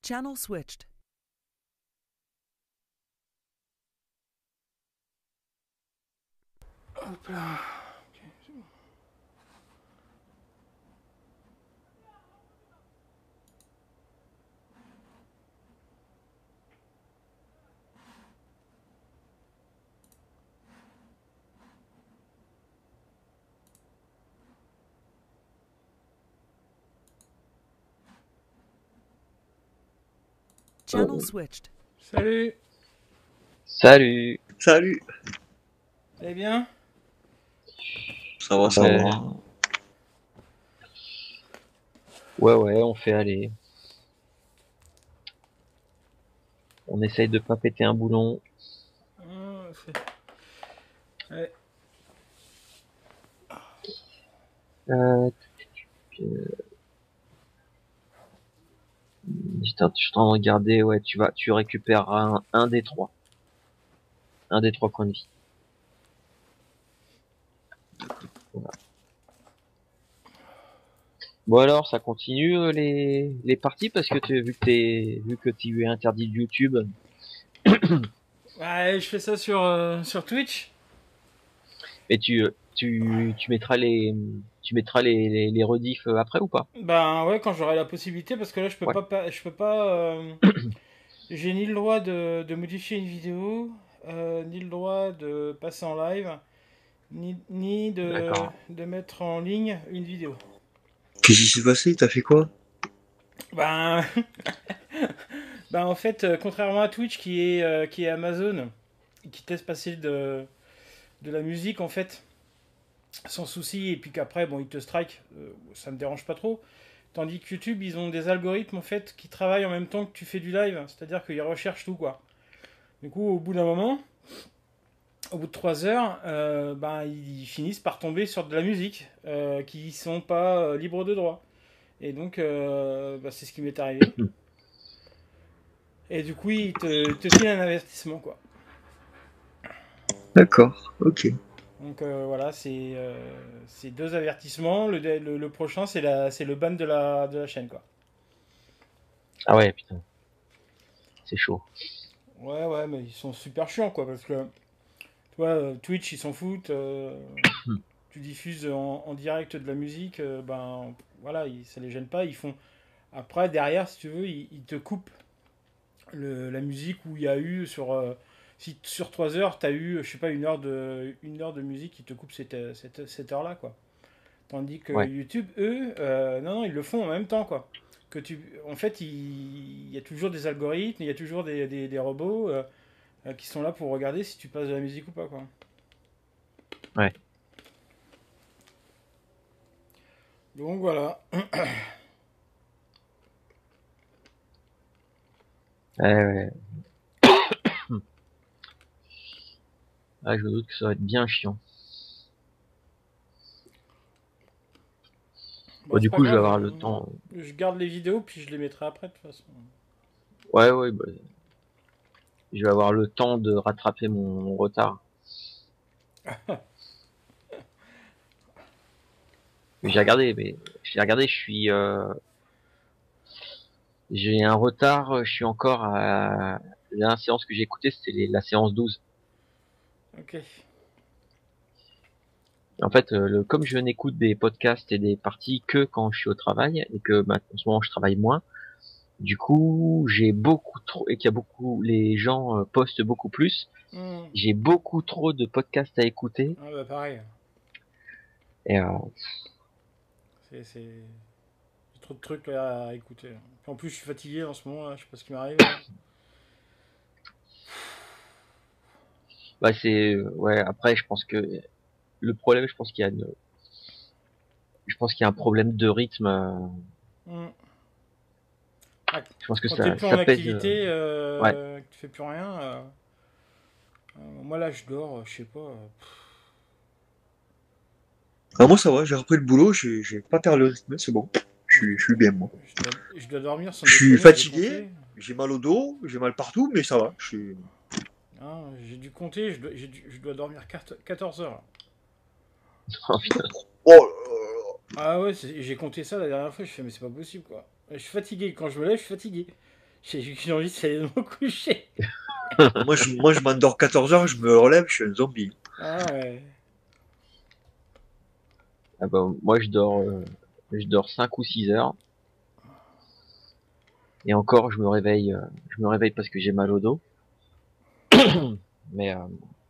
Channel switched. Hop là. Ok, c'est bon. Channel switched. Salut. Salut. Salut. Vous allez bien? Ça va, ça Ouais. va. Ouais, on fait aller. On essaye de pas péter un boulon. Ouais. Euh, je suis en train de regarder, ouais, tu récupéreras un des trois. Un des trois points de vie. Voilà. Bon alors, ça continue les parties parce que vu que tu es interdit de YouTube. Ouais, je fais ça sur Twitch. Mais tu mettras les rediffs après ou pas? Ben ouais, quand j'aurai la possibilité, parce que là je peux Ouais. je peux pas. J'ai ni le droit de modifier une vidéo, ni le droit de passer en live, ni D'accord. de mettre en ligne une vidéo. Qu'est-ce qui s'est passé? T'as fait quoi? Ben, ben en fait, contrairement à Twitch qui est Amazon, qui te laisse passer de la musique en fait, sans souci, et puis qu'après, bon, ils te strike, ça me dérange pas trop. Tandis que YouTube, ils ont des algorithmes en fait qui travaillent en même temps que tu fais du live, c'est-à-dire qu'ils recherchent tout quoi. Du coup, au bout d'un moment, au bout de 3 heures, ben, ils finissent par tomber sur de la musique qui sont pas libres de droit. Et donc, ben, c'est ce qui m'est arrivé. Et du coup, ils te filent un avertissement quoi. D'accord, ok. Donc voilà, c'est deux avertissements. Le prochain, c'est le ban de la chaîne quoi. Ah ouais, putain. C'est chaud. Ouais, mais ils sont super chiants quoi, parce que tu vois, Twitch, ils s'en foutent. Tu diffuses en direct de la musique, ben voilà, ça les gêne pas. Ils font. Après, derrière, si tu veux, ils te coupent la musique où il y a eu si sur 3 heures, tu as eu, je sais pas, une heure de musique, ils te coupent cette heure-là, quoi. Tandis que Ouais. YouTube, eux, non, ils le font en même temps, quoi. En fait, il y a toujours des algorithmes, il y a toujours des robots qui sont là pour regarder si tu passes de la musique ou pas, quoi. Ouais. Donc voilà. Ouais. Ah, je me doute que ça va être bien chiant. Bon, Bon, c'est du pas coup, je vais grave. avoir le temps. Je garde les vidéos puis je les mettrai après de toute façon. Ouais, bah, je vais avoir le temps de rattraper mon retard. J'ai regardé, j'ai un retard, je suis encore à, la séance que j'ai écoutée, c'était la séance 12. Ok. En fait, comme je n'écoute des podcasts et des parties que quand je suis au travail, et que en ce moment je travaille moins, du coup, j'ai beaucoup trop, et qu'il y a beaucoup, les gens postent beaucoup plus, Hmm. j'ai beaucoup trop de podcasts à écouter, Ah bah pareil. et C'est j'ai trop de trucs là, à écouter. Puis en plus, je suis fatigué en ce moment là. Je sais pas ce qui m'arrive. bah ouais, après, je pense que le problème, je pense qu'il y a un problème de rythme, Hmm. Ah, je pense que quand t'es plus en ça pèse, activité, ouais. que tu fais plus rien. Moi là, je dors. Je sais pas. Ah, moi, ça va, j'ai repris le boulot, j'ai pas perdu le rythme, c'est bon. Je suis bien, moi. Je dois dormir sans Je suis déconner. J'ai fatigué, compté. j'ai mal au dos, j'ai mal partout, mais ça va. Je suis... Hein, j'ai dû compter. Je dois dormir 14 heures. Oh, putain. Oh là là. Ah ouais, j'ai compté ça la dernière fois. Je fais mais c'est pas possible quoi. Je suis fatigué. Quand je me lève, je suis fatigué. J'ai juste envie d'aller me coucher. Moi, je m'endors 14 heures, je me relève, je suis un zombie. Ah ouais. Ah bah, moi, je dors 5 ou 6 heures. Et encore, je me réveille parce que j'ai mal au dos. Mais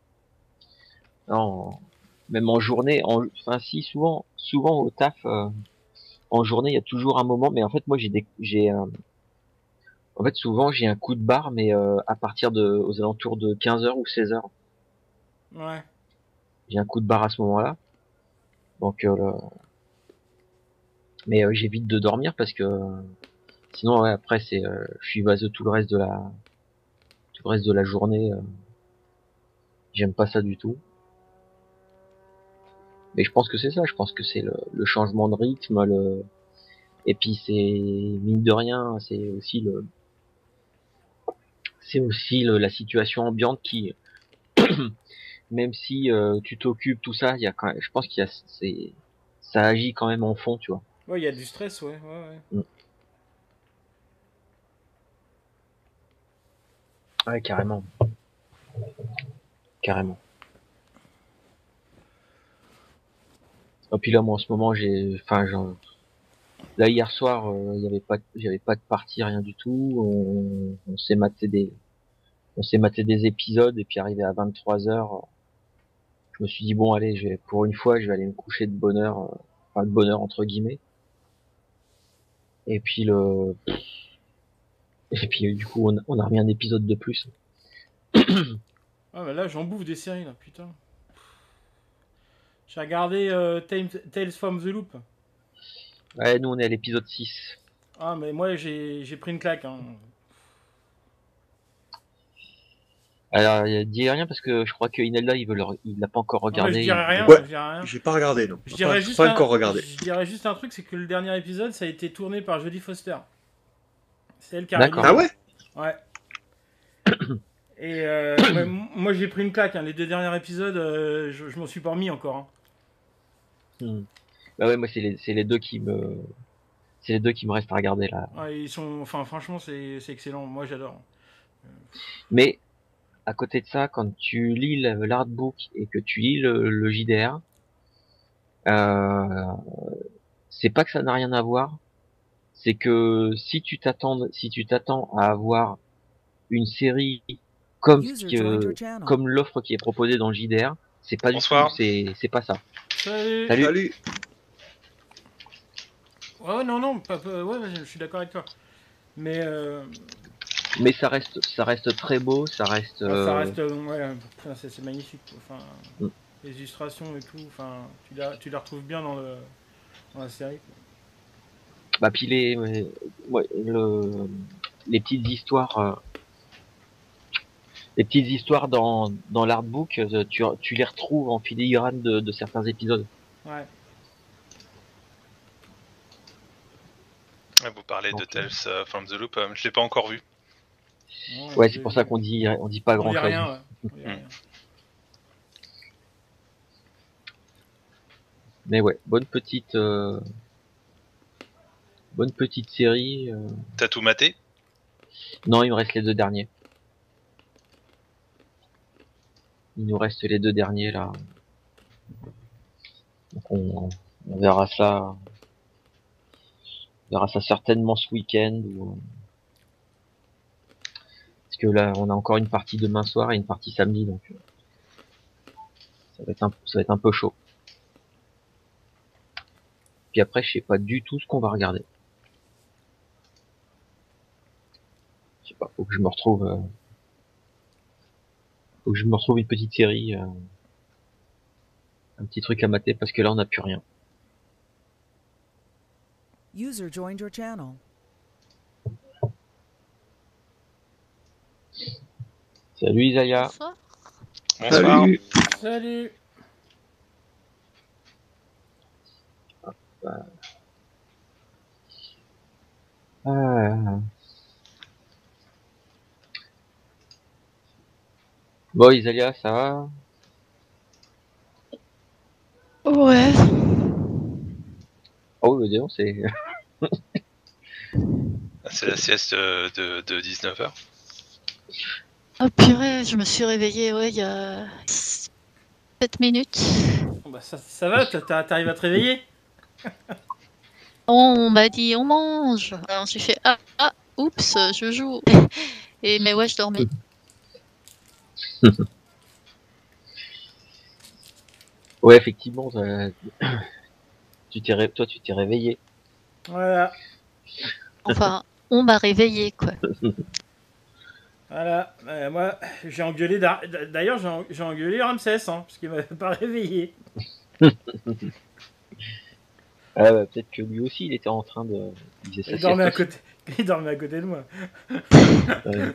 non, même en journée, enfin si, souvent au taf, en journée, il y a toujours un moment. Mais en fait, moi, en fait, souvent, j'ai un coup de barre, mais à partir aux alentours de 15 heures ou 16 heures, Ouais. j'ai un coup de barre à ce moment-là. Donc, mais j'évite de dormir parce que sinon, ouais, après, je suis vaseux tout le reste de la journée. J'aime pas ça du tout. Mais je pense que c'est ça. Je pense que c'est le changement de rythme, et puis c'est mine de rien, c'est aussi la situation ambiante qui, même si tu t'occupes tout ça, il y a quand même, je pense qu'il y a, ça agit quand même en fond, tu vois. Ouais, il y a du stress, ouais. Ouais, ouais. Mm. Ouais, carrément, carrément. Et puis là, moi, en ce moment, là, hier soir, j'avais pas de partie, rien du tout. On s'est maté des épisodes, et puis arrivé à 23 heures, je me suis dit, bon, allez, pour une fois, je vais aller me coucher de bonne heure, enfin, de bonne heure, entre guillemets. Et puis et puis du coup, on a remis un épisode de plus. Ah, mais là, j'en bouffe des séries, là, putain. J'ai regardé Tales from the Loop. Ouais, nous, on est à l'épisode 6. Ah, mais moi, j'ai pris une claque. Hein. Alors, dis rien parce que je crois que Inelda, il l'a pas encore Non, mais je regardé. dirais rien, Ouais, je dirais rien. j'ai pas regardé, non. Je Pas, dirais juste pas un, encore regardé. je dirais juste un truc, c'est que le dernier épisode, ça a été tourné par Jodie Foster. C'est elle qui a D'accord. Ah réalisé. ouais? Ouais. Et ouais, moi, j'ai pris une claque. Hein. Les 2 derniers épisodes, je m'en suis pas remis encore. Hein. Hmm. Bah ouais, moi, c'est les deux qui me restent à regarder là. Ouais, ils sont, enfin, franchement, c'est excellent. Moi, j'adore. Mais à côté de ça, quand tu lis l'artbook et que tu lis le JDR, euh, c'est pas que ça n'a rien à voir, c'est que si tu t'attends à avoir une série comme User joined your channel. comme l'offre qui est proposée dans le JDR, c'est pas du tout, Bonsoir. c'est pas ça. Salut. Salut. Salut. Ouais, non, non, ouais, je suis d'accord avec toi. Mais Mais ça reste très beau, ça reste. ça reste, ouais, c'est magnifique. Enfin, Mm. les illustrations et tout, enfin, tu les retrouves bien dans la série. Quoi. Bah puis ouais, les petites histoires, dans l'artbook, tu les retrouves en filigrane de certains épisodes. Ouais. Vous parlez de Donc, Tales from the Loop, je l'ai pas encore vu. Ouais, c'est pour ça qu'on dit pas On grand dit chose. rien, ouais. On dit Mm. rien. Mais ouais, bonne petite série. T'as tout maté? Non, il me reste les deux derniers. Il nous reste les deux derniers là. Donc on verra ça. On verra ça certainement ce week-end. Parce que là, on a encore une partie demain soir et une partie samedi, donc ça va être un peu chaud. Puis après, je sais pas du tout ce qu'on va regarder. Je sais pas, faut que je me retrouve une petite série, un petit truc à mater parce que là, on n'a plus rien. User joined your channel. Salut Isaiah. Bonsoir. Bonsoir. Salut. Salut. Ah. Bon, Isalia, ça va? Ouais. Oh oui, dis donc, c'est. C'est la sieste de 19h. Oh purée, je me suis réveillée, ouais, il y a 7 minutes. Bon, bah, ça va, t'arrives à te réveiller? On m'a dit on mange. Alors j'ai fait oups, je joue. Mais ouais, je dormais. Ouais, effectivement, toi, tu t'es réveillé. Voilà, Enfin, on m'a réveillée, quoi. voilà. Moi, j'ai engueulé. D'ailleurs, j'ai engueulé Ramsès, hein, parce qu'il m'avait pas réveillé. Ah, bah, peut-être que lui aussi, il était en train de. Il faisait sa Il dormait à sieste aussi. côté. Il dormait à côté de moi. Ouais.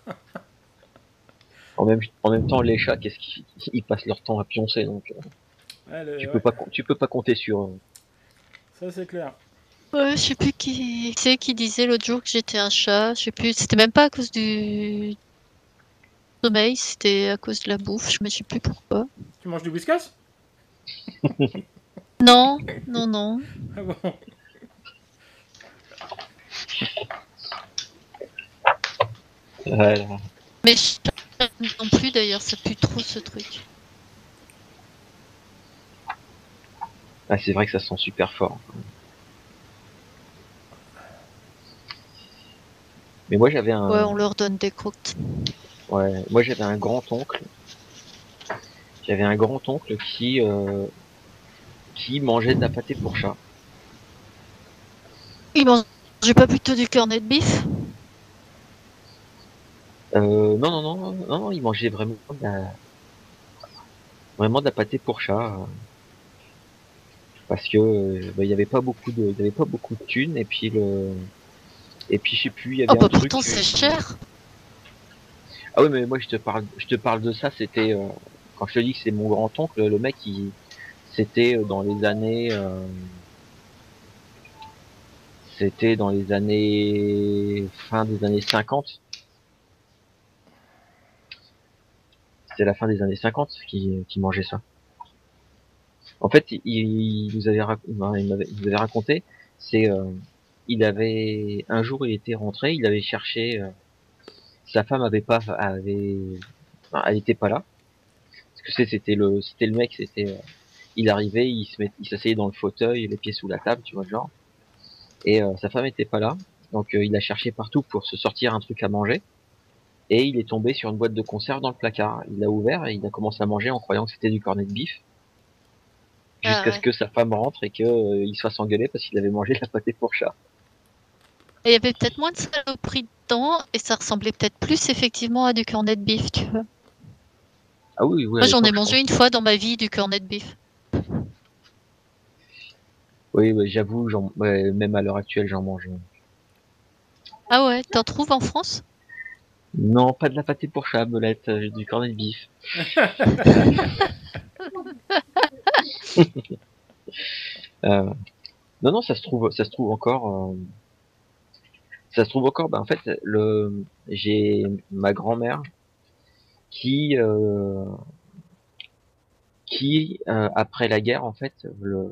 En même temps, les chats, qu'est-ce qu'ils ils passent leur temps à pioncer, donc Ouais, tu ouais, peux pas compter sur eux. ça c'est clair. Ouais, je sais plus qui c'est qui disait l'autre jour que j'étais un chat. Je sais plus. C'était même pas à cause du sommeil, c'était à cause de la bouffe. Je me sais plus pourquoi. Tu manges du whiskas? Non, non, non. Ah bon. Voilà. Mais chat non plus d'ailleurs, ça pue trop ce truc. Ah, c'est vrai que ça sent super fort. Mais moi, j'avais un. Ouais, on leur donne des crottes. Ouais, moi, j'avais un grand-oncle. J'avais un grand-oncle qui mangeait de la pâté pour chat. Ils mangeaient pas plutôt du cornet de bif? Non, il mangeait vraiment de la pâté pour chat. Parce que bah, il y avait pas beaucoup de thunes et puis je sais plus, il y Oh avait un bah truc. pourtant c'est cher. Ah oui, mais moi je te parle de ça. C'était quand je te dis que c'est mon grand-oncle, le mec, c'était c'était dans les années fin des années 50. C'était la fin des années 50 qui mangeait ça. En fait, il nous avait, il nous avait raconté, c'est, il avait, un jour, il était rentré, il avait cherché, sa femme enfin, elle était pas là. Parce que c'était le mec, il arrivait, il s'asseyait dans le fauteuil, les pieds sous la table, tu vois, le genre. Et sa femme était pas là. Donc, il a cherché partout pour se sortir un truc à manger. Et il est tombé sur une boîte de conserve dans le placard. Il l'a ouvert et il a commencé à manger en croyant que c'était du cornet de bif. Ah Jusqu'à ce ouais. que sa femme rentre et que il se fasse engueuler parce qu'il avait mangé de la pâté pour chat. Et il y avait peut-être moins de saloperies dedans et ça ressemblait peut-être plus effectivement à du cornet de bif, tu vois. Ah oui, oui, à Moi j'en ai l'époque, je mangé pense. une fois dans ma vie du cornet de bif. Oui, oui, j'avoue, ouais, même à l'heure actuelle, j'en mange. Ah ouais, t'en trouves en France? Non, pas de la pâté pour chat, Belette, du cornet de bif. Euh, non, non, ça se trouve encore. Ça se trouve encore. Bah, en fait, j'ai ma grand-mère qui, euh, après la guerre, en fait,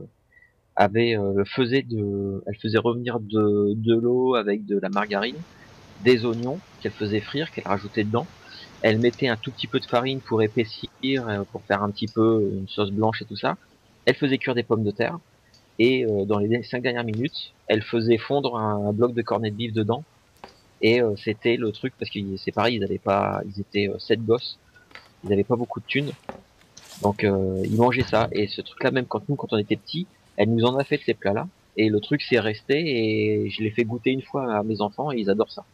elle faisait revenir de l'eau avec de la margarine, des oignons qu'elle faisait frire, qu'elle rajoutait dedans. Elle mettait un tout petit peu de farine pour épaissir, pour faire un petit peu une sauce blanche et tout ça. Elle faisait cuire des pommes de terre. Et dans les 5 dernières minutes, elle faisait fondre un bloc de corned beef dedans. Et c'était le truc, parce que c'est pareil, ils étaient 7 gosses, ils avaient pas beaucoup de thunes. Donc ils mangeaient ça. Et ce truc-là, même quand on était petits, elle nous en a fait de ces plats-là. Et le truc c'est resté et je l'ai fait goûter une fois à mes enfants et ils adorent ça.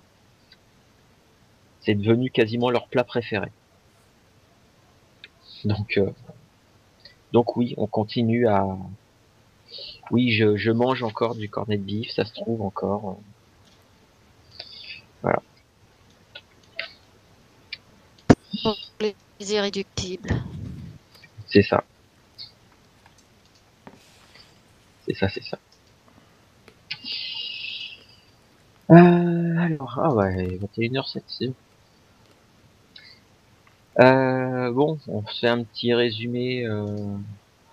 C'est devenu quasiment leur plat préféré. Donc, euh, donc oui, on continue à. Oui, je mange encore du cornet de beef, ça se trouve encore. Voilà, Pour les irréductibles. c'est ça, c'est ça. Alors, ah ouais, 21h07, c'est bon. Bon, on se fait un petit résumé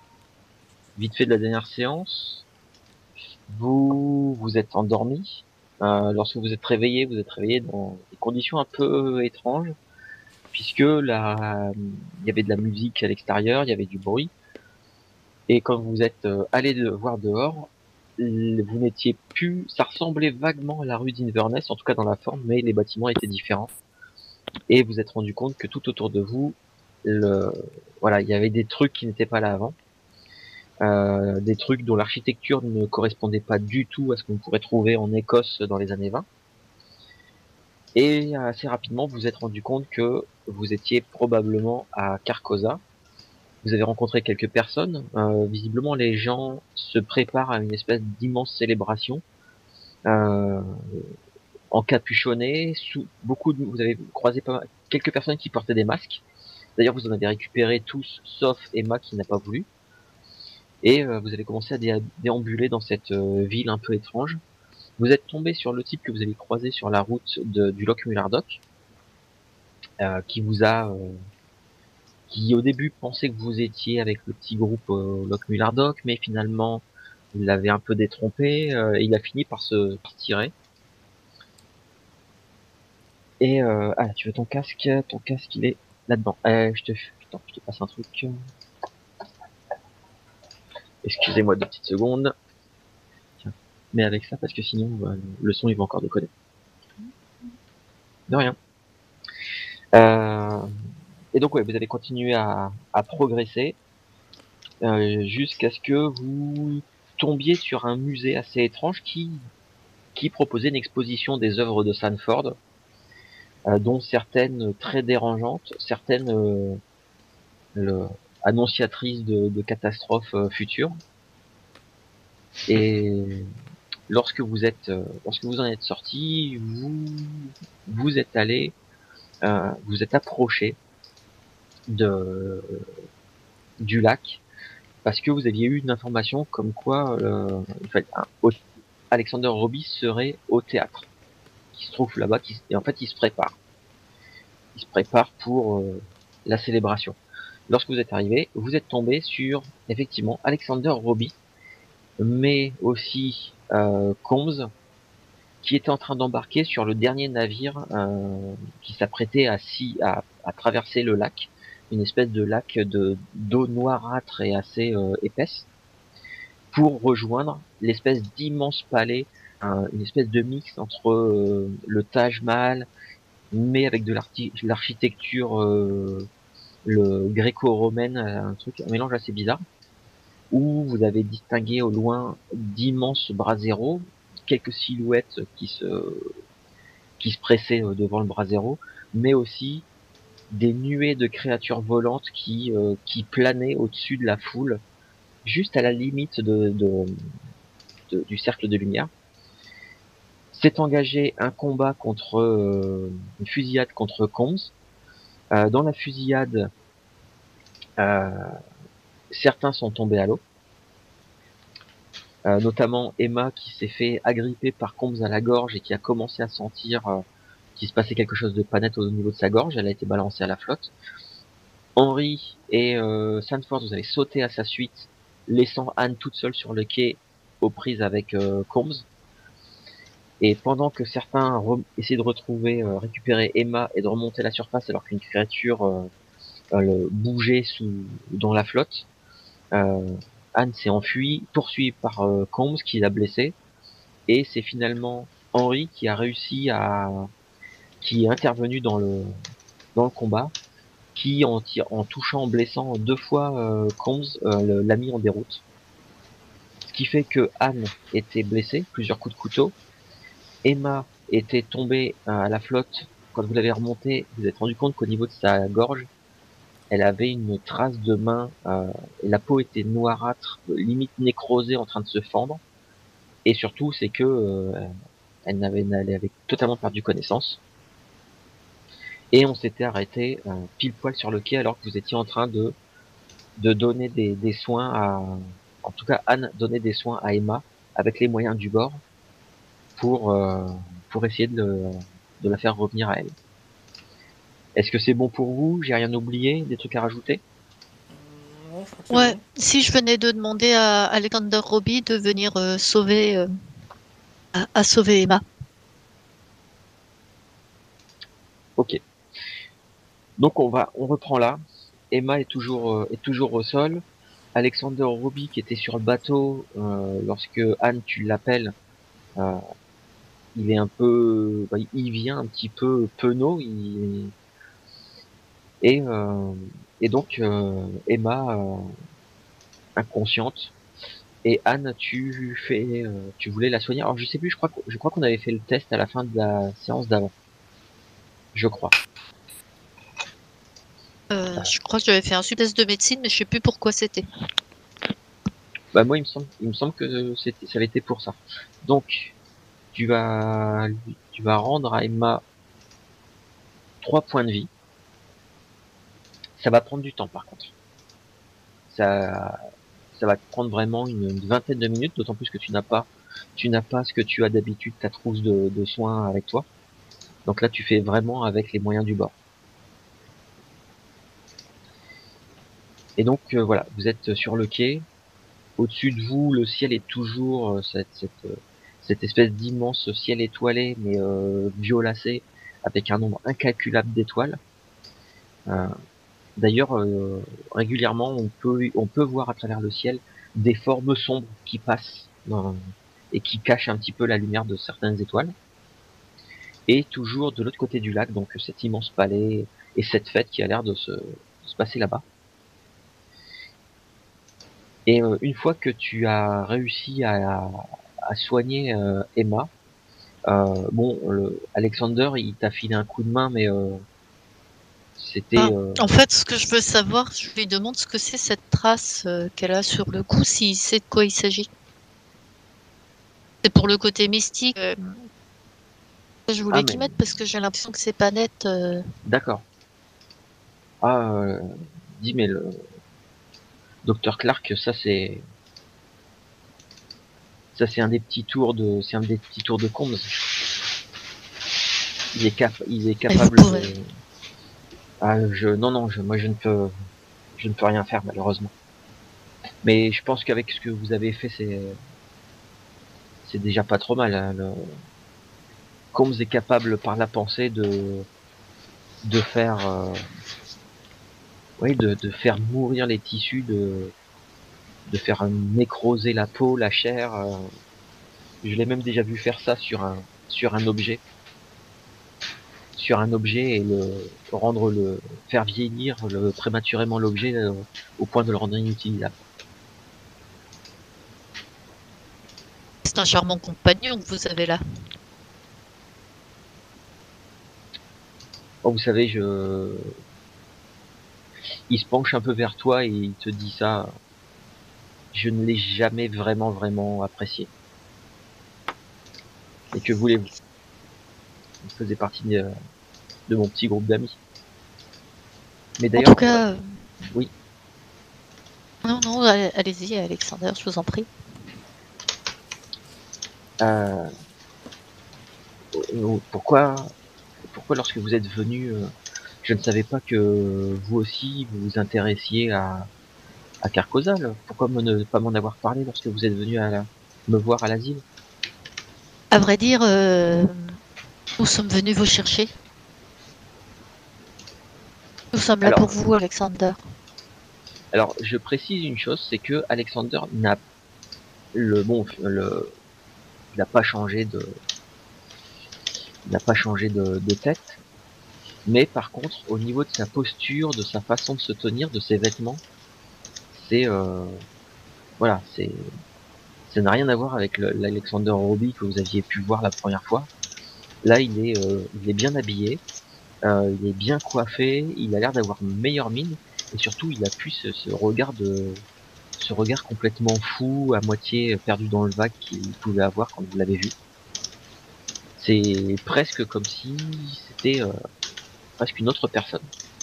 vite fait de la dernière séance. Vous êtes endormi. Lorsque vous êtes réveillé dans des conditions un peu étranges, puisque là, il y avait de la musique à l'extérieur, il y avait du bruit, et quand vous êtes allé voir dehors, vous n'étiez plus, ça ressemblait vaguement à la rue d'Inverness, en tout cas dans la forme, mais les bâtiments étaient différents, et vous êtes rendu compte que tout autour de vous, voilà, il y avait des trucs qui n'étaient pas là avant. Des trucs dont l'architecture ne correspondait pas du tout à ce qu'on pourrait trouver en Écosse dans les années 20. Et assez rapidement, vous vous êtes rendu compte que vous étiez probablement à Carcosa. Vous avez rencontré quelques personnes. Visiblement, les gens se préparent à une espèce d'immense célébration. Encapuchonnés, vous avez croisé quelques personnes qui portaient des masques. D'ailleurs, vous en avez récupéré tous, sauf Emma qui n'a pas voulu. Et vous avez commencé à déambuler dans cette ville un peu étrange. Vous êtes tombé sur le type que vous avez croisé sur la route du Loch Mullardock, qui vous a, qui au début pensait que vous étiez avec le petit groupe Loch Mullardock, mais finalement il l'avait un peu détrompé, et il a fini par se tirer. Et tu veux ton casque il est là-dedans. Putain, je te passe un truc. Excusez-moi 2 petites secondes. Tiens, mais avec ça parce que sinon le son il va encore déconner. De rien. Et donc ouais, vous avez continué à progresser jusqu'à ce que vous tombiez sur un musée assez étrange qui proposait une exposition des œuvres de Sanford, dont certaines très dérangeantes, certaines annonciatrices de catastrophes futures. Et lorsque vous en êtes sorti, vous êtes allé, vous êtes approché du lac, parce que vous aviez eu une information comme quoi Alexander Robbie serait au théâtre, qui se trouve là-bas, et en fait il se prépare. Il se prépare pour la célébration. Lorsque vous êtes arrivé, vous êtes tombé sur effectivement Alexander Robbie, mais aussi Combs, qui était en train d'embarquer sur le dernier navire qui s'apprêtait à traverser le lac, une espèce de lac d'eau noirâtre et assez épaisse, pour rejoindre l'espèce d'immense palais, une espèce de mix entre le Taj Mahal, mais avec de l'architecture le gréco-romaine, un mélange assez bizarre, où vous avez distingué au loin d'immenses braseros, quelques silhouettes qui se pressaient devant le brasero, mais aussi des nuées de créatures volantes qui planaient au-dessus de la foule, juste à la limite du cercle de lumière. S'est engagé un combat une fusillade contre Combs. Dans la fusillade, certains sont tombés à l'eau, notamment Emma qui s'est fait agripper par Combs à la gorge et qui a commencé à sentir qu'il se passait quelque chose de pas net au niveau de sa gorge. Elle a été balancée à la flotte. Henry et Sanford, vous avez sauté à sa suite, laissant Anne toute seule sur le quai aux prises avec Combs. Et pendant que certains essayaient de récupérer Emma et de remonter à la surface alors qu'une créature bougeait dans la flotte, Anne s'est enfuie, poursuivie par Combs qui l'a blessée, et c'est finalement Henry qui est intervenu dans le combat, qui en touchant, en blessant 2 fois Combs, l'a mis en déroute. Ce qui fait que Anne était blessée, plusieurs coups de couteau. Emma était tombée à la flotte. Quand vous l'avez remontée, vous vous êtes rendu compte qu'au niveau de sa gorge, elle avait une trace de main, et la peau était noirâtre, limite nécrosée, en train de se fendre. Et surtout, c'est que elle avait totalement perdu connaissance. Et on s'était arrêté pile poil sur le quai alors que vous étiez en train de donner des soins en tout cas Anne donnait des soins à Emma avec les moyens du bord pour essayer de la faire revenir à elle. Est-ce que c'est bon pour vous? J'ai rien oublié? Des trucs à rajouter? Non, je crois que c'est Ouais, bon. si je venais de demander à Alexander Robbie de venir sauver Emma. Ok. Donc on reprend là. Emma est toujours au sol. Alexander Roby qui était sur le bateau lorsque Anne tu l'appelles, euh, il est un peu, il vient un petit peu penaud, et euh, et donc Emma inconsciente, et Anne tu voulais la soigner. Alors je sais plus, je crois qu'on avait fait le test à la fin de la séance d'avant, je crois. Je crois que j'avais fait un super test de médecine, mais je sais plus pourquoi c'était. Bah moi il me semble que ça avait été pour ça. Donc tu vas rendre à Emma 3 points de vie. Ça va prendre du temps par contre. Ça, ça va te prendre vraiment une vingtaine de minutes, d'autant plus que tu n'as pas ce que tu as d'habitude, ta trousse de soins avec toi. Donc là, tu fais vraiment avec les moyens du bord. Et donc voilà, vous êtes sur le quai. Au-dessus de vous, le ciel est toujours cette espèce d'immense ciel étoilé, mais violacé, avec un nombre incalculable d'étoiles. Euh, D'ailleurs, régulièrement, on peut voir à travers le ciel des formes sombres qui passent et qui cachent un petit peu la lumière de certaines étoiles. Et toujours de l'autre côté du lac, donc cet immense palais et cette fête qui a l'air de se passer là-bas. Et une fois que tu as réussi à soigner Emma, Alexander, il t'a filé un coup de main, mais c'était En fait, ce que je veux savoir, je lui demande ce que c'est cette trace qu'elle a sur le cou, s'il sait de quoi il s'agit. C'est pour le côté mystique. Je voulais qu'il mette parce que j'ai l'impression que c'est pas net. D'accord. Dis, mais le Dr Clark, ça c'est un des petits tours de Combs. Il est capable de. Moi je ne peux rien faire malheureusement. Mais je pense qu'avec ce que vous avez fait, c'est déjà pas trop mal. Hein. Combs est capable par la pensée de faire, de faire mourir les tissus, de faire nécroser la peau, la chair. Je l'ai même déjà vu faire ça sur un objet. Sur un objet et faire vieillir prématurément l'objet au point de le rendre inutilisable. C'est un charmant compagnon que vous avez là. Oh, vous savez, il se penche un peu vers toi et il te dit ça. Je ne l'ai jamais vraiment apprécié. Et que voulez-vous? Il faisait partie de mon petit groupe d'amis. Mais d'ailleurs, en tout cas, oui. Non, allez-y, Alexander, je vous en prie. Pourquoi lorsque vous êtes venu, je ne savais pas que vous aussi vous vous intéressiez à Carcosal. Pourquoi ne pas m'en avoir parlé lorsque vous êtes venu me voir à l'asile? À vrai dire, nous sommes venus vous chercher. Nous sommes là pour vous, Alexander. Alors, je précise une chose, c'est que Alexander n'a pas changé de tête, mais par contre, au niveau de sa posture, de sa façon de se tenir, de ses vêtements, ça n'a rien à voir avec l'Alexander Roby que vous aviez pu voir la première fois. Là, il est bien habillé, il est bien coiffé, il a l'air d'avoir une meilleure mine, et surtout, il a pu ce regard complètement fou, à moitié perdu dans le vague qu'il pouvait avoir quand vous l'avez vu. C'est presque comme si c'était presque une autre personne.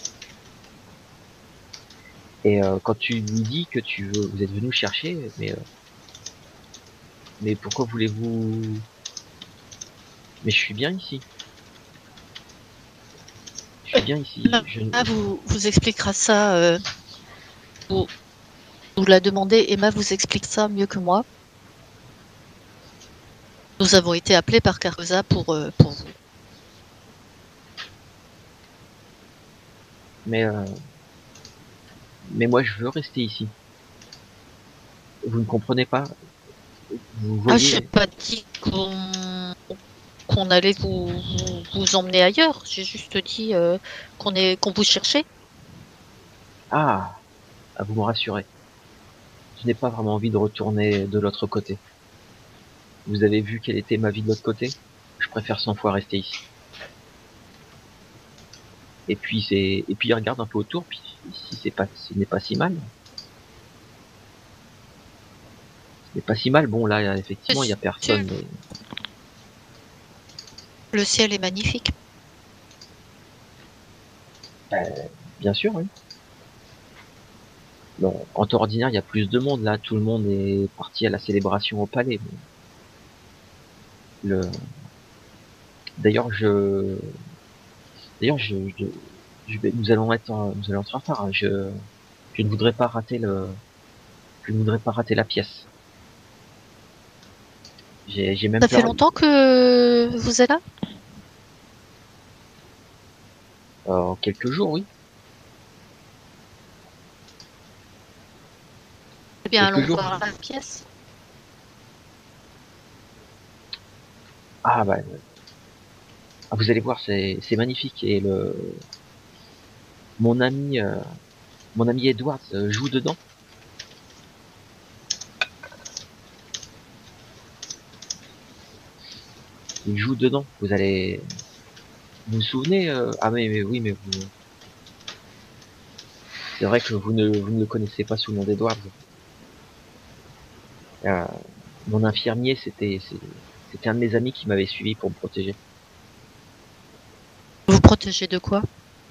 Et quand tu lui dis que vous êtes venu chercher, mais pourquoi voulez-vous? Mais je suis bien ici. Je suis bien ici. Emma vous expliquera ça. Vous la demandez, Emma vous explique ça mieux que moi. Nous avons été appelés par Carcosa pour vous. Mais mais moi, je veux rester ici. Vous ne comprenez pas? Vous Ah, j'ai voyez? pas dit qu'on allait vous emmener ailleurs. J'ai juste dit qu'on vous cherchait. Ah, ah, vous me rassurez. Je n'ai pas vraiment envie de retourner de l'autre côté. Vous avez vu quelle était ma vie de l'autre côté? Je préfère 100 fois rester ici. Et puis il regarde un peu autour, puis ici ce n'est pas si mal. Ce n'est pas si mal. Bon là, effectivement, il y a Sûr, personne, mais le ciel est magnifique. bien sûr, oui. Bon, en temps ordinaire, il y a plus de monde là. Tout le monde est parti à la célébration au palais. Mais le, d'ailleurs, d'ailleurs, nous allons être en retard, hein. Je ne voudrais pas rater je ne voudrais pas rater la pièce. J'ai même Ça fait peur. longtemps que vous êtes là? En quelques jours, oui. Eh bien, Quelques allons jours. voir la pièce. Ah bah, vous allez voir, c'est magnifique. Et mon ami, euh, mon ami Edward joue dedans. Il joue dedans. Vous vous souvenez? Ah mais oui, mais c'est vrai que vous ne le connaissez pas sous le nom d'Edward. Euh, Mon infirmier, c'était un de mes amis qui m'avait suivi pour me protéger. Vous protégez de quoi?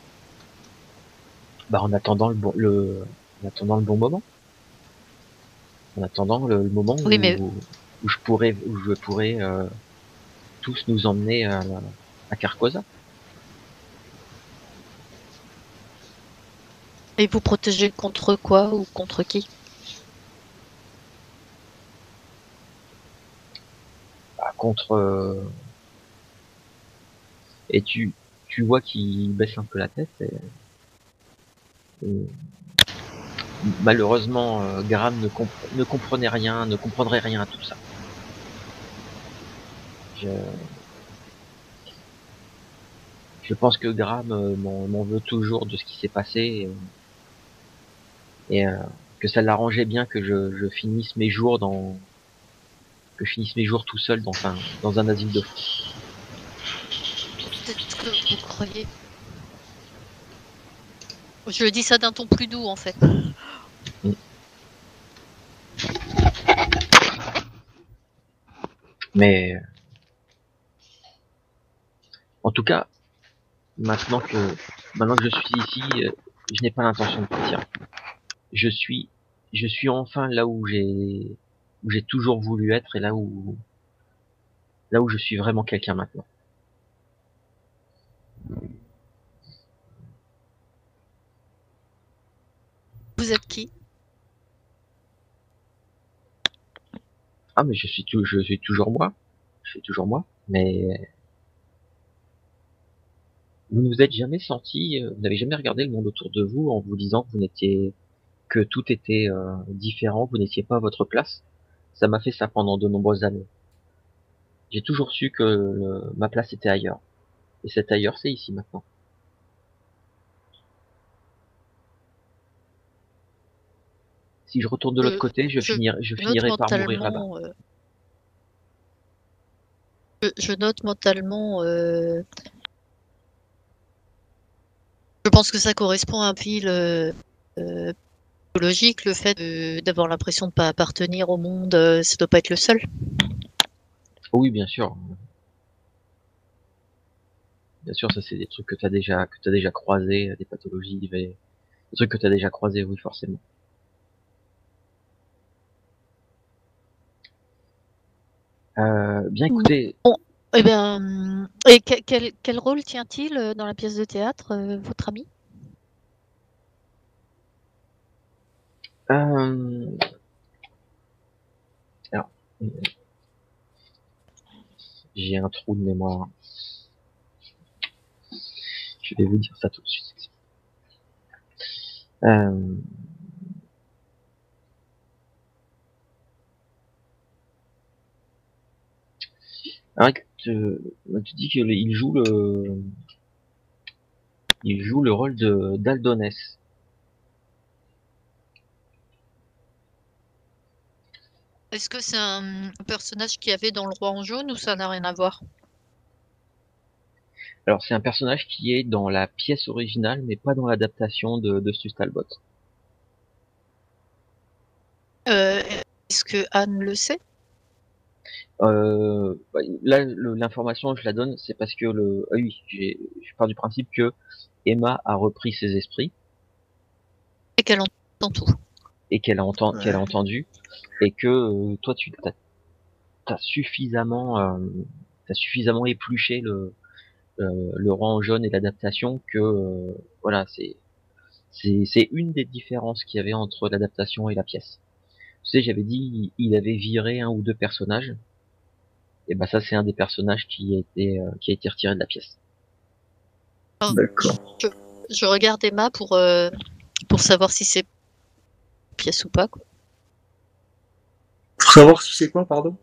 Bah, en attendant le bon moment. En attendant le moment Oui, mais où je pourrais tous nous emmener à Carcosa. et vous protégez contre quoi ou contre qui? Bah, contre et tu vois qu'il baisse un peu la tête. Et malheureusement, Graham ne comprenait rien, ne comprendrait rien à tout ça. Je, je pense que Graham m'en veut toujours de ce qui s'est passé et que ça l'arrangeait bien que je finisse mes jours que je finisse mes jours tout seul dans un asile de fous. C'est ce que vous croyez. Je dis ça d'un ton plus doux, en fait. Mm. Mais en tout cas, maintenant que je suis ici, je n'ai pas l'intention de partir. Je suis je suis enfin là où j'ai toujours voulu être et là où je suis vraiment quelqu'un maintenant. Vous êtes qui? Ah mais je suis toujours moi. Je suis toujours moi. Mais vous ne vous êtes jamais senti, vous n'avez jamais regardé le monde autour de vous en vous disant que vous n'étiez que tout était différent, vous n'étiez pas à votre place. Ça m'a fait ça pendant de nombreuses années. J'ai toujours su que ma place était ailleurs. Et cet ailleurs, c'est ici maintenant. Si je retourne de l'autre Je, côté, je je note finirai par mourir là-bas. mentalement, je note mentalement, je pense que ça correspond à un fil psychologique, le fait d'avoir l'impression de ne pas appartenir au monde, ça doit pas être le seul. Oh oui, bien sûr. Bien sûr, ça c'est des trucs que t'as déjà croisé, des pathologies, des trucs que t'as déjà croisés, oui, forcément. Bien écoutez, Bon, eh bien, et quel rôle tient-il dans la pièce de théâtre, votre ami? euh, alors, j'ai un trou de mémoire. Je vais vous dire ça tout de suite. Euh, alors, tu dis qu'il joue le rôle de d'Aldonès. Est-ce que c'est un personnage qu'il y avait dans Le Roi en jaune ou ça n'a rien à voir? Alors c'est un personnage qui est dans la pièce originale, mais pas dans l'adaptation de Stu Talbot. Est-ce que Anne le sait? Là, l'information, je la donne, c'est parce que ah oui, je pars du principe que Emma a repris ses esprits Et qu'elle entend tout. et qu'elle a Ouais. entendu, et que toi, t'as suffisamment, t'as suffisamment épluché le roi en jaune et l'adaptation que voilà, c'est une des différences qu'il y avait entre l'adaptation et la pièce. Tu sais, j'avais dit il avait viré un ou deux personnages. Et bah ça c'est un des personnages qui a été retiré de la pièce. D'accord. Je regarde Emma pour savoir si c'est pièce ou pas, quoi. Pour savoir si c'est quoi, pardon?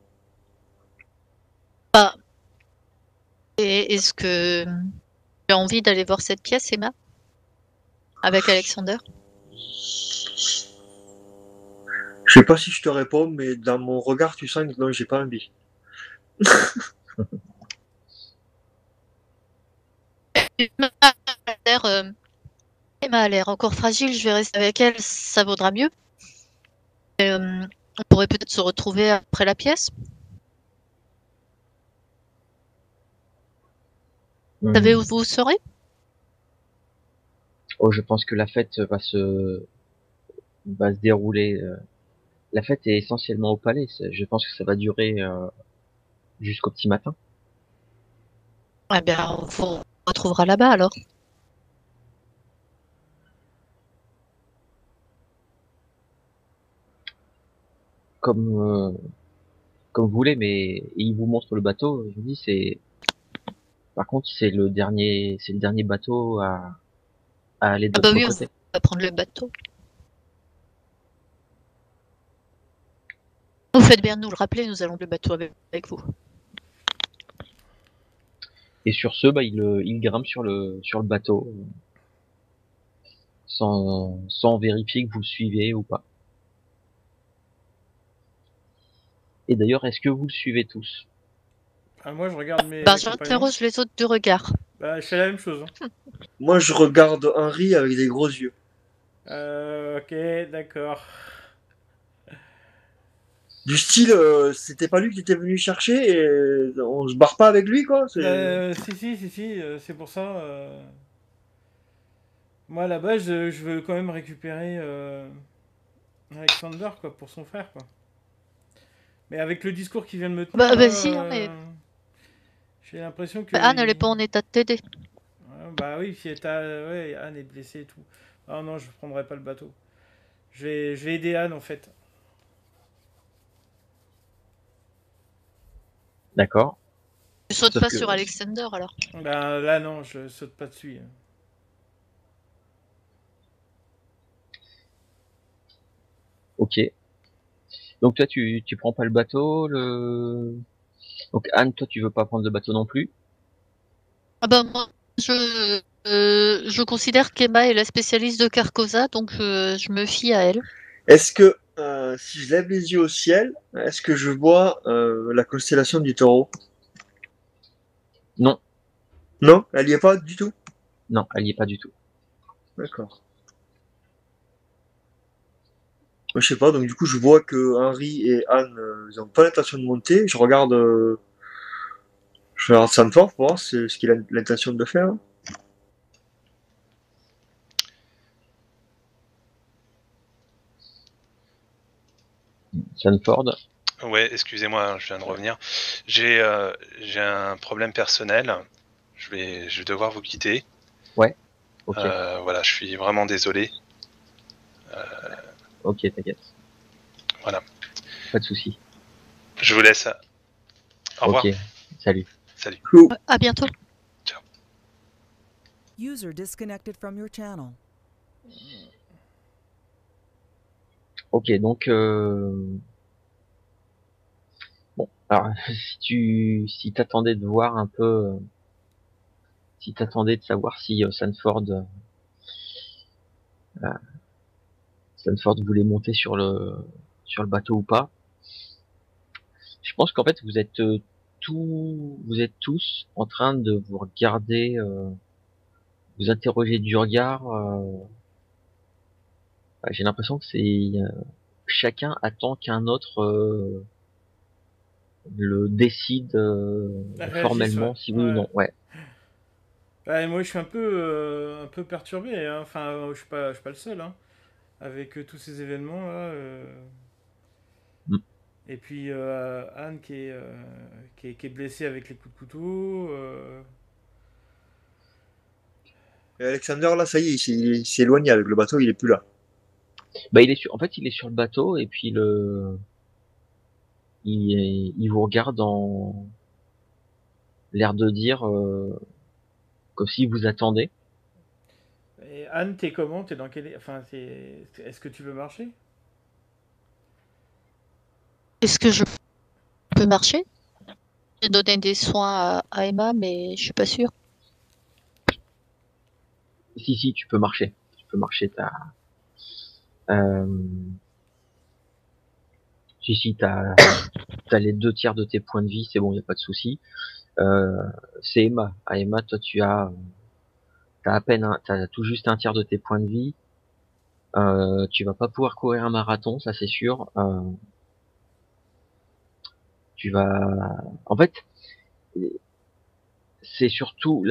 Et est-ce que tu as envie d'aller voir cette pièce, Emma? Avec Alexander? Je sais pas si je te réponds, mais dans mon regard, tu sens que non, j'ai pas envie. Emma a l'air, Emma a l'air encore fragile, je vais rester avec elle, ça vaudra mieux. Et, on pourrait peut-être se retrouver après la pièce. Vous savez où vous serez? Oh, je pense que la fête va se dérouler. La fête est essentiellement au palais. Je pense que ça va durer jusqu'au petit matin. Eh bien, on vous retrouvera là-bas alors. Comme comme vous voulez, mais il vous montre le bateau. Je vous dis, par contre c'est le dernier bateau à aller de Ah bah l'autre oui, on côté. va prendre le bateau. Vous faites bien de nous le rappeler, nous allons le bateau avec vous. Et sur ce, bah il grimpe sur le bateau sans vérifier que vous le suivez ou pas. Et d'ailleurs, est-ce que vous le suivez tous? Ah, moi, je regarde mes Bah, compagnons. j'interroge les autres du regard. Bah, je fais la même chose. Hein. Moi, je regarde Henri avec des gros yeux. Ok, d'accord. Du style, c'était pas lui qui était venu chercher et on se barre pas avec lui, quoi. Si, c'est pour ça. Moi, à la base, je veux quand même récupérer Alexander, quoi, pour son frère, quoi. Mais avec le discours qu'il vient de me tenir, Bah, vas-y, hein, mais j'ai l'impression que... Anne, elle est pas en état de t'aider. Ouais, bah oui, si ouais, Anne est blessée et tout. Ah non, je prendrai pas le bateau. Je vais aider Anne, en fait. D'accord. Tu sautes Sauf pas que- sur Alexander alors. Bah là, non, je saute pas dessus. Ok. Donc toi, tu prends pas le bateau, Donc Anne, toi, tu veux pas prendre le bateau non plus. Ah bah moi, je considère qu'Emma est la spécialiste de Carcosa, donc je me fie à elle. Est-ce que, si je lève les yeux au ciel, est-ce que je vois la constellation du taureau? Non, Non, elle y est pas du tout. non, elle y est pas du tout. D'accord. Moi, je sais pas, donc du coup, je vois que Henri et Anne, ils ont pas l'intention de monter. Je regarde Sanford pour voir ce qu'il a l'intention de faire. Sanford. Ouais, excusez-moi, je viens de revenir. J'ai un problème personnel. Je vais devoir vous quitter. Ouais. Ok. Voilà, je suis vraiment désolé. Ok, t'inquiète. Voilà. Pas de souci. Je vous laisse. Au revoir. Ok. Salut. Salut. Cool. À bientôt. User disconnected from your channel. Ok, donc bon, alors si t'attendais de voir un peu, si t'attendais de savoir si Sanford voulait monter sur le bateau ou pas, je pense qu'en fait vous êtes tous en train de vous regarder, vous interroger du regard. J'ai l'impression que c'est chacun attend qu'un autre le décide Réagisse, ouais. formellement si oui ou Ouais. non. Ouais. Ouais, moi, je suis un peu perturbé, hein. Enfin, je suis pas le seul, hein, avec tous ces événements là. Mm. Et puis Anne qui est blessée avec les coups de couteau. Et Alexander, là, ça y est, il s'est éloigné avec le bateau, il est plus là. Bah en fait il est sur le bateau et puis il vous regarde en l'air de dire comme si vous attendez. Et Anne, t'es comment? T'es dans quel... Enfin, est-ce que tu veux marcher? Est-ce que je peux marcher? J'ai donné des soins à Emma, mais je suis pas sûre. Si tu peux marcher. Tu peux marcher. Euh, si t'as les 2 tiers de tes points de vie, c'est bon, y a pas de souci. Euh, c'est Emma. À Emma, toi t'as à peine t'as tout juste 1 tiers de tes points de vie. Tu vas pas pouvoir courir un marathon, ça c'est sûr. Tu vas, en fait, c'est surtout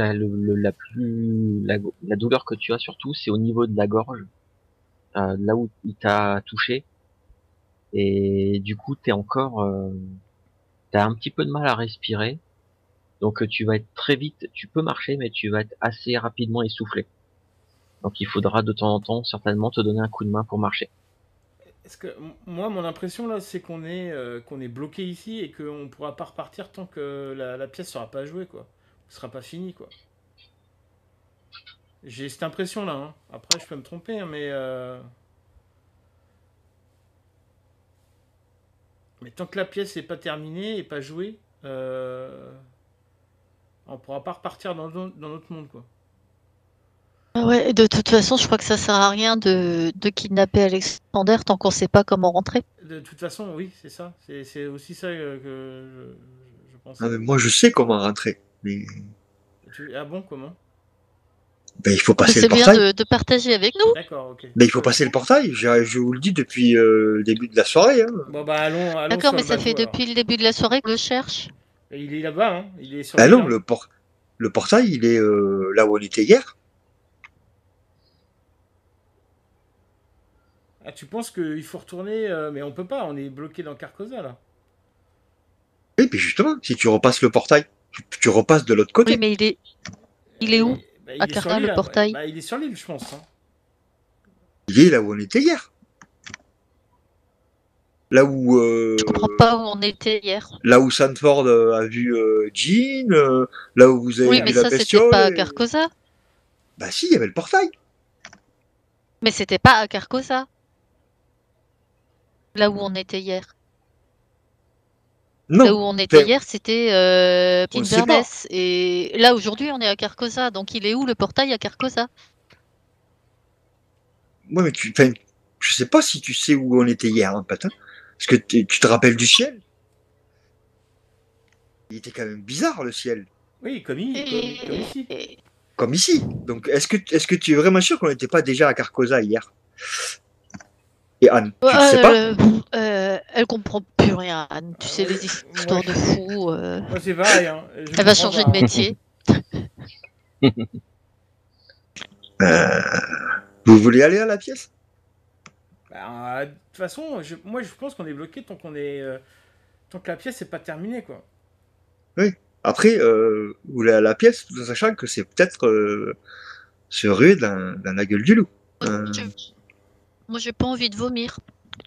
la douleur que tu as surtout, c'est au niveau de la gorge, là où il t'a touché, et du coup t'as un petit peu de mal à respirer, donc tu vas être très vite, tu peux marcher, mais tu vas être assez rapidement essoufflé. Donc il faudra de temps en temps certainement te donner un coup de main pour marcher. Est-ce que moi, mon impression là, c'est qu'on est bloqué ici et qu'on pourra pas repartir tant que la pièce sera pas jouée, quoi. Ce sera pas fini, quoi. J'ai cette impression là, hein. Après, je peux me tromper, hein, mais tant que la pièce est pas terminée et pas jouée, on pourra pas repartir dans notre monde, quoi. Ah ouais, et de toute façon, je crois que ça sert à rien de kidnapper Alexander tant qu'on sait pas comment rentrer. De toute façon, oui, c'est ça. C'est aussi ça que je Ah, pensais. mais moi, je sais comment rentrer. Mais Ah bon, comment? ben, il faut Mais passer le c'est bien portail. de partager avec nous. D'accord, ok. Ben, il faut passer le portail. Je vous le dis depuis le début de la soirée. Hein. Bon bah allons D'accord, sur mais le ça fait bateau alors. depuis le début de la soirée que je le cherche. Et il est là-bas, hein. Il est sur Ben l'île, non, hein. le portail, il est là où on était hier. Ah, tu penses qu'il faut retourner, mais on peut pas, on est bloqué dans Carcosa là. Oui, puis justement, si tu repasses le portail, tu repasses de l'autre Oui, côté. mais il est où? Bah, À il est sur Carna, l'île, le hein. portail. Bah, il est sur l'île, je pense, hein. Il est là où on était hier. Là où, Je comprends pas où on était hier. là où Sanford a vu Jean, là où vous avez Oui, Oui, vu mais la ça, c'était bestiole. pas à Et... Carcosa. Bah si, il y avait le portail. Mais c'était pas à Carcosa, là où on était hier. Là Non, où on était enfin, hier, c'était on ne sait pas. Inverness. Et là, aujourd'hui, on est à Carcosa. Donc, il est où le portail à Carcosa? Ouais, mais enfin, je sais pas si tu sais où on était hier, hein, Patin. Parce que tu te rappelles du ciel. Il était quand même bizarre le ciel, Oui, comme ici. Et... comme ici. Donc est-ce que tu es vraiment sûr qu'on n'était pas déjà à Carcosa hier? Et Anne, tu le sais pas? Elle comprend plus rien, Anne. Tu sais, les Moi, histoires de fous. moi c'est pareil, hein. Je Elle va comprends changer pas, de hein. métier. Euh, Vous voulez aller à la pièce? Bah, de toute façon, moi je pense qu'on est bloqué tant que la pièce n'est pas terminée, quoi. Oui. Après, vous voulez aller à la pièce, tout en sachant que c'est peut-être se ruer dans la gueule du loup. Je- Moi, j'ai pas envie de vomir.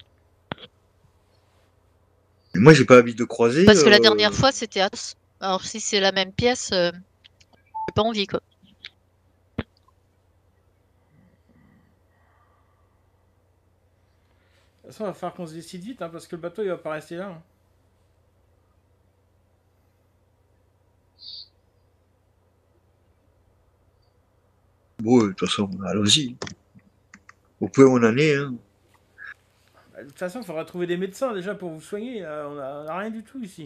Et moi, j'ai pas envie de croiser. Parce que la dernière fois, c'était à... Alors, si c'est la même pièce, j'ai pas envie, quoi. façon, il va falloir qu'on se décide vite, hein, parce que le bateau, il va pas rester là. Hein. Bon, de toute façon, allons-y. Au point où on en est, hein. De toute façon, il faudra trouver des médecins déjà pour vous soigner. On a rien du tout ici.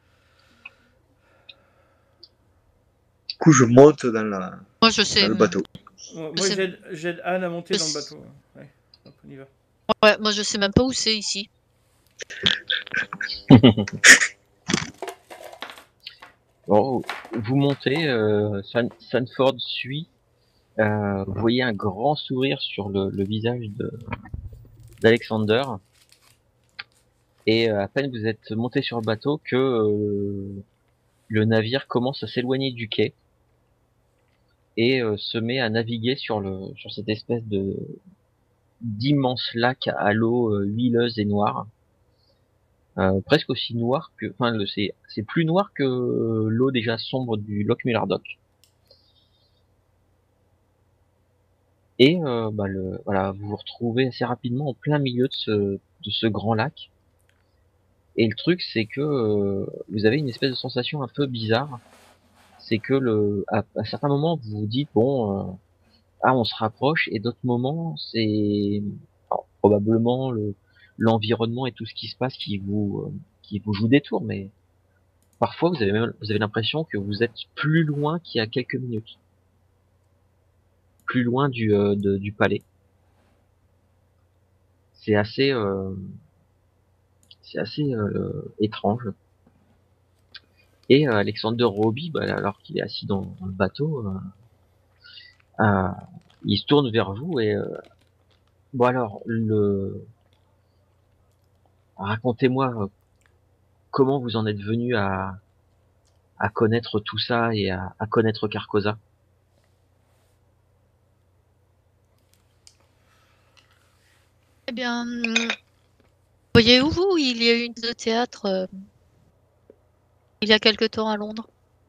Du coup, je monte Moi, je sais. dans le bateau. Moi, sais- j'aide Anne à monter je dans le sais- bateau. Ouais, hop, on y va. Ouais, moi, je sais même pas où c'est ici. Bon, vous montez, Sanford suit. Vous voyez un grand sourire sur le visage d'Alexander. Et à peine vous êtes monté sur le bateau que le navire commence à s'éloigner du quai et se met à naviguer sur cette espèce d'immense lac à l'eau huileuse et noire. Presque aussi noir que, enfin, c'est plus noir que l'eau déjà sombre du Loch Mullardock. Et voilà, vous vous retrouvez assez rapidement en plein milieu de ce grand lac. Et le truc, c'est que vous avez une espèce de sensation un peu bizarre. C'est que à certains moments, vous vous dites bon, on se rapproche, et d'autres moments, c'est probablement l'environnement et tout ce qui se passe qui vous joue des tours, mais parfois vous avez l'impression que vous êtes plus loin qu'il y a quelques minutes, plus loin du palais. C'est assez étrange. Et Alexander Roby, alors qu'il est assis dans le bateau, il se tourne vers vous et bon alors racontez-moi comment vous en êtes venu à connaître tout ça et à connaître Carcosa. Eh bien, voyez-vous, il y a eu une pièce de théâtre il y a quelque temps à Londres.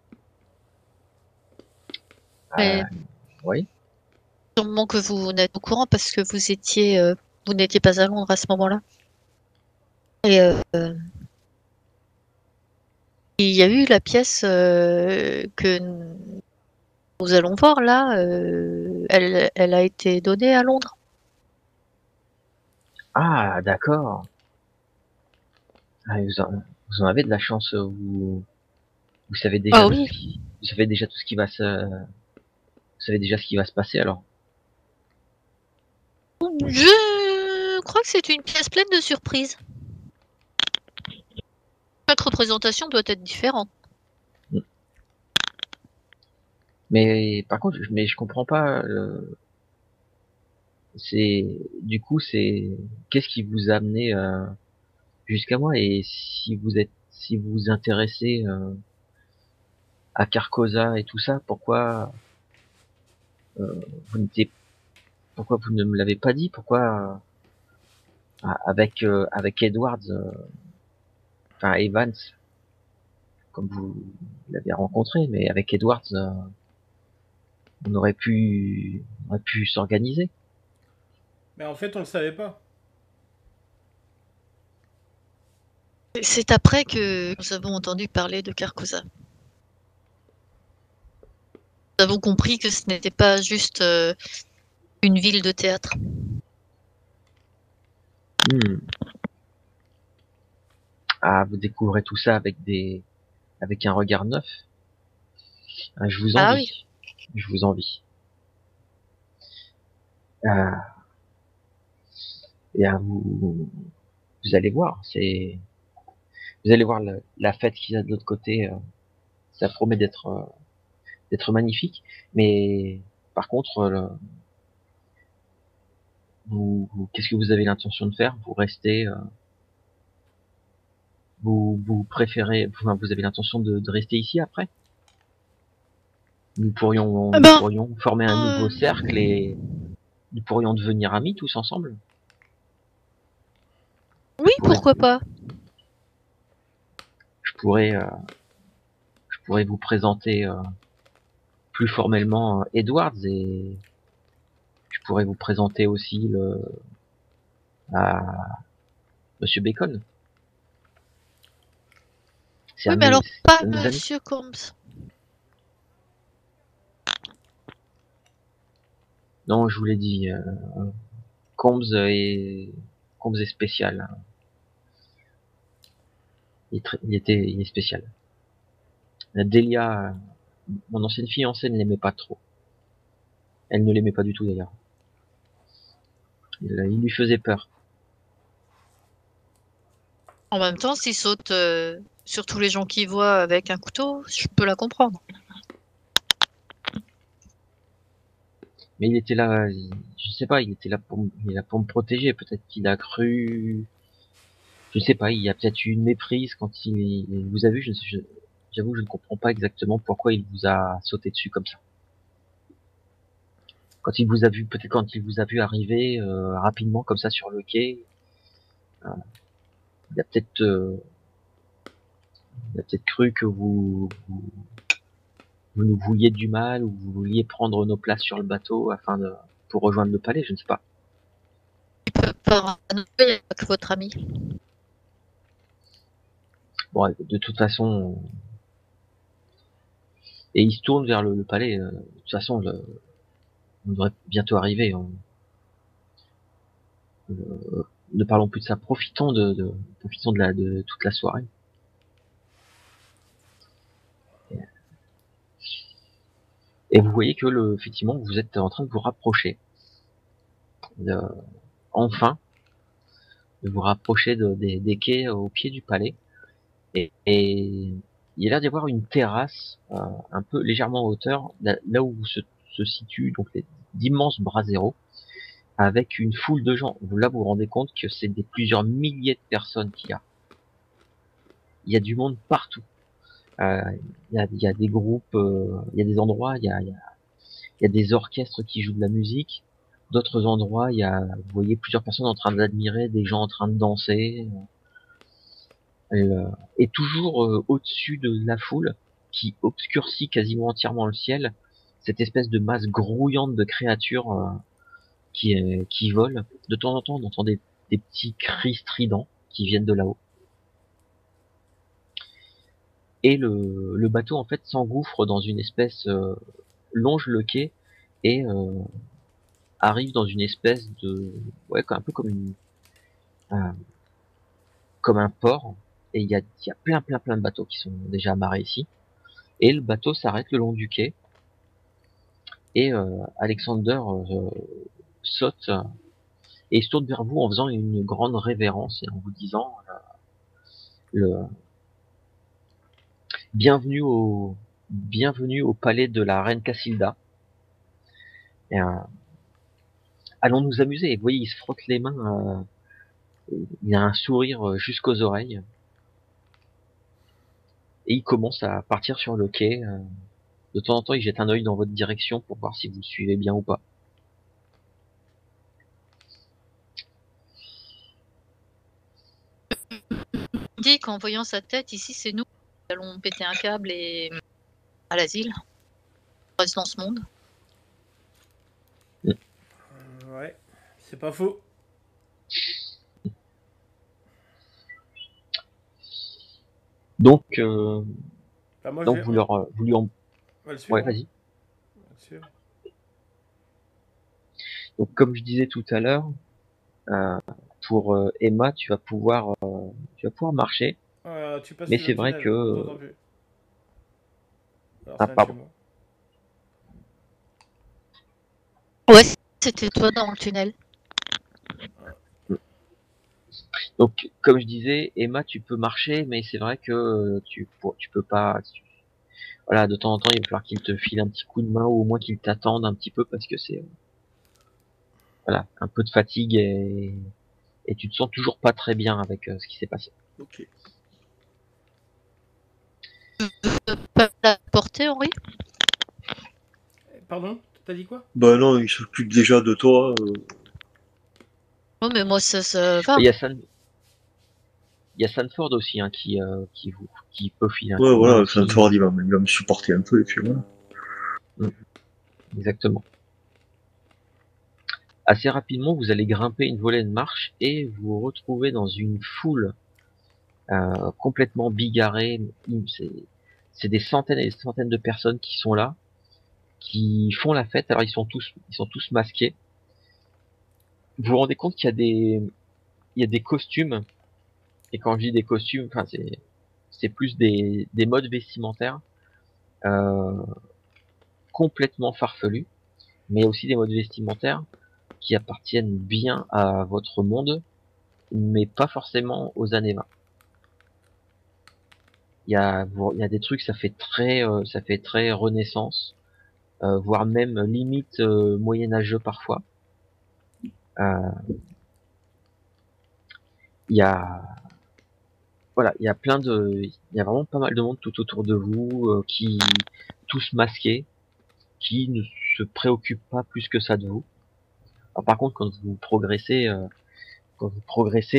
Mais Oui. sûrement que vous n'êtes au courant parce que vous n'étiez pas à Londres à ce moment-là. Et il y a eu la pièce que nous allons voir là. Elle a été donnée à Londres. Ah, d'accord. Ah, vous en avez de la chance. Vous savez déjà Ah oui. vous savez déjà tout ce qui va vous savez déjà ce qui va se passer alors. Je crois que c'est une pièce pleine de surprises. Chaque représentation doit être différente. Mais par contre, je comprends pas. C'est qu'est-ce qui vous a amené jusqu'à moi, et si vous vous intéressez à Carcosa et tout ça, vous n'étiez pourquoi vous ne me l'avez pas dit? Pourquoi avec Edwards, enfin Evans, comme vous l'avez rencontré, mais avec Edwards, on aurait pu s'organiser. Mais en fait, on le savait pas. C'est après que nous avons entendu parler de Carcosa. Nous avons compris que ce n'était pas juste une ville de théâtre. Ah, vous découvrez tout ça avec un regard neuf. Ah, je vous Ah envie. oui. Je vous envie. Et vous allez voir, vous allez voir la fête qu'il y a de l'autre côté. Ça promet d'être magnifique. Mais par contre, qu'est-ce que vous avez l'intention de faire? Vous restez, vous préférez, enfin, vous avez l'intention de rester ici après? Nous pourrions former un nouveau cercle et nous pourrions devenir amis tous ensemble. Oui, pourquoi pas? Je pourrais vous présenter plus formellement Edwards, et je pourrais vous présenter aussi Monsieur Bacon. C'est Oui, un mais de alors mes- pas un de mes amis. Monsieur Combs. Non, je vous l'ai dit, Combs est spécial. Il est spécial. La Delia, mon ancienne fiancée ne l'aimait pas trop. Elle ne l'aimait pas du tout d'ailleurs. Il lui faisait peur. En même temps, s'il saute sur tous les gens qu'il voit avec un couteau, je peux la comprendre. Mais il était là, je sais pas, il était là il est là pour me protéger. Peut-être qu'il a cru, je sais pas, il y a peut-être eu une méprise quand il vous a vu. J'avoue, je ne comprends pas exactement pourquoi il vous a sauté dessus comme ça. Quand il vous a vu, peut-être quand il vous a vu arriver rapidement comme ça sur le quai, euh, il a peut-être, il a peut-être cru que vous nous vouliez du mal ou vous vouliez prendre nos places sur le bateau pour rejoindre le palais, je ne sais pas. Paranoïa avec votre ami. Bon, de toute façon, et il se tourne vers le palais. De toute façon, on devrait bientôt arriver. Ne parlons plus de ça. Profitons de toute la soirée. Et vous voyez que effectivement, vous êtes en train de vous rapprocher. De- enfin, de vous rapprocher des quais au pied du palais. Et il y a l'air d'y avoir une terrasse un peu légèrement en hauteur, là où se situent donc d'immenses braseros, avec une foule de gens. Là, vous vous rendez compte que c'est des plusieurs milliers de personnes qu'il y a. Il y a du monde partout. Euh, il y a des groupes, il y a des endroits, il y a des orchestres qui jouent de la musique. D'autres endroits, vous voyez plusieurs personnes en train d'admirer, des gens en train de danser. Et toujours au-dessus de la foule, qui obscurcit quasiment entièrement le ciel, cette espèce de masse grouillante de créatures qui volent. De temps en temps, on entend des petits cris stridents qui viennent de là-haut. Et le bateau, en fait, s'engouffre dans une espèce, longe le quai et arrive dans une espèce de, ouais, un peu un- comme un port. Et il y a plein de bateaux qui sont déjà amarrés ici. Et le bateau s'arrête le long du quai. Et Alexander saute et se tourne vers vous en faisant une grande révérence et en vous disant le bienvenue au palais de la reine Cassilda. Et, allons nous amuser. Et vous voyez, il se frotte les mains. Il a un sourire jusqu'aux oreilles. Et il commence à partir sur le quai. De temps en temps, il jette un œil dans votre direction pour voir si vous le suivez bien ou pas. Il dit qu'en voyant sa tête, ici, c'est nous qui allons péter un câble et à l'asile. On reste dans ce monde. Ouais, c'est pas faux. Donc, Bah, moi, donc vous lui en... on va le suivre. Ouais, vas-y. On va le suivre. Donc, comme je disais tout à l'heure, pour Emma, tu vas pouvoir marcher. Tu passes Mais sous c'est le vrai tunnel, que, on t'entend plus. Alors, ah, ça vient de chez pardon. moi. Ouais, c'était toi dans le tunnel. Donc, comme je disais, Emma, tu peux marcher, mais c'est vrai que tu peux pas. Voilà, de temps en temps, il va falloir qu'il te file un petit coup de main ou au moins qu'il t'attende un petit peu parce que c'est voilà un peu de fatigue et tu te sens toujours pas très bien avec ce qui s'est passé. Ok. Tu peux pas la porter, Henri? Pardon, t'as dit quoi? Bah non, il s'occupe déjà de toi. Oh, mais moi, ça va. Il y a Sanford aussi hein, qui peut filer un Ouais, coup de main voilà, aussi. Sanford, il va me supporter un peu, et puis voilà. Exactement. assez rapidement, vous allez grimper une volée de marche et vous vous retrouvez dans une foule complètement bigarrée. C'est des centaines et des centaines de personnes qui sont là, qui font la fête. Alors ils sont tous masqués. Vous vous rendez compte qu'il y a des costumes. Et quand je dis des costumes, enfin c'est plus des modes vestimentaires euh, complètement farfelus, mais aussi des modes vestimentaires qui appartiennent bien à votre monde, mais pas forcément aux années 20. Il y a des trucs, ça fait très Renaissance, voire même limite moyenâgeux parfois. Euh, Il y a voilà, il y a il y a vraiment pas mal de monde tout autour de vous, qui tous masqués, qui ne se préoccupent pas plus que ça de vous. Alors par contre, quand vous progressez,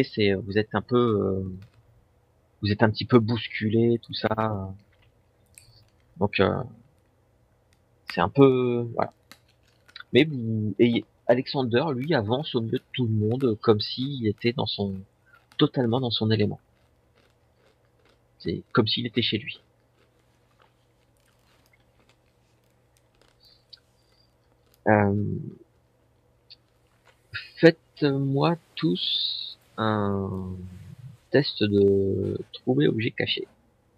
vous êtes un petit peu bousculé, tout ça. Donc c'est un peu voilà. Mais Alexander, lui, avance au milieu de tout le monde comme s'il était totalement dans son élément. C'est comme s'il était chez lui. Euh, Faites-moi tous un test de trouver objet caché.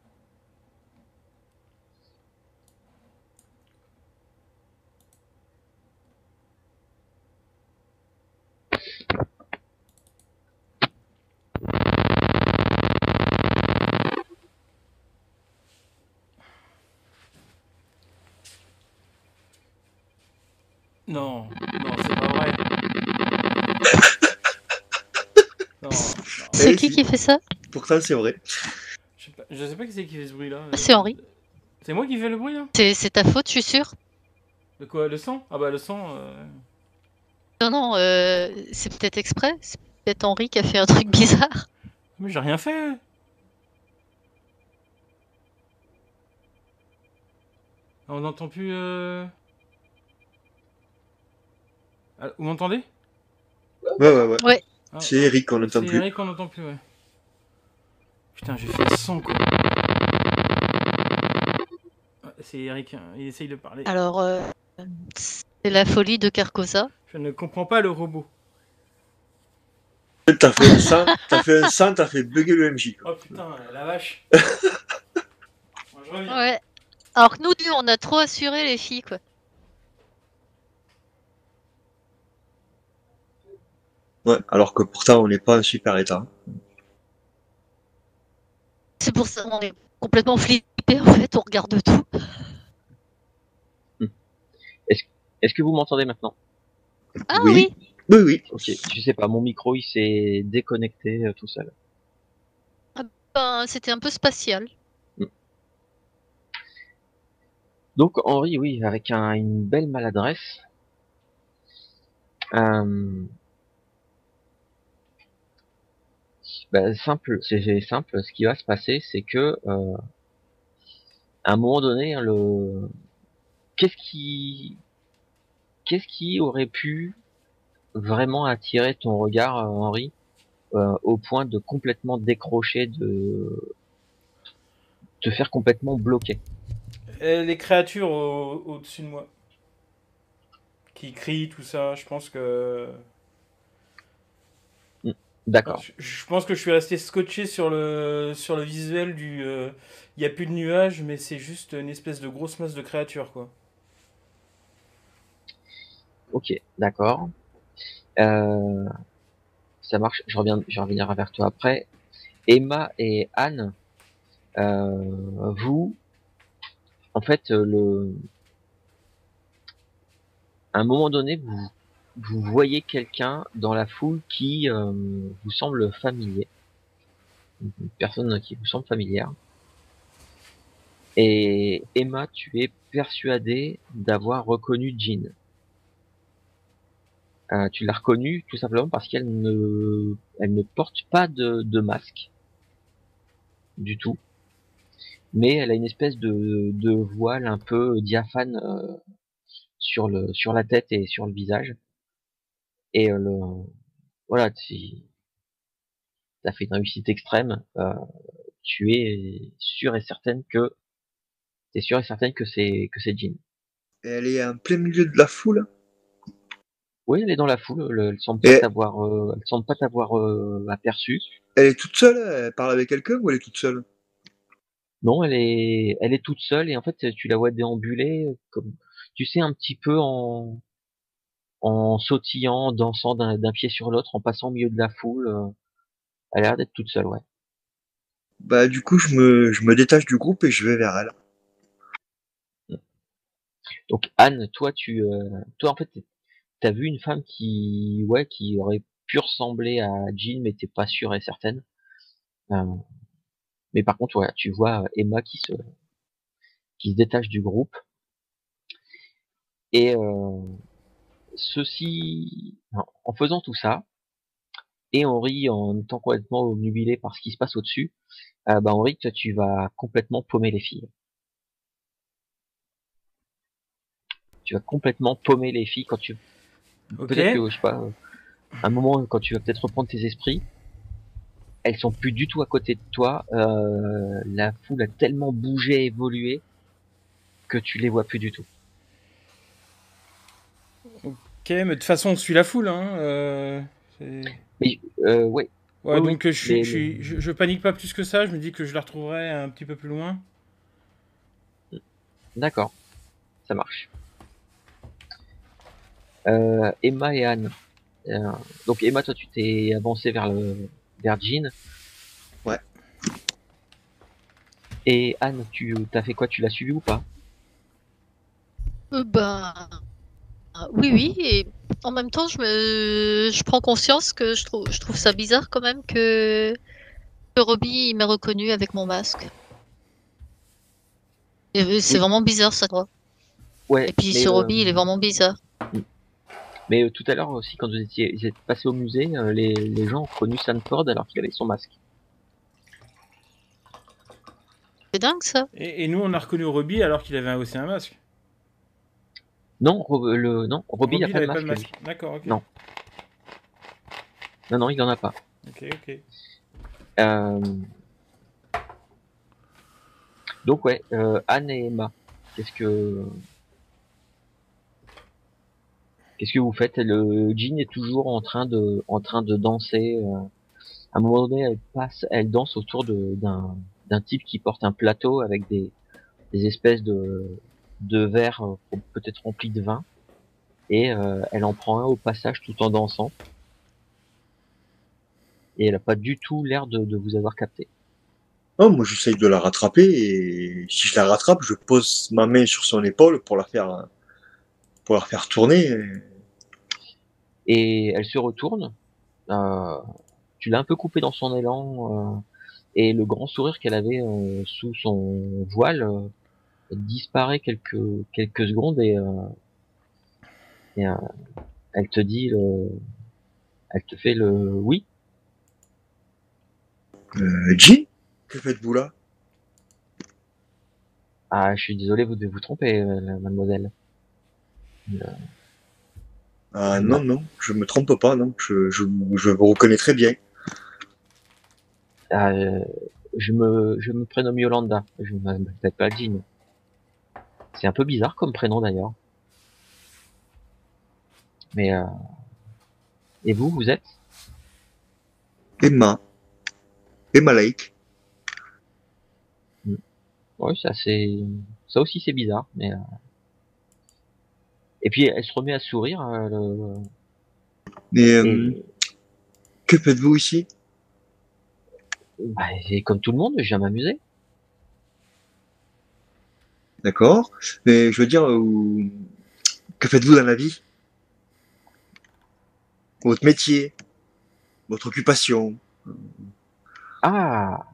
Non, non, c'est pas vrai. Non, non. C'est Eh, qui si. qui fait ça? Pourtant, c'est vrai. Je sais pas qui c'est qui fait ce bruit là. C'est Henri. C'est moi qui fais le bruit là? C'est ta faute, je suis sûre. De quoi? Le sang? Ah bah le sang. Non, non, c'est peut-être exprès. C'est peut-être Henri qui a fait un truc bizarre. Mais j'ai rien fait. On n'entend plus. Ah, vous m'entendez? Ouais. Ouais. Ah, C'est Eric qu'on n'entend c'est plus. Eric qu'on n'entend plus, ouais. Putain, j'ai fait le son quoi. Ah, c'est Eric, hein, il essaye de parler. Alors, c'est la folie de Carcosa. Je ne comprends pas le robot. T'as fait un sang, t'as fait bugger le MJ. Quoi. Oh putain, la vache. Bon, je reviens. Ouais. Alors que nous, on a trop assuré les filles, quoi. Ouais, alors que pourtant, on n'est pas en super état. C'est pour ça qu'on est complètement flippés, en fait, on regarde tout. Est-ce que vous m'entendez maintenant? Ah Oui. oui, Oui. Ok, je sais pas, mon micro il s'est déconnecté tout seul. ben, c'était un peu spatial. Donc Henri, oui, avec une belle maladresse, c'est simple. Ce qui va se passer, c'est que à un moment donné, hein, qu'est-ce qui, qu'est-ce qui aurait pu vraiment attirer ton regard, Henri, au point de complètement décrocher, de te faire complètement bloquer? Et les créatures au-dessus de moi. Qui crient, tout ça, je pense que. D'accord. Je pense que je suis resté scotché sur le visuel du. Il n'y a plus de nuages, mais c'est juste une espèce de grosse masse de créatures, quoi. Ok, d'accord. Euh, Ça marche. Je vais revenir vers toi après. Emma et Anne, vous, en fait, à un moment donné, vous voyez quelqu'un dans la foule qui vous semble familier, une personne qui vous semble familière. Et Emma, tu es persuadée d'avoir reconnu Jean. Tu l'as reconnue tout simplement parce elle ne porte pas de masque du tout, mais elle a une espèce de voile un peu diaphane sur la tête et sur le visage. Et voilà, t'as fait une réussite extrême. Tu es sûr et certaine que c'est Jean. Et elle est en plein milieu de la foule. Oui, elle est dans la foule. Elle semble pas Et t'avoir aperçu. elle est toute seule, elle parle avec quelqu'un ou elle est toute seule? Non, elle est toute seule et en fait, tu la vois déambuler comme, tu sais, un petit peu en sautillant, dansant d'un pied sur l'autre, en passant au milieu de la foule. Elle a l'air d'être toute seule, ouais. Bah, du coup, je me détache du groupe et je vais vers elle. Donc Anne, toi en fait, t'as vu une femme qui aurait pu ressembler à Jean, mais t'es pas sûre et certaine. Euh, mais par contre, ouais, tu vois Emma qui se détache du groupe et ceci, en faisant tout ça et Henri en étant complètement obnubilé par ce qui se passe au-dessus, bah Henri, toi tu vas complètement paumer les filles. Tu vas complètement paumer les filles quand tu, Ok. peut-être que je sais pas, un moment quand tu vas peut-être reprendre tes esprits, elles sont plus du tout à côté de toi. La foule a tellement bougé, évolué que tu les vois plus du tout. Ok, mais de toute façon, on suit la foule, hein. Mais ouais, Ouais, oui, oui, donc les- je panique pas plus que ça. Je me dis que je la retrouverai un petit peu plus loin. d'accord, ça marche. Emma et Anne. Euh, donc Emma, toi, tu t'es avancé vers Jean. Ouais. Et Anne, tu t'as fait quoi? Tu l'as suivi ou pas? Ben, oui, oui, et en même temps, je prends conscience que je trouve ça bizarre quand même que Robbie il m'ait reconnu avec mon masque. Et c'est Oui, vraiment bizarre ça, toi. ouais, Et puis ce Robbie, il est vraiment bizarre. mais tout à l'heure aussi, quand vous êtes passé au musée, les gens ont reconnu Sanford alors qu'il avait son masque. C'est dingue ça. Et nous, on a reconnu Robbie alors qu'il avait aussi un masque. Non, non, Robbie a Robbie, il pas de avait pas de masque masque. lui. D'accord, ok. Non, non, il en a pas. Ok, ok. Euh, donc ouais, Anne et Emma, qu'est-ce que qu'est-ce que vous faites? Le Jean est toujours en train de danser. À un moment donné, elle danse autour d'un type qui porte un plateau avec des espèces de verres peut-être remplis de vin, et elle en prend un au passage tout en dansant, et elle a pas du tout l'air de vous avoir capté. Oh, moi, j'essaye de la rattraper et si je la rattrape, je pose ma main sur son épaule pour la faire tourner. Et elle se retourne. Euh, Tu l'as un peu coupé dans son élan, et le grand sourire qu'elle avait sous son voile disparaît quelques secondes, et elle te dit elle te fait le oui. Jean, que faites-vous là? Ah, je suis désolé, vous devez vous tromper, mademoiselle. Euh, Ah non, ma- non, je me trompe pas, non, je vous reconnais très bien. ah, je me prénomme Yolanda. Je ne m'appelle pas Jean. C'est un peu bizarre comme prénom d'ailleurs. Mais et vous, vous êtes? Emma, Emma Lake. Hmm. Ouais, ça aussi c'est bizarre. Mais et puis elle se remet à sourire. Mais Et, que faites-vous ici? bah, et comme tout le monde, je viens m'amuser. D'accord. Mais je veux dire, que faites-vous dans la vie? Votre métier, votre occupation. Ah,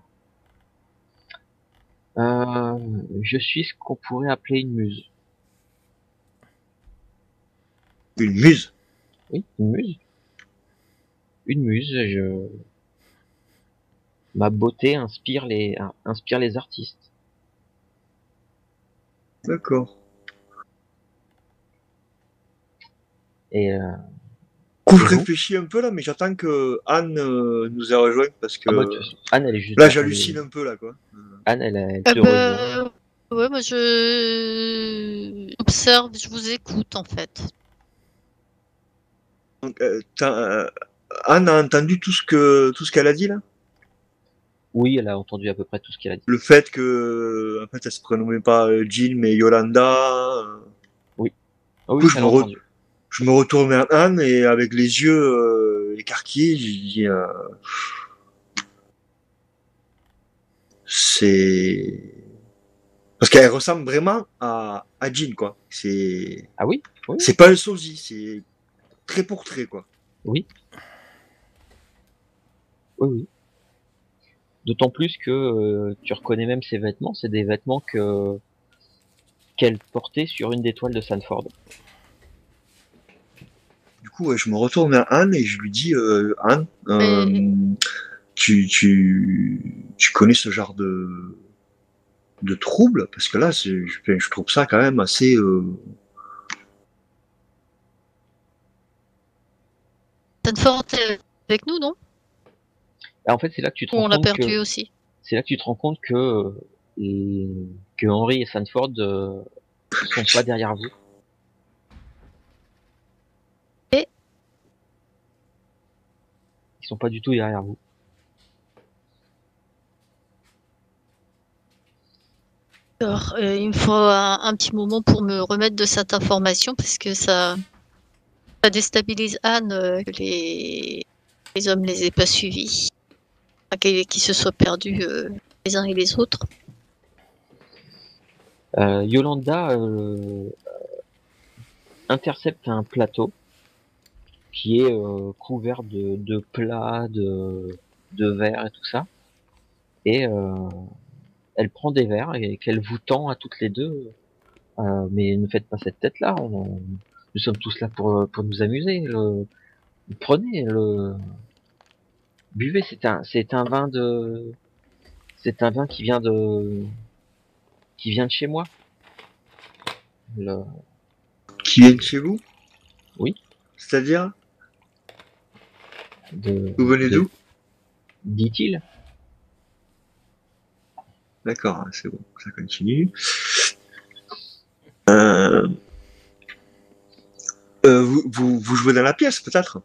je suis ce qu'on pourrait appeler une muse. Une muse. Oui, une muse. Une muse. Ma beauté inspire les artistes. D'accord. Et coup, je Et vous réfléchis un peu là, mais j'attends que Anne nous ait rejoint parce que Ah bah, de toute façon, Anne, elle est juste là, là. j'hallucine un peu là, quoi. Anne, elle Ah te rejoint. bah, ouais, moi je observe, je vous écoute en fait. Donc, Anne a entendu tout ce qu'elle a dit là. Oui, elle a entendu à peu près tout ce qu'elle a dit. Le fait que, en fait, elle se prénommait pas Jill mais Yolanda. Oui. Ah Du oui, coup, elle a entendu. je me retourne vers Anne et avec les yeux écarquillés, je dis c'est parce qu'elle ressemble vraiment à Jean, quoi. Ah oui? Oui, C'est pas un sosie, c'est trait pour trait, quoi. oui, oui, oui. D'autant plus que tu reconnais même ses vêtements, c'est des vêtements qu'elle portait sur une des toiles de Sanford. Du coup, ouais, je me retourne vers Anne et je lui dis Anne, Et tu connais ce genre de trouble? Parce que là, je trouve ça quand même assez. Stanford est avec nous, non? Et en fait, c'est là que tu te Ou rends on l'a compte que perdu aussi? c'est là que tu te rends compte que Henry et Sanford sont pas derrière vous. Et Ils sont pas du tout derrière vous. alors, il me faut un petit moment pour me remettre de cette information parce que ça déstabilise Anne que les hommes les aient pas suivis, enfin, qu'ils se soient perdus les uns et les autres. Yolanda intercepte un plateau qui est couvert de plats, de verres et tout ça. Et elle prend des verres et qu'elle vous tend à toutes les deux. Mais ne faites pas cette tête-là. Nous sommes tous là pour nous amuser. Prenez le, buvez. C'est un vin qui vient de chez moi. Le, Qui viennent chez vous? oui, C'est-à-dire? de, Vous venez de, d'où? dit-il. D'accord, c'est bon, ça continue. Euh, vous jouez dans la pièce, peut-être?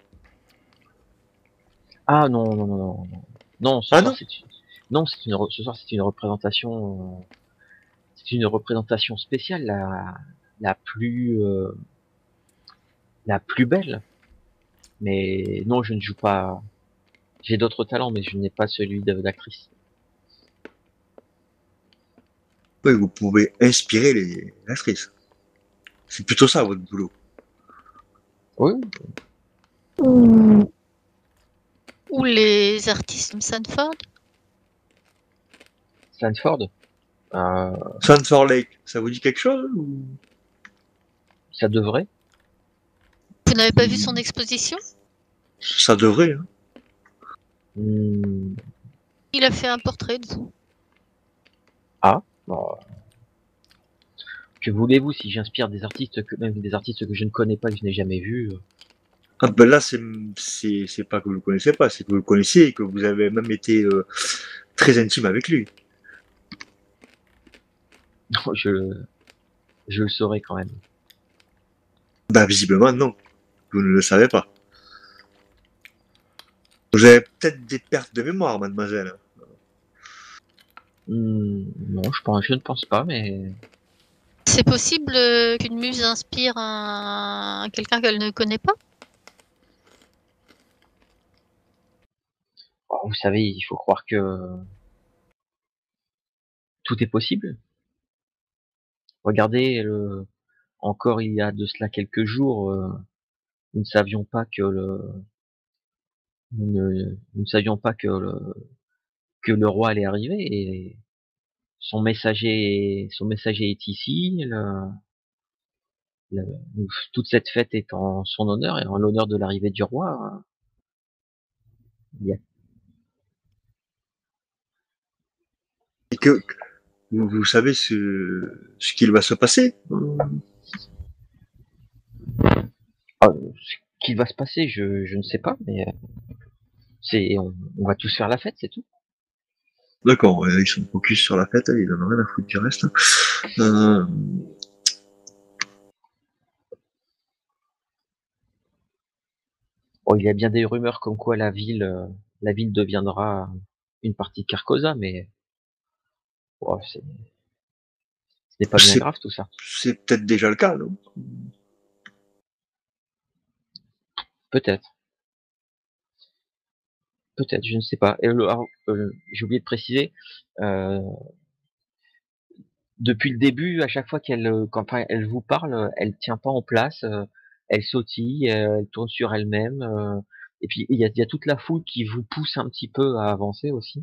Ah non, non, non, non, non. Non, Ah non? non, ce soir c'est une représentation, c'est une représentation spéciale, la plus, la plus belle. Mais non, je ne joue pas. J'ai d'autres talents, mais je n'ai pas celui d'actrice. Oui, vous pouvez inspirer les actrices. C'est plutôt ça, votre boulot. Oui, Ou les artistes comme Sanford. Stanford, euh, Sanford Lake, ça vous dit quelque chose ou... ça devrait. Vous n'avez pas vu son exposition? Ça devrait, hein. Hmm, Il a fait un portrait de vous. bon, que voulez-vous si j'inspire même des artistes que je ne connais pas, que je n'ai jamais vus. Ah ben là, c'est pas que vous le connaissez pas, c'est que vous le connaissez et que vous avez même été très intime avec lui. Non, je le saurais quand même. Bah visiblement non, vous ne le savez pas. Vous avez peut-être des pertes de mémoire, mademoiselle. Non, je ne pense pas, mais C'est possible qu'une muse inspire quelqu'un qu'elle ne connaît pas? oh, vous savez, il faut croire que tout est possible. Regardez, encore il y a de cela quelques jours, nous ne savions pas que nous ne savions pas que le roi allait arriver et son messager est ici. Le- toute cette fête est en son honneur et en l'honneur de l'arrivée du roi. Il y a- Et que vous savez ce qu'il va se passer. ah, ce qu'il va se passer, je ne sais pas, mais on va tous faire la fête, c'est tout. D'accord, ouais, ils sont focus sur la fête, ils en ont rien à foutre du reste. Euh, Bon, il y a bien des rumeurs comme quoi la ville deviendra une partie de Carcosa, mais bon, ce n'est pas bien c'est grave tout ça. c'est peut-être déjà le cas, non? Peut-être, peut-être, je ne sais pas. J'ai oublié de préciser, euh, depuis le début, à chaque fois enfin, elle vous parle, elle tient pas en place, elle sautille, elle tourne sur elle-même, et puis il y a toute la foule qui vous pousse un petit peu à avancer aussi.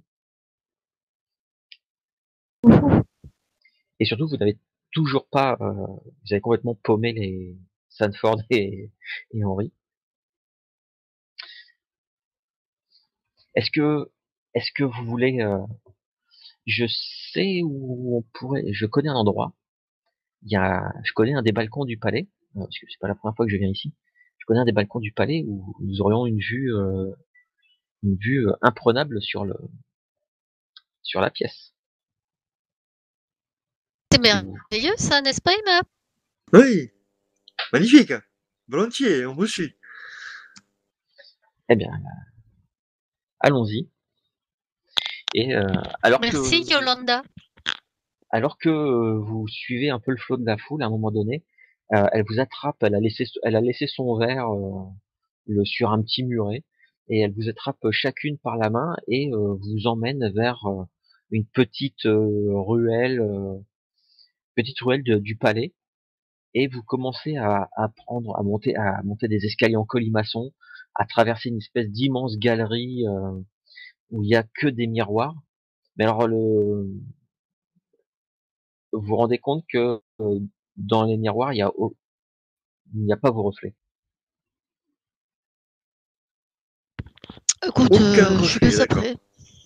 Et surtout, vous n'avez toujours pas, vous avez complètement paumé les Sanford et Henry. Est-ce que, est-ce que vous voulez, je sais où on pourrait, je connais un endroit. Je connais un des balcons du palais, parce que c'est pas la première fois que je viens ici. Je connais un des balcons du palais où nous aurions une vue imprenable sur la pièce. C'est merveilleux, ça, n'est-ce pas, Emma? Oui, magnifique. Volontiers, on vous suit. Eh bien, allons-y. Et Merci, Yolanda. alors que vous suivez un peu le flot de la foule, à un moment donné, elle vous attrape. Elle a laissé son verre sur un petit muret, et elle vous attrape chacune par la main et vous emmène vers une petite ruelle du palais. Et vous commencez à monter des escaliers en colimaçon, à traverser une espèce d'immense galerie où il y a que des miroirs. Mais alors vous vous rendez compte que dans les miroirs, il n'y a pas vos reflets. Écoute, Aucun je suis reflet, pas d'accord. après.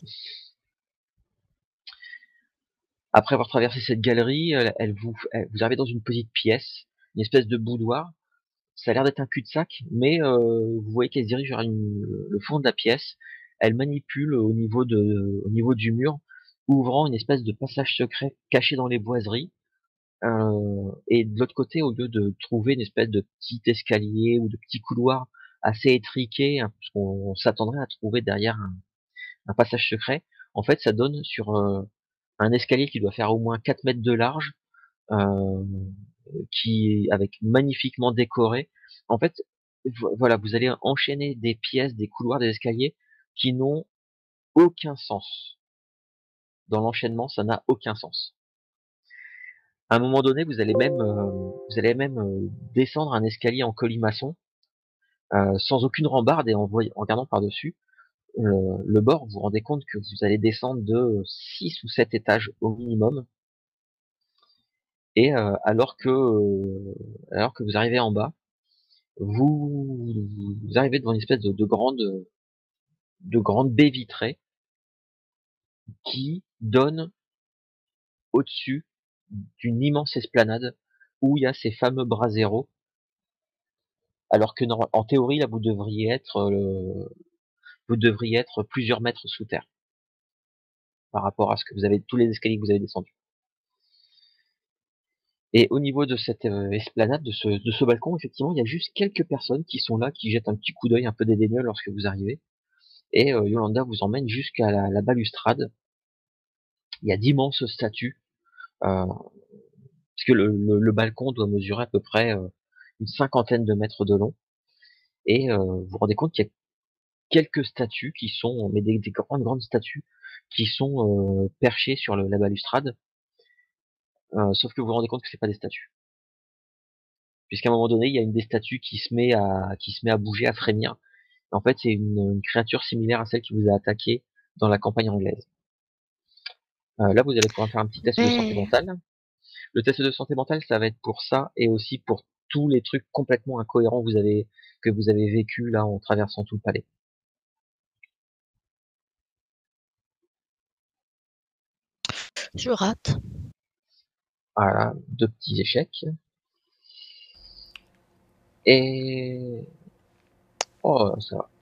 Après avoir traversé cette galerie, vous arrivez dans une petite pièce, une espèce de boudoir. Ça a l'air d'être un cul-de-sac, mais vous voyez qu'elle se dirige vers le fond de la pièce. Elle manipule au niveau du mur, ouvrant une espèce de passage secret caché dans les boiseries. Et de l'autre côté, au lieu de trouver une espèce de petit escalier ou de petit couloir assez étriqué, hein, parce qu'on s'attendrait à trouver derrière un passage secret, en fait, ça donne sur un escalier qui doit faire au moins 4 mètres de large, euh, qui est avec magnifiquement décoré. En fait, voilà, vous allez enchaîner des pièces, des couloirs, des escaliers qui n'ont aucun sens. Dans l'enchaînement, ça n'a aucun sens. À un moment donné, vous allez même descendre un escalier en colimaçon, sans aucune rambarde et en regardant par-dessus le bord, vous vous rendez compte que vous allez descendre de 6 ou 7 étages au minimum. Et alors que vous arrivez en bas, vous arrivez devant une espèce de grande baie vitrée qui donne au-dessus d'une immense esplanade où il y a ces fameux braseros, alors que en théorie là vous devriez être plusieurs mètres sous terre par rapport à ce que vous avez tous les escaliers que vous avez descendus. Et au niveau de cette esplanade, de ce balcon, effectivement, il y a juste quelques personnes qui sont là, qui jettent un petit coup d'œil un peu dédaigneux lorsque vous arrivez. Et Yolanda vous emmène jusqu'à la balustrade. Il y a d'immenses statues, parce que le balcon doit mesurer à peu près une cinquantaine de mètres de long. Et vous vous rendez compte qu'il y a quelques statues qui sont, mais des grandes statues qui sont perchées sur la balustrade. Sauf que vous vous rendez compte que c'est pas des statues. Puisqu'à un moment donné, il y a une des statues qui se met à bouger, à frémir. En fait, c'est une créature similaire à celle qui vous a attaqué dans la campagne anglaise. Là, vous allez pouvoir faire un petit test de santé Mais mentale. Le test de santé mentale, ça va être pour ça et aussi pour tous les trucs complètement incohérents que vous avez vécu là en traversant tout le palais. je rate. Voilà, 2 petits échecs. Et Oh, ça va.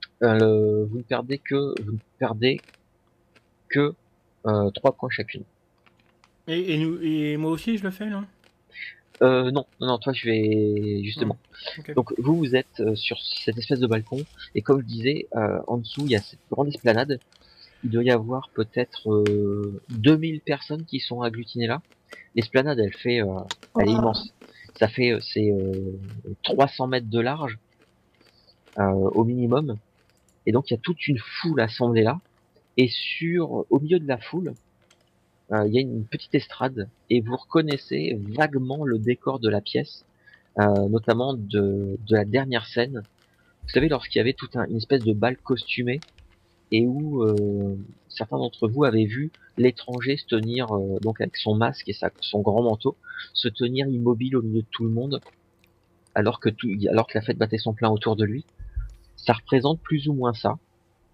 Vous ne perdez que 3 points chacune. Et moi aussi, je le fais, là? Non, non, non, toi je vais justement. Ok. Donc vous êtes sur cette espèce de balcon et comme je disais, en dessous il y a cette grande esplanade. Il doit y avoir peut-être 2000 personnes qui sont agglutinées là. L'esplanade, elle est immense. Ça fait c'est 300 mètres de large au minimum. Et donc il y a toute une foule assemblée là. Et au milieu de la foule, il y a une petite estrade et vous reconnaissez vaguement le décor de la pièce, notamment de la dernière scène. Vous savez, lorsqu'il y avait une espèce de bal costumé et où certains d'entre vous avaient vu l'étranger se tenir, donc avec son masque et son grand manteau, se tenir immobile au milieu de tout le monde, alors que la fête battait son plein autour de lui. Ça représente plus ou moins ça.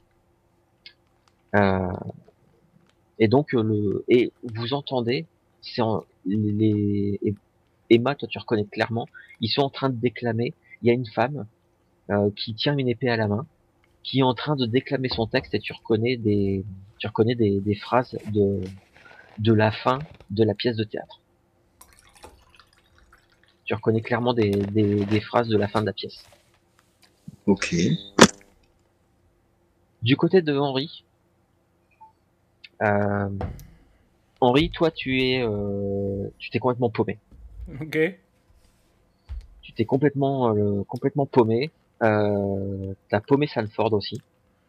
Euh, et donc et vous entendez, Emma, toi tu reconnais clairement, ils sont en train de déclamer. Il y a une femme qui tient une épée à la main, qui est en train de déclamer son texte et tu reconnais des phrases de la fin de la pièce de théâtre. Tu reconnais clairement des phrases de la fin de la pièce. Ok. Du côté de Henri, euh, Henri, toi tu t'es complètement paumé. Ok. Tu t'es complètement paumé. T'as paumé Sanford aussi.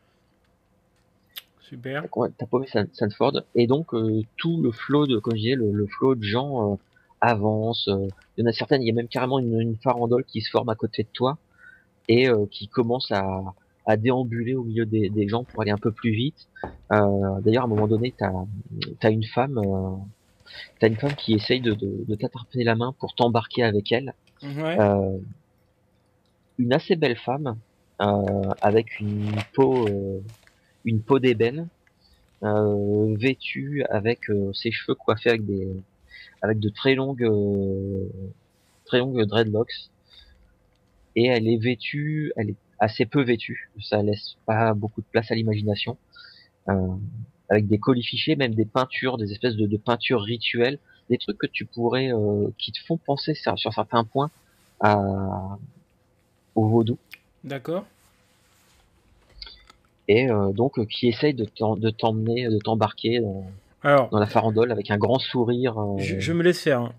Super. T'as paumé Sanford. Et donc tout le flot comme je disais, le flot de gens avance. Il y en a certaines, il y a même carrément une farandole qui se forme à côté de toi et qui commence à déambuler au milieu des gens pour aller un peu plus vite. D'ailleurs, à un moment donné, t'as une femme, t'as une femme qui essaye de t'attraper la main pour t'embarquer avec elle. Ouais. Euh, une assez belle femme avec une peau d'ébène, vêtue avec ses cheveux coiffés avec de très longues dreadlocks. Et elle est assez peu vêtue, ça laisse pas beaucoup de place à l'imagination, euh, avec des colifichets, même des peintures, des espèces de peintures rituelles, des trucs que tu pourrais, qui te font penser sur certains points au vaudou, D'accord. et donc qui essaye de t'embarquer Alors, dans la farandole avec un grand sourire. je me laisse faire, hein.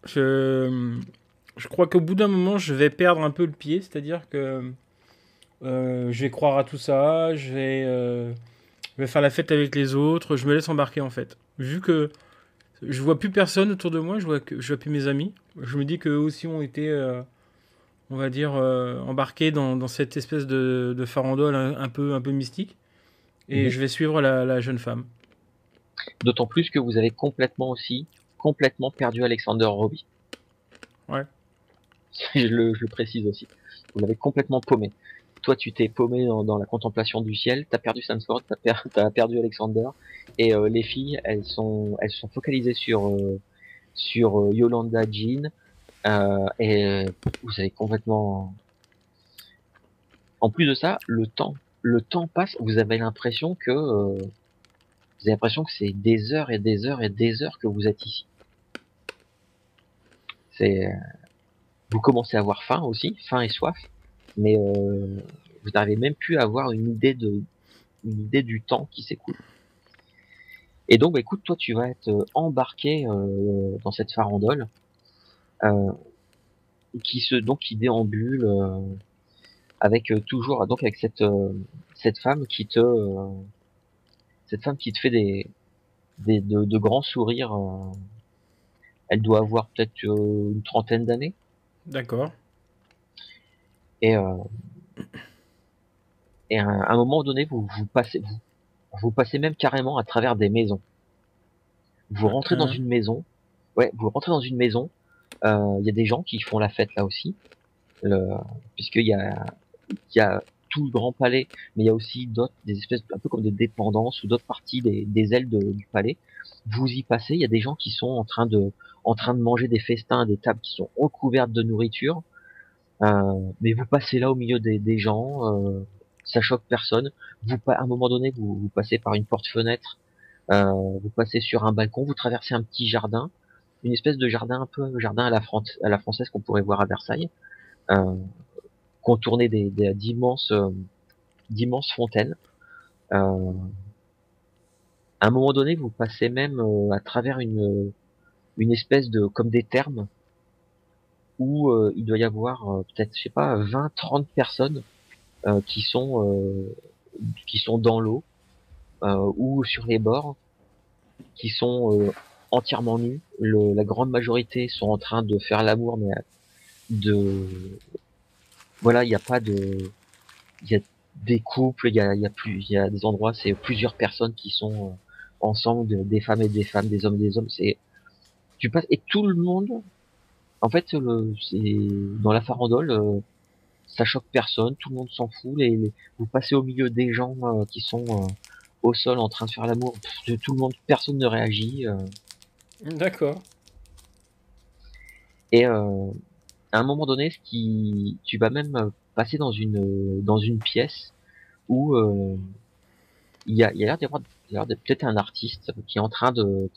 Je crois qu'au bout d'un moment, je vais perdre un peu le pied, c'est-à-dire que je vais croire à tout ça, je vais faire la fête avec les autres, je me laisse embarquer en fait. Vu que je vois plus personne autour de moi, je vois plus mes amis, je me dis qu'eux aussi ont été, on va dire, embarqués dans cette espèce de farandole un peu mystique, et Mhm. je vais suivre la jeune femme. D'autant plus que vous avez complètement perdu Alexander Robbie. Ouais. Je le précise aussi. Vous l'avez complètement paumé. Toi, tu t'es paumé dans la contemplation du ciel, t'as perdu Sanford, t'as perdu Alexander, et les filles, elles sont focalisées sur Yolanda Jean, et vous avez complètement. En plus de ça, le temps passe. Vous avez l'impression que c'est des heures et des heures et des heures que vous êtes ici. C'est, vous commencez à avoir faim aussi, faim et soif, mais vous n'arrivez même plus à avoir une idée du temps qui s'écoule. Et donc, bah, écoute, toi, tu vas être embarqué dans cette farandole euh, qui déambule avec toujours donc avec cette femme qui te fait de grands sourires. Elle doit avoir peut-être une trentaine d'années D'accord. et à un moment donné, vous passez même carrément à travers des maisons. Vous rentrez dans Hein. une maison. Ouais, vous rentrez dans une maison. Il y a des gens qui font la fête là aussi, le- puisqu'il y a tout le grand palais, mais il y a aussi des espèces un peu comme des dépendances ou d'autres parties des ailes du palais. Vous y passez, il y a des gens qui sont en train de manger des festins, des tables qui sont recouvertes de nourriture. Mais vous passez là au milieu des gens, ça choque personne. À un moment donné, vous passez par une porte-fenêtre, vous passez sur un balcon, vous traversez un petit jardin, une espèce de jardin un peu jardin à la française qu'on pourrait voir à Versailles, euh, contourné d'immenses fontaines. Euh, à un moment donné, vous passez même à travers une espèce de comme des thermes où il doit y avoir peut-être, je sais pas, 20-30 personnes euh, qui sont euh, qui sont dans l'eau ou sur les bords, qui sont entièrement nus. La grande majorité sont en train de faire l'amour, mais de voilà, il n'y a pas de, il y a des couples, il y a des endroits, c'est plusieurs personnes qui sont ensemble, des femmes et des femmes, des hommes et des hommes. C'est tu passes et tout le monde. En fait, c'est dans la farandole, ça choque personne, tout le monde s'en fout. Vous passez au milieu des gens qui sont au sol en train de faire l'amour, tout le monde, personne ne réagit. D'accord. Et à un moment donné, tu vas même passer dans une pièce où il y a l'air d'avoir peut-être un artiste qui est en train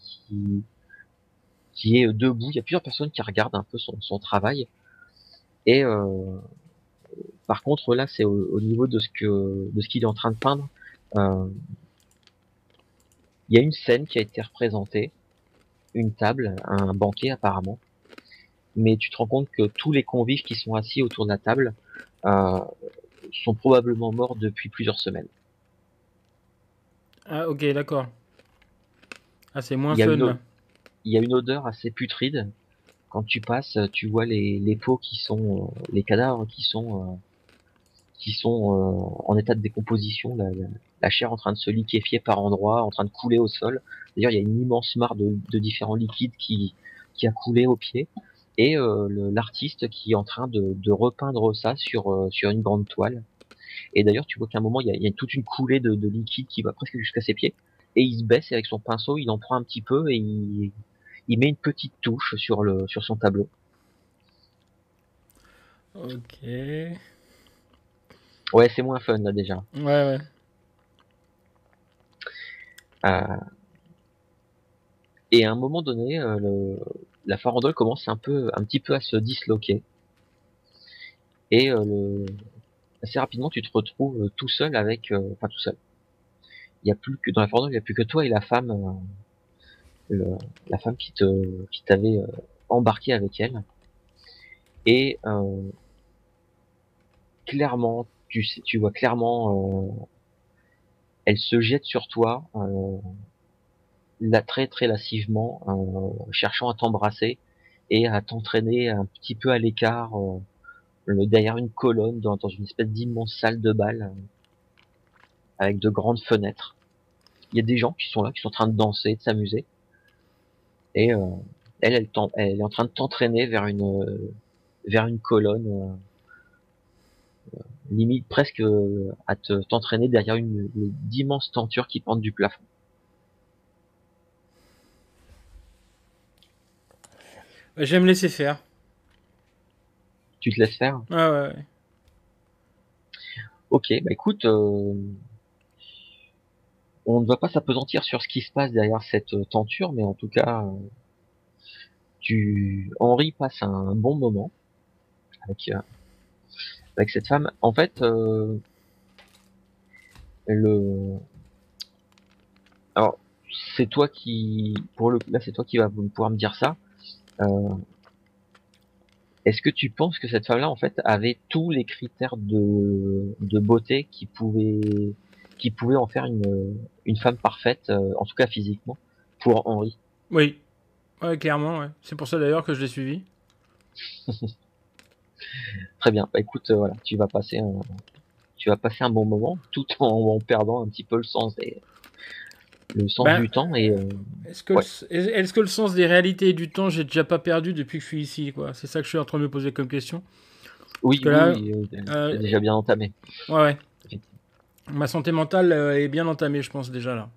qui est debout. Il y a plusieurs personnes qui regardent un peu son travail. Et par contre, là, c'est au niveau de ce qu'il est en train de peindre. Euh, il y a une scène qui a été représentée, une table, un banquet apparemment. Mais tu te rends compte que tous les convives qui sont assis autour de la table euh, sont probablement morts depuis plusieurs semaines. Ah, ok, d'accord. Ah, c'est moins Il y a fun, une, là. il y a une odeur assez putride. Quand tu passes, tu vois les peaux qui sont, les cadavres qui sont en état de décomposition, la chair en train de se liquéfier par endroits, en train de couler au sol. D'ailleurs, il y a une immense mare de différents liquides qui a coulé au pied. Et l'artiste qui est en train de repeindre ça sur une grande toile. Et d'ailleurs, tu vois qu'à un moment, il y a toute une coulée de liquide qui va presque jusqu'à ses pieds. Et il se baisse et avec son pinceau, il en prend un petit peu et il met une petite touche sur son tableau. Ok. Ouais, Ouais, c'est moins fun là déjà. ouais. Euh, et à un moment donné, la farandole commence un petit peu à se disloquer. Et assez rapidement, tu te retrouves tout seul enfin tout seul. Il y a plus que dans la farandole, il y a plus que toi et la femme, la femme qui t'avait embarqué avec elle. Et clairement, tu vois clairement, elle se jette sur toi, très lascivement, cherchant à t'embrasser et à t'entraîner un petit peu à l'écart, derrière une colonne, dans une espèce d'immense salle de bal, avec de grandes fenêtres. Il y a des gens qui sont là, qui sont en train de danser, de s'amuser, et elle est en train de t'entraîner vers une colonne, limite presque à t'entraîner derrière d'immenses tentures qui pendent du plafond. Ouais, j'aime laisser faire. Tu te laisses faire? Ah, ouais, ouais. Ok, bah écoute, on ne va pas s'apesantir sur ce qui se passe derrière cette tenture, mais en tout cas, Henri passe un bon moment avec, avec cette femme. En fait, le, alors, c'est toi qui, là, c'est toi qui va pouvoir me dire ça. Euh, Est-ce que tu penses que cette femme-là, en fait, avait tous les critères de beauté qui pouvaient en faire une femme parfaite, en tout cas physiquement, pour Henri? Oui. Ouais, clairement, ouais. C'est pour ça d'ailleurs que je l'ai suivi. Très bien. Bah écoute, voilà, tu vas passer un bon moment, tout en perdant un petit peu le sens Ben, du temps et ouais. est-ce que le sens des réalités et du temps, j'ai déjà pas perdu depuis que je suis ici, quoi. C'est ça que je suis en train de me poser comme question. Parce Oui, que là, c'est euh, déjà bien entamé. ouais, ouais. Ma santé mentale est bien entamée, je pense déjà là.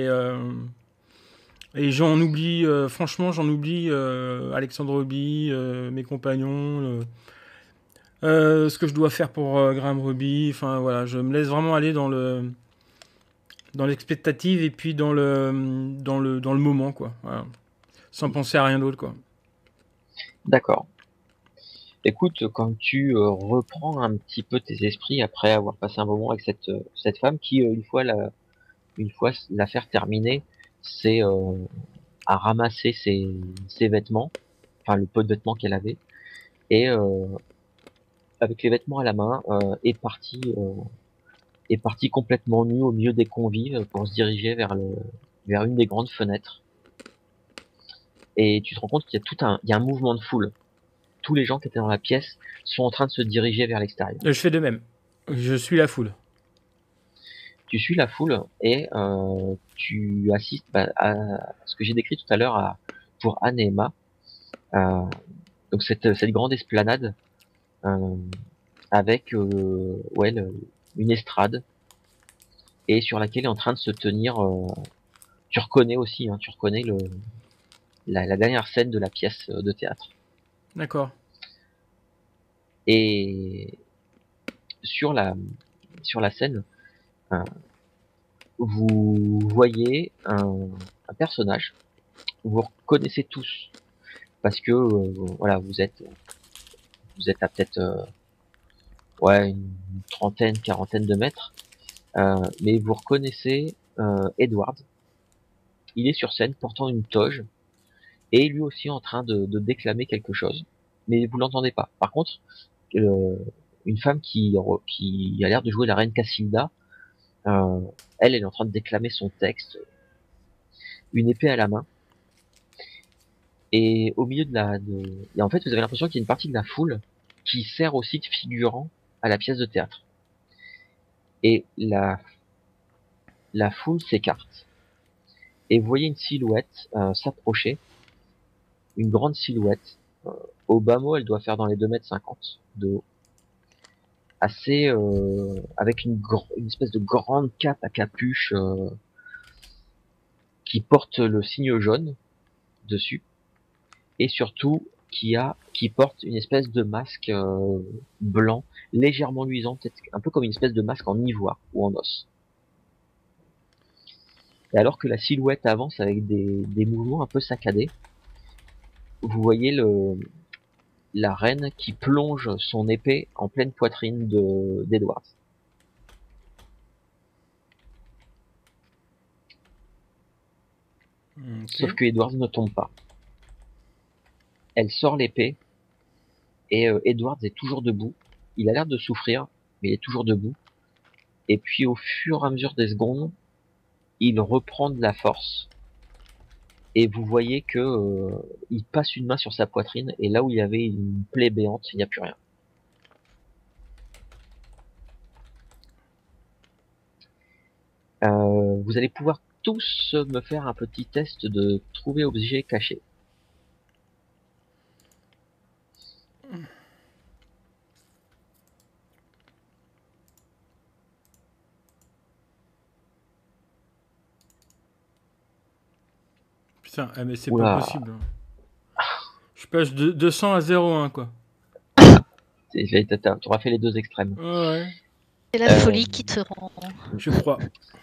Et j'en oublie, franchement, j'en oublie Alexandre Obi, mes compagnons, ce que je dois faire pour Graham Ruby. Enfin voilà, je me laisse vraiment aller dans l'expectative et puis dans le moment, quoi. Voilà. Sans penser à rien d'autre, quoi. D'accord. Écoute, quand tu reprends un petit peu tes esprits après avoir passé un moment avec cette femme qui, une fois l'affaire terminée, c'est à ramasser ses vêtements, enfin le peu de vêtements qu'elle avait, et avec les vêtements à la main, est partie complètement nue au milieu des convives pour se diriger vers une des grandes fenêtres. Et tu te rends compte qu'il y a il y a un mouvement de foule. Tous les gens qui étaient dans la pièce sont en train de se diriger vers l'extérieur. Je fais de même. Je suis la foule. Tu suis la foule et tu assistes à ce que j'ai décrit tout à l'heure pour Anne et Emma. Donc cette grande esplanade avec une estrade et sur laquelle est en train de se tenir. Tu reconnais aussi, hein, tu reconnais la dernière scène de la pièce de théâtre. D'accord. Et sur la scène, vous voyez un personnage. Vous reconnaissez tous parce que voilà, vous êtes à peut-être une trentaine, quarantaine de mètres, mais vous reconnaissez Edward. Il est sur scène portant une toge et lui aussi en train de déclamer quelque chose, mais vous l'entendez pas. Par contre, une femme qui a l'air de jouer la reine Cassilda, elle est en train de déclamer son texte, une épée à la main. Et au milieu et en fait, vous avez l'impression qu'il y a une partie de la foule qui sert aussi de figurant à la pièce de théâtre. Et la foule s'écarte. Et vous voyez une silhouette s'approcher, une grande silhouette. Au bas mot, elle doit faire dans les 2,50 m de haut. Assez, avec une espèce de grande cape à capuche qui porte le signe jaune dessus. Et surtout qui porte une espèce de masque blanc, légèrement luisant, peut-être un peu comme une espèce de masque en ivoire ou en os. Et alors que la silhouette avance avec des mouvements un peu saccadés, vous voyez la reine qui plonge son épée en pleine poitrine d'Edward. Okay. Sauf que Edward ne tombe pas. Elle sort l'épée et Edward est toujours debout. Il a l'air de souffrir, mais il est toujours debout. Et puis au fur et à mesure des secondes, il reprend de la force. Et vous voyez que il passe une main sur sa poitrine et là où il y avait une plaie béante, il n'y a plus rien. Vous allez pouvoir tous me faire un petit test de trouver objet caché. Putain, mais c'est Oula. pas possible. Je passe de 200 à 0,1, quoi. T'auras fait les deux extrêmes. Ouais. C'est la folie qui te rend. Je crois.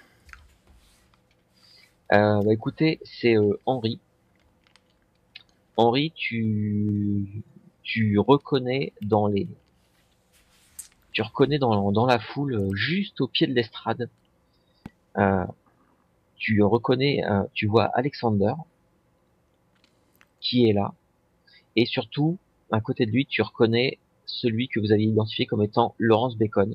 Écoutez, c'est Henri. Henri, tu reconnais dans la foule, juste au pied de l'estrade, tu vois Alexander qui est là, et surtout à côté de lui, tu reconnais celui que vous avez identifié comme étant Laurence Bacon.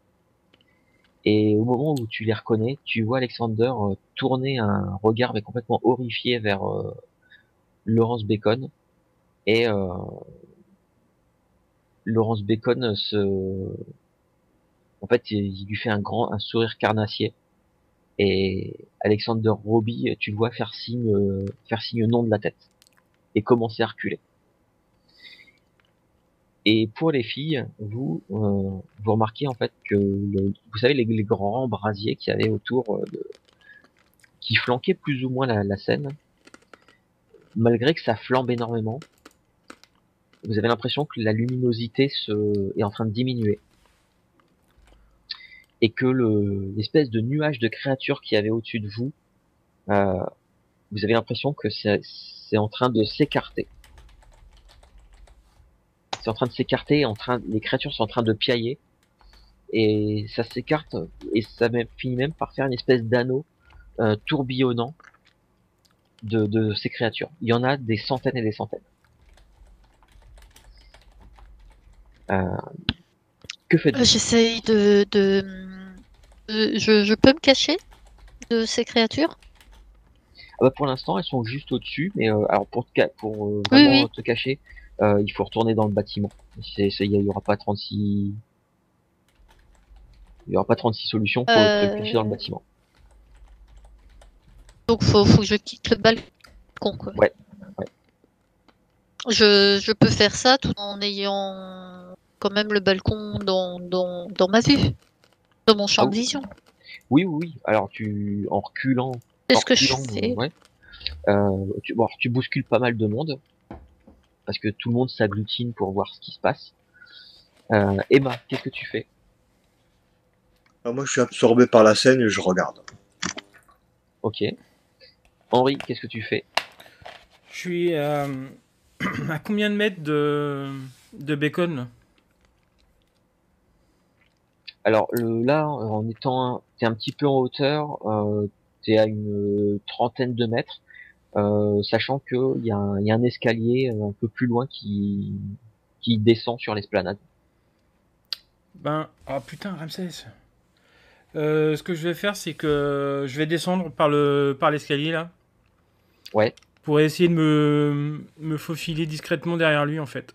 Et au moment où tu les reconnais, tu vois Alexander tourner un regard mais complètement horrifié vers Laurence Bacon, et Laurence Bacon en fait, il lui fait un sourire carnassier. Et Alexander Roby, tu le vois faire signe non de la tête et commencer à reculer. Et pour les filles, vous remarquez en fait que vous savez les grands brasiers qu'il y avait autour qui flanquaient plus ou moins la scène, malgré que ça flambe énormément, vous avez l'impression que la luminosité est en train de diminuer et que l'espèce de nuage de créatures qu'il y avait au-dessus de vous, vous avez l'impression que c'est en train de s'écarter. C'est en train de s'écarter, les créatures sont en train de piailler et ça s'écarte et ça finit même par faire une espèce d'anneau tourbillonnant de ces créatures. Il y en a des centaines et des centaines. Que faites-vous? J'essaye je peux me cacher de ces créatures? Ah bah pour l'instant, elles sont juste au-dessus, mais alors pour Oui, vraiment oui. te cacher, il faut retourner dans le bâtiment. Il y aura pas 36, il y aura pas 36 solutions, faut te cacher dans le bâtiment. Donc faut que je quitte le balcon, quoi. Ouais. Je peux faire ça tout en ayant quand même le balcon dans ma vue, dans mon champ de vision. Oui, oui, oui. Alors en reculant, C'est ce que je fais. ouais. Tu bouscules pas mal de monde parce que tout le monde s'agglutine pour voir ce qui se passe. Emma, qu'est-ce que tu fais? Moi, je suis absorbé par la scène et je regarde. Ok. Henri, qu'est-ce que tu fais? Je suis à combien de mètres de Bacon là? Alors là, t'es un petit peu en hauteur, t'es à une trentaine de mètres, sachant que il y a un escalier un peu plus loin qui descend sur l'esplanade. Oh putain, Ramsès. Ce que je vais faire, c'est que je vais descendre par l'escalier là. Ouais. Pour essayer de me faufiler discrètement derrière lui en fait.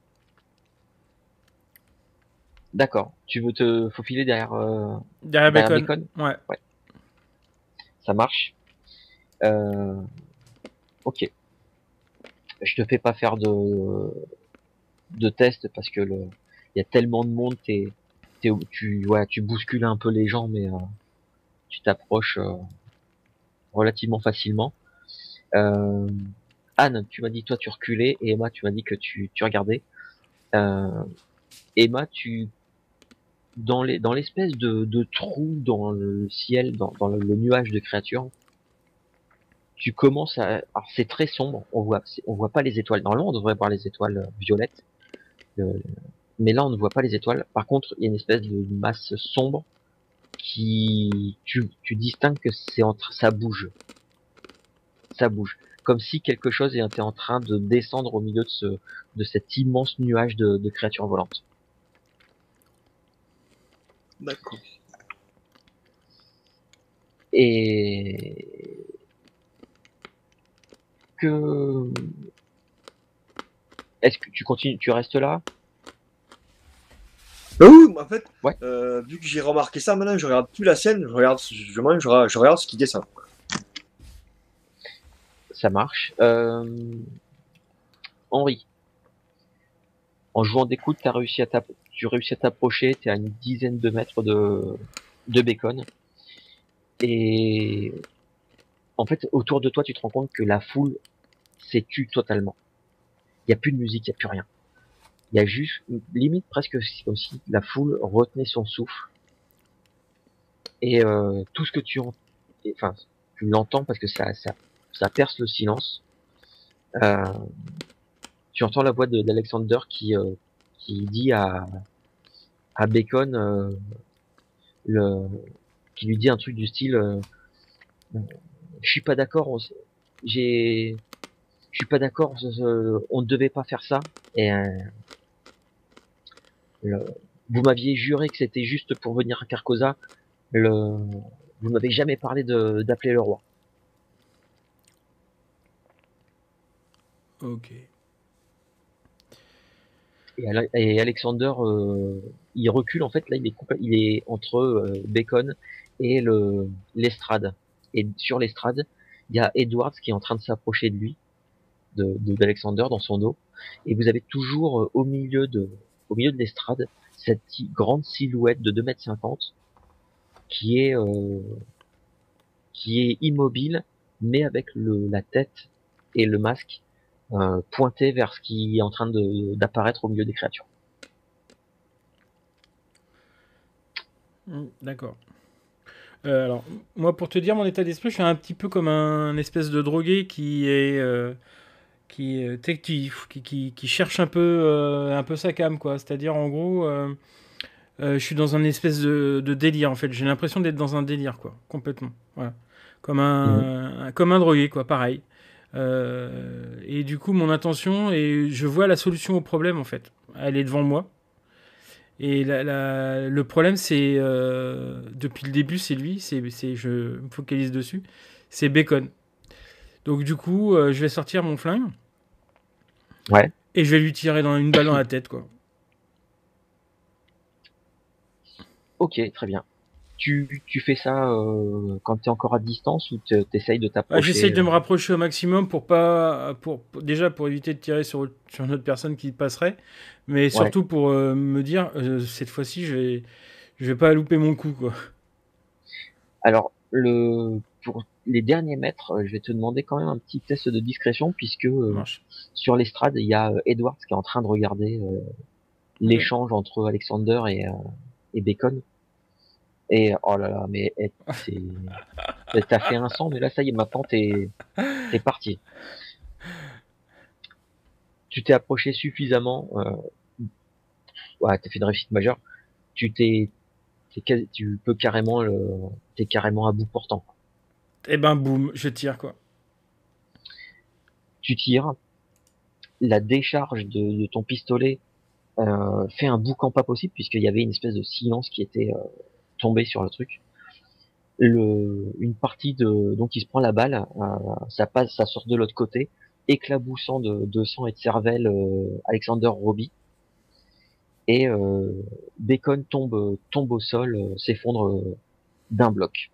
D'accord. Tu veux te faufiler derrière Bacon. Bacon? Ouais. Ça marche. Ok. Je te fais pas faire de test parce que il y a tellement de monde, tu bouscules un peu les gens, mais tu t'approches relativement facilement. Anne, tu m'as dit toi tu reculais et Emma tu m'as dit que tu regardais. Emma, dans l'espèce de trou dans le ciel, dans le nuage de créatures, tu commences alors c'est très sombre, on voit pas les étoiles. Normalement on devrait voir les étoiles violettes, mais là on ne voit pas les étoiles. Par contre il y a une espèce de masse sombre tu distingues que ça bouge, comme si quelque chose était en train de descendre au milieu de cet immense nuage de créatures volantes. D'accord. Et est-ce que tu continues, tu restes là? Oui, en fait, Ouais. vu que j'ai remarqué ça, maintenant je regarde plus la scène, je regarde ce qui descend. Ça marche. Henri, en jouant des coudes, tu réussis à t'approcher, tu es à une dizaine de mètres de Bacon. Et en fait, autour de toi, tu te rends compte que la foule s'est tue totalement. Il n'y a plus de musique, il n'y a plus rien. Il y a juste, limite presque comme si la foule retenait son souffle. Et tout ce que tu l'entends parce que ça perce le silence. Tu entends la voix d'Alexander qui dit à Bacon, qui lui dit un truc du style je suis pas d'accord, je suis pas d'accord, on ne devait pas faire ça. Et vous m'aviez juré que c'était juste pour venir à Carcosa. Vous m'avez jamais parlé d'appeler le roi. Ok. Et Alexander, il recule en fait. Là, il est entre Bacon et l'estrade. Et sur l'estrade, il y a Edwards qui est en train de s'approcher de lui, d'Alexander dans son dos. Et vous avez toujours au milieu de l'estrade cette grande silhouette de 2,50 m qui est immobile, mais avec la tête et le masque pointer vers ce qui est en train d'apparaître au milieu des créatures. D'accord. Alors, moi, pour te dire mon état d'esprit, je suis un petit peu comme un espèce de drogué qui cherche un peu sa came, quoi. C'est-à-dire, en gros, je suis dans un espèce de délire, en fait. J'ai l'impression d'être dans un délire, quoi, complètement. Voilà. Comme un drogué, quoi, pareil. Et du coup, mon intention, et je vois la solution au problème, en fait. Elle est devant moi. Et le problème, c'est depuis le début, c'est lui, je me focalise dessus, c'est Bacon. Donc du coup, je vais sortir mon flingue. Ouais. Et je vais lui tirer une balle dans la tête, quoi. Ok, très bien. Tu fais ça quand t'es encore à distance ou t'essayes de t'approcher? J'essaye de me rapprocher au maximum déjà pour éviter de tirer sur une autre personne qui passerait, mais surtout pour me dire cette fois-ci je vais pas louper mon coup, quoi. Alors pour les derniers mètres, je vais te demander quand même un petit test de discrétion puisque sur l'estrade il y a Edwards qui est en train de regarder l'échange entre Alexander et Bacon. Et oh là là, mais t'as fait un sang, mais là ça y est, maintenant t'es parti. Tu t'es approché suffisamment, ouais, t'as fait une réussite majeure. Tu peux carrément t'es carrément à bout portant. Et ben boum, je tire, quoi. Tu tires, la décharge de ton pistolet fait un boucan pas possible puisqu'il y avait une espèce de silence qui était tombé sur le truc. Une partie donc il se prend la balle, ça sort de l'autre côté, éclaboussant de sang et de cervelle Alexander Robbie. Et Bacon tombe au sol, s'effondre d'un bloc.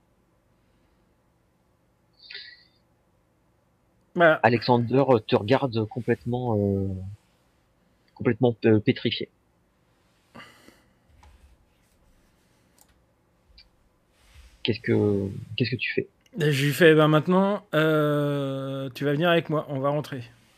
Voilà. Alexander te regarde complètement pétrifié. Qu'est-ce que tu fais? Je lui fais, ben maintenant, tu vas venir avec moi, on va rentrer.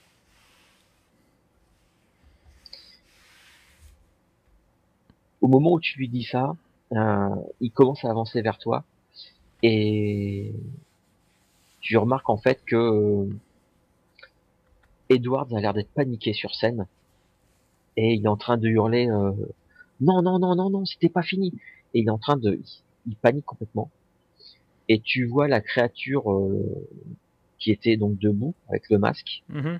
Au moment où tu lui dis ça, il commence à avancer vers toi et tu remarques en fait que Edwards a l'air d'être paniqué sur scène et il est en train de hurler non non non non non, c'était pas fini, et il est en train il panique complètement et tu vois la créature qui était donc debout avec le masque,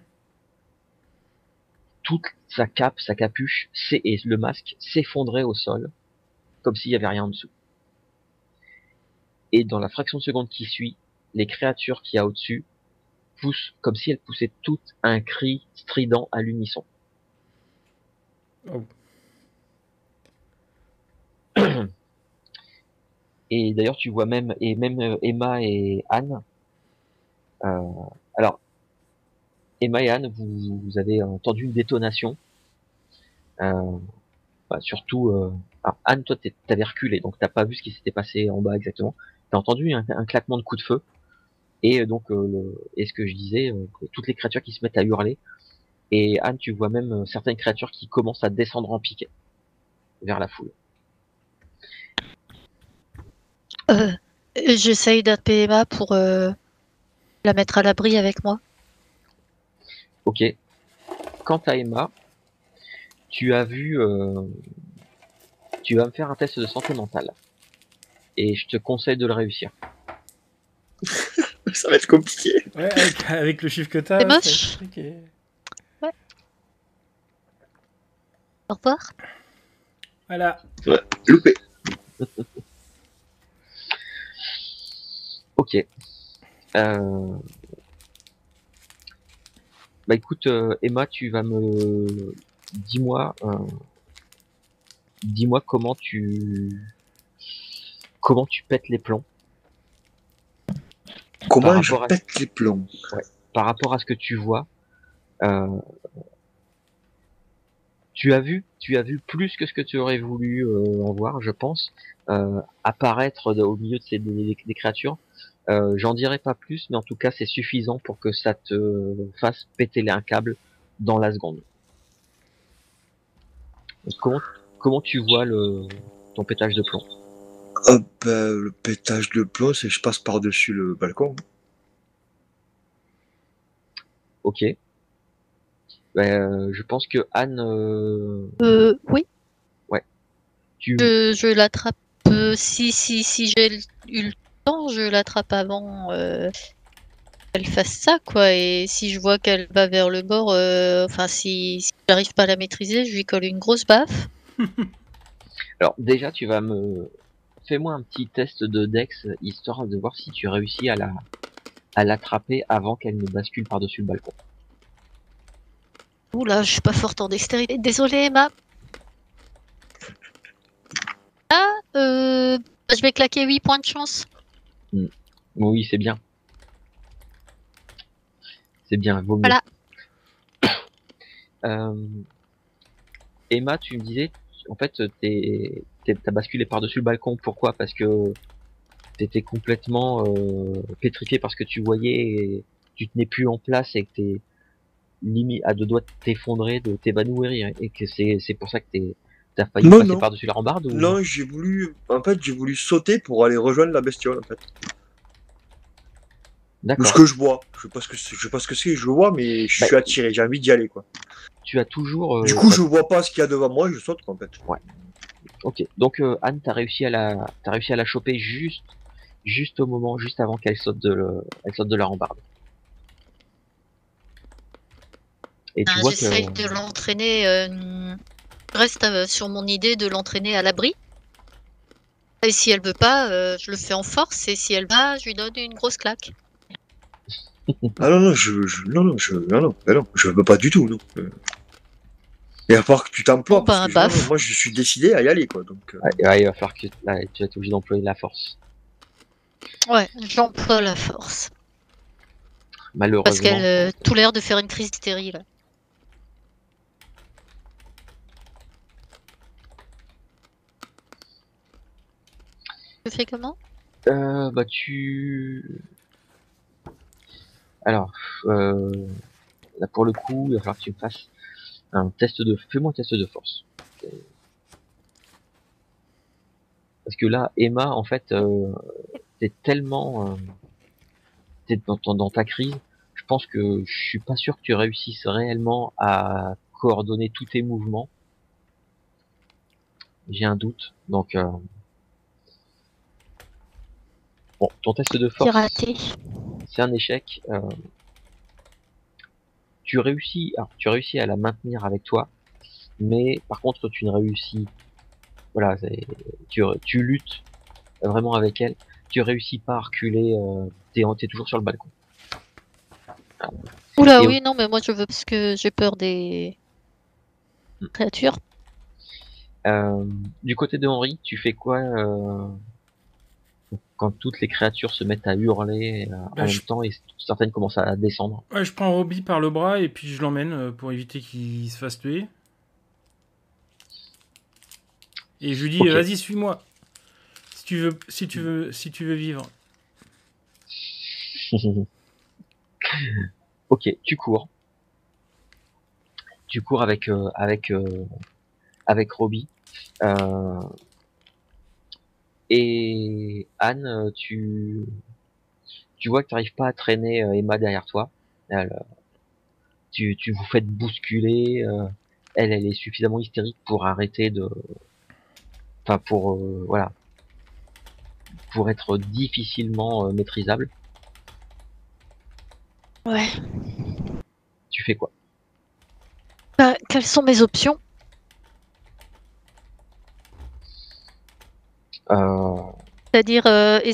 toute sa cape, sa capuche et le masque s'effondrait au sol comme s'il y avait rien en dessous. Et dans la fraction de seconde qui suit, les créatures qu'il y a au-dessus poussent comme si elles poussaient toutes un cri strident à l'unisson. Oh. Et d'ailleurs tu vois même Emma et Anne. Alors Emma et Anne, vous avez entendu une détonation. Surtout alors Anne, toi t'avais reculé, donc t'as pas vu ce qui s'était passé en bas exactement. T'as entendu un claquement de coup de feu. Et donc, et ce que je disais, toutes les créatures qui se mettent à hurler. Et Anne, tu vois même certaines créatures qui commencent à descendre en piqué vers la foule. J'essaye d'appeler Emma pour la mettre à l'abri avec moi. Ok. Quant à Emma, tu vas me faire un test de santé mentale. Et je te conseille de le réussir. Ça va être compliqué. Ouais, avec le chiffre que t'as. C'est moche. Ouais. Au revoir. Voilà. Ouais, loupé. Ok. Bah écoute, Emma, tu vas dis-moi comment tu pètes les plombs. Comment je pète les plombs? Ouais. Par rapport à ce que tu vois, tu as vu plus que ce que tu aurais voulu en voir, je pense, apparaître au milieu de des créatures. J'en dirai pas plus, mais en tout cas c'est suffisant pour que ça te fasse péter un câble dans la seconde. Donc, comment tu vois ton pétage de plomb? Le pétage de plomb, c'est que je passe par-dessus le balcon. Ok. Je pense que Anne, Oui, tu, je l'attrape. Si j'ai eu le temps, je l'attrape avant qu'elle fasse ça, quoi. Et si je vois qu'elle va vers le bord, enfin, si j'arrive pas à la maîtriser, je lui colle une grosse baffe. alors déjà tu vas fais-moi un petit test de Dex histoire de voir si tu réussis à l'attraper avant qu'elle ne bascule par-dessus le balcon. Oula, je suis pas forte en dextérité. Désolée, Emma. Je vais claquer 8 points de chance. Oui, c'est bien. C'est bien, vaut mieux. Voilà. Emma, tu me disais, en fait, t'as basculé par-dessus le balcon. Pourquoi? Parce que t'étais complètement pétrifié parce que tu voyais et tu tenais plus en place et que t'es limite à deux doigts de t'effondrer, de t'évanouir et que c'est pour ça que t'as failli Non, passer non. par-dessus la rambarde ou... Non, j'ai voulu sauter pour aller rejoindre la bestiole, en fait. D'accord. Ce que je vois. Je sais pas ce que c'est, je le vois, mais je suis attiré, j'ai envie d'y aller, quoi. Tu as toujours... Du coup, je vois pas ce qu'il y a devant moi, je saute, quoi, en fait. Ouais. Ok. Donc Anne, t'as réussi à la choper juste au moment, juste avant qu'elle saute elle saute de la rambarde. Et tu vois que... J'essaye de l'entraîner. Je reste sur mon idée de l'entraîner à l'abri. Et si elle veut pas, je le fais en force. Et si elle va, je lui donne une grosse claque. Ah non, non, non, je veux pas du tout, non. Et à part que tu t'emploies, Bon, parce ben, que baf. moi, je suis décidé à y aller, quoi, donc... Ouais, il va falloir que là, tu vas être obligé d'employer la force. Ouais, j'emploie la force. Parce Malheureusement. qu'elle a tout l'air de faire une crise d'hystérie, là. Tu fais comment? Alors, là pour le coup, il va falloir que tu me fasses fais-moi un test de force. Parce que là, Emma, en fait, t'es tellement, t'es dans ta crise, je pense que je suis pas sûr que tu réussisses réellement à coordonner tous tes mouvements. J'ai un doute, donc bon, ton test de C'est force, raté. c'est un échec. Tu réussis à la maintenir avec toi, mais par contre, tu ne réussis, voilà, tu luttes vraiment avec elle, tu réussis pas à reculer, t'es toujours sur le balcon. Oula, Et oui, non, mais moi je veux parce que j'ai peur des créatures. du côté de Henri, tu fais quoi quand toutes les créatures se mettent à hurler en même temps et certaines commencent à descendre? Ouais, je prends Robbie par le bras et puis je l'emmène pour éviter qu'il se fasse tuer. Et je lui dis, Ok. vas-y, suis-moi. Si tu veux vivre. Ok, tu cours. Tu cours avec Robbie. Et Anne, tu vois que tu n'arrives pas à traîner Emma derrière toi. Tu vous faites bousculer. Elle est suffisamment hystérique pour arrêter de, enfin pour voilà, pour être difficilement maîtrisable. Ouais. Tu fais quoi? Bah, quelles sont mes options? C'est-à-dire,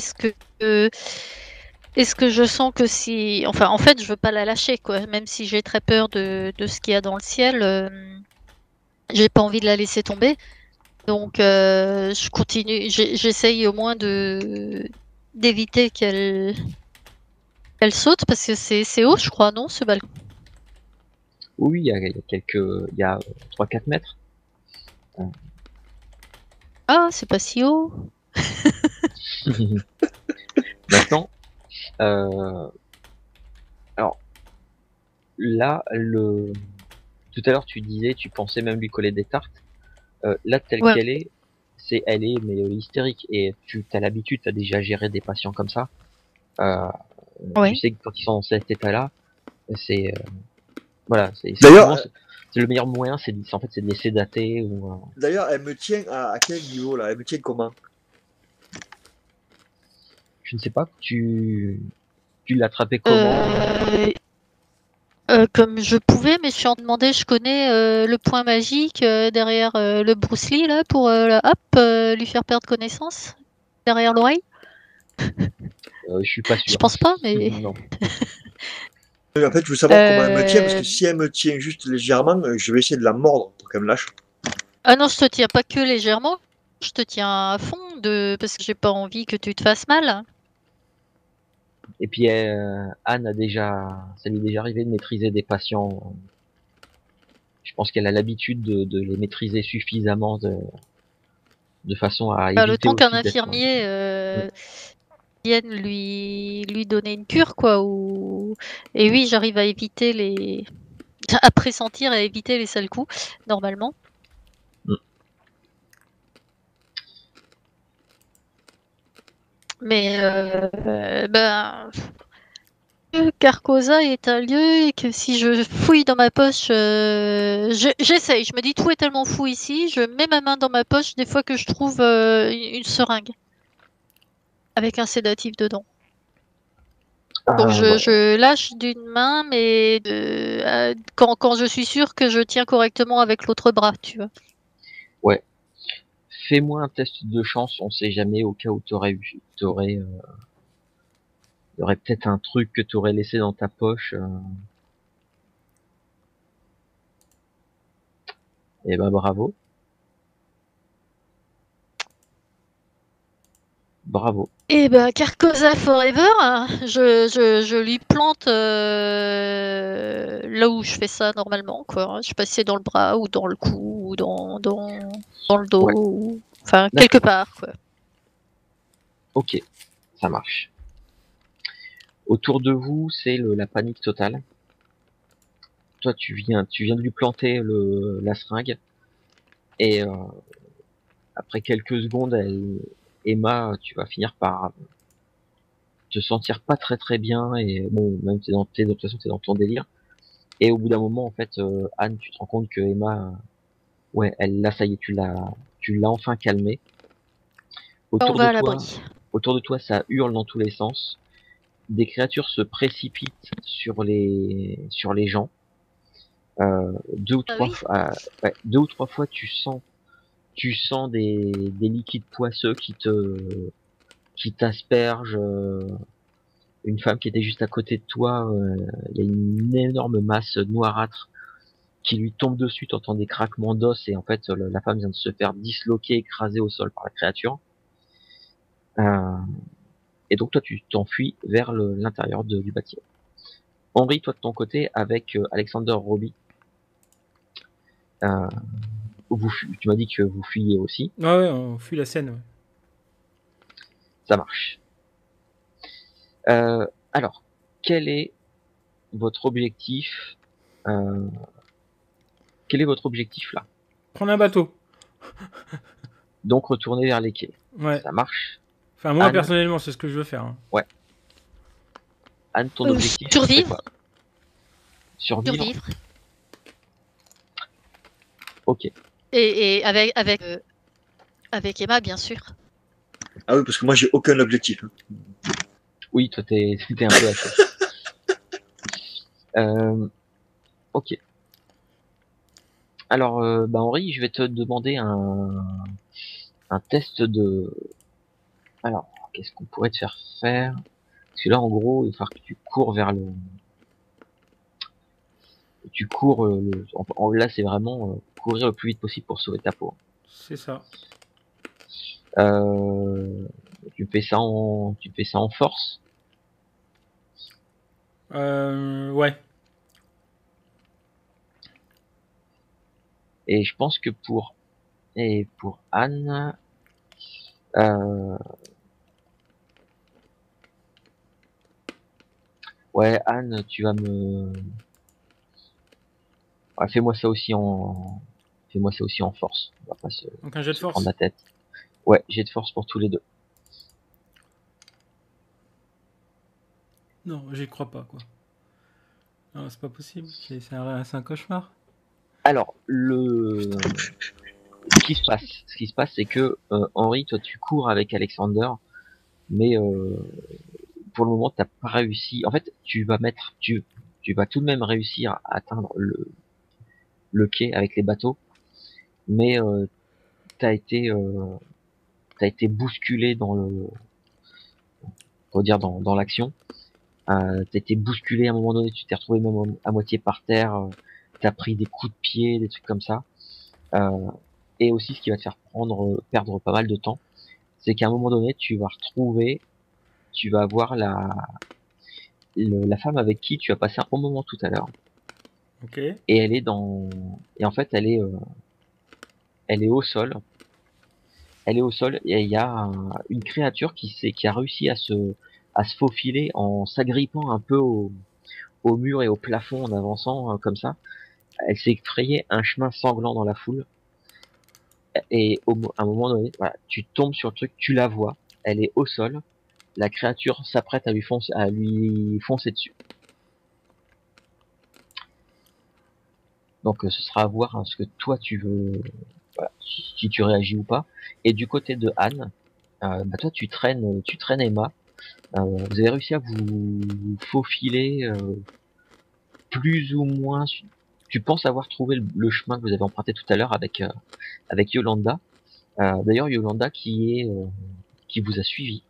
est-ce que je sens que si... Enfin, en fait, je veux pas la lâcher, quoi. Même si j'ai très peur de ce qu'il y a dans le ciel, j'ai pas envie de la laisser tomber. Donc, je continue. J'essaye au moins d'éviter qu'elle saute, parce que c'est haut, je crois, non, ce balcon? Oui, il y a 3-4 mètres. Ah, c'est pas si haut. Maintenant, Alors là, tout à l'heure tu disais, tu pensais même lui coller des tartes. Là, telle Ouais. qu'elle est, elle est mais hystérique. Et tu as l'habitude, tu as déjà géré des patients comme ça. Tu Ouais. sais que quand ils sont dans cet état-là, c'est voilà, D'ailleurs, souvent c'est le meilleur moyen, en fait c'est de les sédater ou d'ailleurs, elle me tient à quel niveau là? Elle me tient comment? je ne sais pas. Tu l'attrapais comment? Comme je pouvais, mais je suis en train de demander, je connais le point magique derrière le Bruce Lee là pour lui faire perdre connaissance derrière l'oreille. Je suis pas Je sûr. pense pas, mais Non. En fait, je veux savoir comment elle me tient, parce euh, que si elle me tient juste légèrement, je vais essayer de la mordre pour qu'elle me lâche. ah non, je te tiens pas que légèrement, je te tiens à fond parce que j'ai pas envie que tu te fasses mal. Et puis Anne ça lui est déjà arrivé de maîtriser des patients. Je pense qu'elle a l'habitude de les maîtriser suffisamment de façon à Le éviter temps qu'un aussi d'être. infirmier vienne lui donner une cure quoi. Et oui, j'arrive à éviter à pressentir et à éviter les sales coups normalement. Mm. Mais que Carcosa est un lieu et que si je fouille dans ma poche, j'essaye. Je me dis tout est tellement fou ici, je mets ma main dans ma poche des fois que je trouve une seringue avec un sédatif dedans. Donc Ouais. je lâche d'une main, mais quand je suis sûre que je tiens correctement avec l'autre bras, tu vois. Ouais. Fais-moi un test de chance, on sait jamais au cas où il y aurait peut-être un truc que t'aurais laissé dans ta poche. Et ben bravo. Bravo. Et ben Carcosa Forever, hein, je lui plante là où je fais ça normalement, quoi. Je sais pas si c'est dans le bras ou dans le cou ou dans le dos, Ouais. enfin quelque D'accord. part, quoi. Ok. Ça marche. Autour de vous, c'est la panique totale. Toi, tu viens de lui planter la seringue. Et après quelques secondes, Emma, tu vas finir par te sentir pas très très bien. Et bon, même de toute façon, t'es dans ton délire. Et au bout d'un moment, en fait, Anne, tu te rends compte que Emma, ouais, là, ça y est, tu l'as enfin calmée. On Autour de va à toi, l'abri. autour de toi, ça hurle dans tous les sens. Des créatures se précipitent sur les gens. Deux ou Ah trois oui. fois, ouais, deux ou trois fois, tu sens des liquides poisseux qui t'aspergent. Une femme qui était juste à côté de toi, il y a une énorme masse noirâtre qui lui tombe dessus, t'entends des craquements d'os et en fait la femme vient de se faire disloquer, écraser au sol par la créature. Euh, et donc toi tu t'enfuis vers l'intérieur du bâtiment. Henri, toi de ton côté, avec Alexander Roby, euh, tu m'as dit que vous fuyez aussi, Ah ouais, on fuit la scène. Ouais. ça marche. Alors, quel est votre objectif euh, Quel est votre objectif là? Prendre un bateau. Donc retourner vers les quais. Ouais. Ça marche. Enfin, moi, Anne, personnellement, c'est ce que je veux faire. Hein. ouais. Anne, ton objectif, ce serait Survivre, quoi? Survivre? survivre. Ok. Et avec Emma, bien sûr. Ah oui, parce que moi, j'ai aucun objectif. Oui, toi t'es un peu haché. Ok. Alors, bah Henri, je vais te demander un test de. Alors, qu'est-ce qu'on pourrait te faire faire? Parce que là, en gros, il va falloir que tu cours vers tu cours. Là, c'est vraiment courir le plus vite possible pour sauver ta peau. C'est ça. Tu fais ça en force. Ouais. Et je pense que pour Anne, euh, Ouais, Anne, tu vas me... Ouais, fais-moi ça aussi en force. On va pas Donc un jet de se prendre force. la tête. Ouais, j'ai de force pour tous les deux. Non, j'y crois pas, quoi. Non, c'est pas possible. C'est un cauchemar. Alors, ce qui se passe, c'est que Henri, toi, tu cours avec Alexander, mais pour le moment, t'as pas réussi. En fait, tu vas tout de même réussir à atteindre le quai avec les bateaux, mais t'as été, euh, t'as été bousculé on va dire dans l'action. T'as été bousculé à un moment donné, tu t'es retrouvé même à moitié par terre. T'as pris des coups de pied, des trucs comme ça. Euh, et aussi, ce qui va te faire perdre pas mal de temps, c'est qu'à un moment donné, tu vas avoir la femme avec qui tu as passé un bon moment tout à l'heure. Ok. Et et en fait, elle est au sol. Elle est au sol et il y a une créature qui a réussi à se faufiler en s'agrippant un peu au mur et au plafond en avançant comme ça. Elle s'est frayé un chemin sanglant dans la foule. Et à un moment donné, voilà, tu tombes sur le truc, tu la vois, elle est au sol, la créature s'apprête à lui foncer dessus. Donc ce sera à voir ce que toi tu veux, voilà, si tu réagis ou pas. Et du côté de Anne, bah toi tu traînes Emma. Vous avez réussi à vous faufiler plus ou moins. Tu penses avoir trouvé le chemin que vous avez emprunté tout à l'heure avec Yolanda. D'ailleurs Yolanda qui vous a suivi.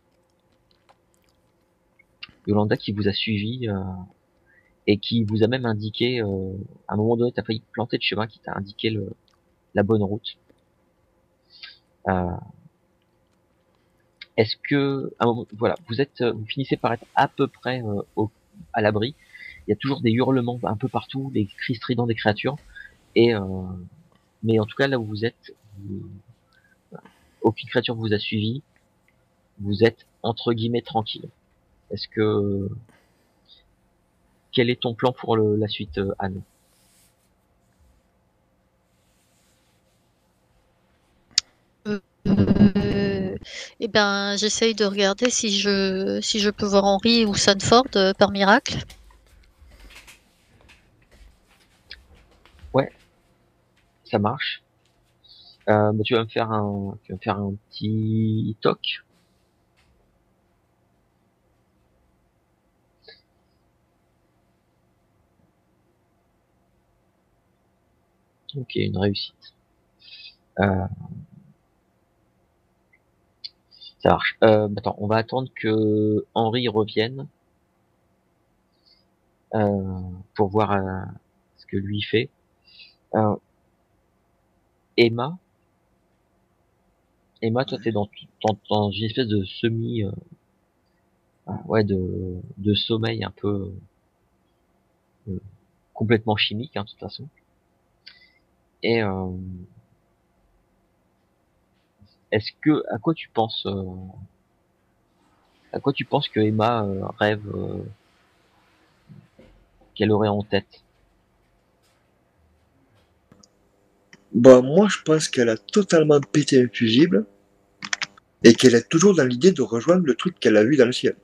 Yolanda qui vous a suivi et qui vous a même indiqué, à un moment donné, t'as failli te planter de chemin, qui t'a indiqué la bonne route. Euh, Est-ce que, à un moment, voilà, vous finissez par être à peu près à l'abri. Il y a toujours des hurlements un peu partout, des cris stridents des créatures, et mais en tout cas là où vous êtes, aucune créature vous a suivi. Vous êtes entre guillemets tranquille. Est-ce que Quel est ton plan pour la suite, Anne? Eh ben, j'essaye de regarder si je peux voir Henry ou Sanford par miracle. Ouais, ça marche. Bah, tu vas me faire un petit toc. Ok, une réussite. Euh, Ça marche. Attends, on va attendre que Henri revienne euh, pour voir ce que lui fait. Euh, Emma, Emma, toi, t'es dans une espèce de ouais, de sommeil un peu complètement chimique, hein, de toute façon. Et à quoi tu penses, à quoi tu penses que Emma rêve, qu'elle aurait en tête? Bah, moi, je pense qu'elle a totalement pété un fusible et qu'elle est toujours dans l'idée de rejoindre le truc qu'elle a vu dans le ciel.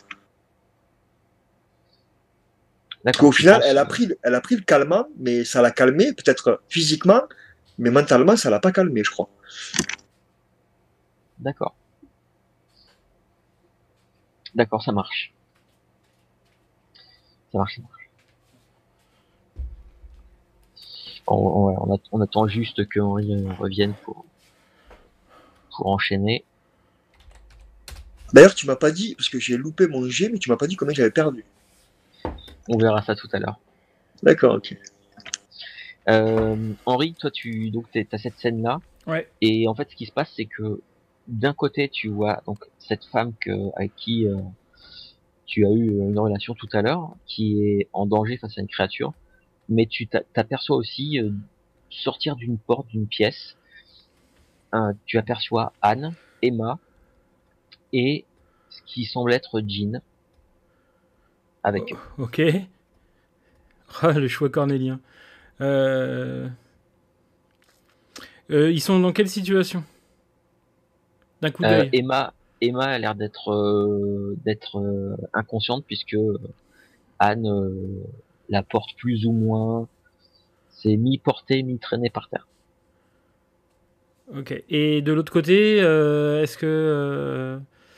Parce D'accord, qu'au tu final, penses. elle a pris le calmant, mais ça l'a calmé, peut-être physiquement, mais mentalement, ça l'a pas calmé, je crois. D'accord, d'accord, ça marche. Ça marche. On attend juste que Henri revienne pour enchaîner. D'ailleurs, tu m'as pas dit, parce que j'ai loupé mon jet, mais tu m'as pas dit combien j'avais perdu. On verra ça tout à l'heure. D'accord, ok. Henri, toi, t'as cette scène-là, Ouais. et en fait, ce qui se passe, c'est que d'un côté, tu vois donc cette femme avec qui tu as eu une relation tout à l'heure, qui est en danger face à une créature, mais t'aperçois aussi sortir d'une porte d'une pièce. Tu aperçois Anne, Emma et ce qui semble être Jean. avec eux. Ok. Ah, le choix cornélien. Ils sont dans quelle situation? D'un coup d'œil. Emma a l'air d'être inconsciente puisque Anne la porte plus ou moins. C'est mi-porté, mi-traîné par terre. Ok. Et de l'autre côté, est-ce que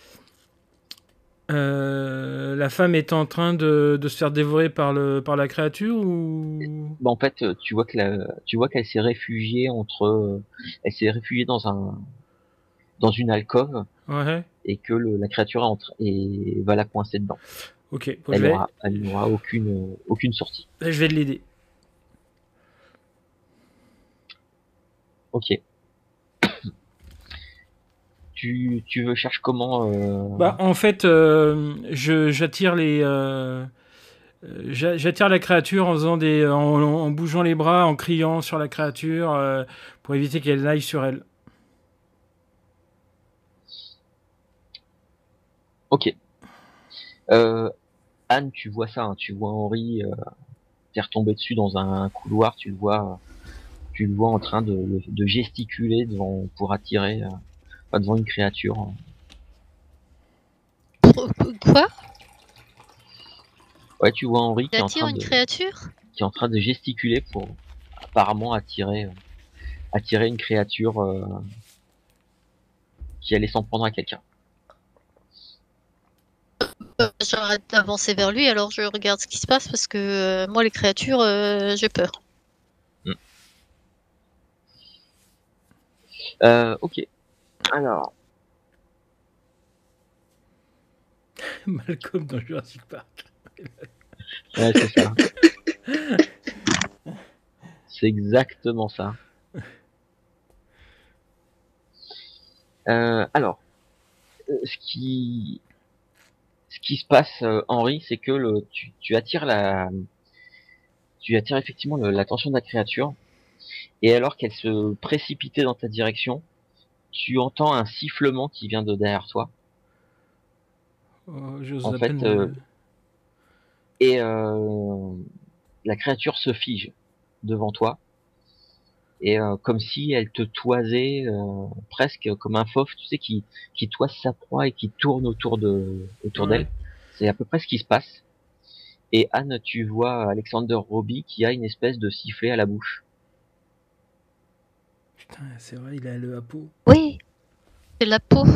la femme est en train de se faire dévorer par la créature ou... Bah, en fait, tu vois qu'elle s'est réfugiée elle s'est réfugiée dans une alcôve Ouais. et que la créature et va la coincer dedans. Ok. Bon, Elle n'aura aucune sortie. je vais l'aider. Ok. Tu veux chercher comment Bah, en fait, j'attire j'attire la créature en faisant en bougeant les bras, en criant sur la créature pour éviter qu'elle aille sur elle. Ok. Anne, tu vois ça, hein, tu vois Henri, t'es retombé dessus dans un couloir, tu le vois en train de gesticuler pour attirer, devant une créature. Quoi? Ouais, tu vois Henri Il attire une créature? qui est en train de gesticuler pour apparemment attirer une créature qui allait s'en prendre à quelqu'un. J'arrête d'avancer vers lui, alors je regarde ce qui se passe parce que moi, les créatures, j'ai peur. Ok. Alors, Malcolm dans Jurassic Park. ouais, c'est ça. C'est exactement ça. Alors, ce qui se passe, Henri, c'est que tu attires effectivement l'attention de la créature, et alors qu'elle se précipitait dans ta direction, tu entends un sifflement qui vient de derrière toi. J'ose En à fait, peine. et la créature se fige devant toi, et comme si elle te toisait, presque comme un fauve, tu sais, qui toise sa proie et qui tourne autour d'elle. Ouais. C'est à peu près ce qui se passe. Et Anne, tu vois Alexander Robbie qui a une espèce de sifflet à la bouche. Putain, c'est vrai, il a le hapeau Oui, c'est la peau.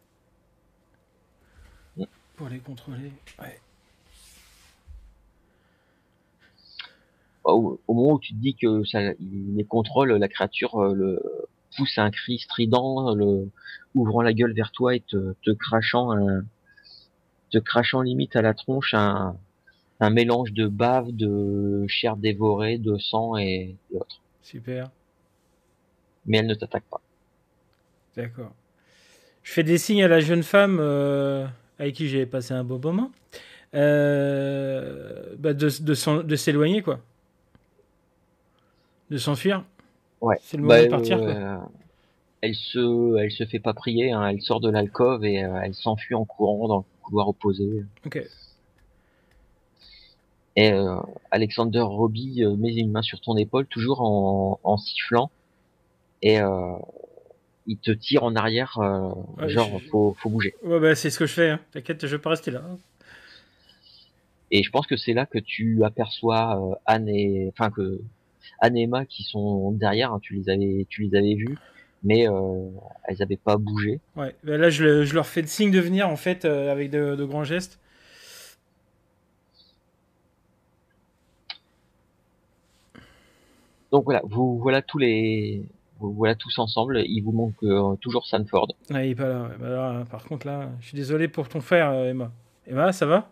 pour les contrôler. Ouais. Au moment où tu te dis que il les contrôle, la créature le pousse un cri strident, ouvrant la gueule vers toi et te crachant limite à la tronche un mélange de bave, de chair dévorée, de sang et autres. Super. Mais elle ne t'attaque pas. D'accord. Je fais des signes à la jeune femme avec qui j'ai passé un beau moment. De s'éloigner, quoi. De s'enfuir. Ouais. C'est le moment de partir, quoi. Elle se fait pas prier, hein. Elle sort de l'alcôve et elle s'enfuit en courant dans le couloir opposé. Ok. Et Alexander Robbie met une main sur ton épaule, toujours en sifflant, et il te tire en arrière, Ouais, genre faut bouger. Ouais, bah, c'est ce que je fais. Hein. T'inquiète, je vais pas rester là. Hein. Et je pense que c'est là que tu aperçois Anne et Emma qui sont derrière. Hein, tu les avais vues, mais elles avaient pas bougé. Ouais. Bah, là, je leur fais le signe de venir, en fait, avec de grands gestes. Donc voilà, vous voilà tous ensemble. Il vous manque toujours Sanford. Ouais, il est pas là. Ouais. Bah, alors, par contre, là, je suis désolé pour ton frère, Emma. Emma, ça va?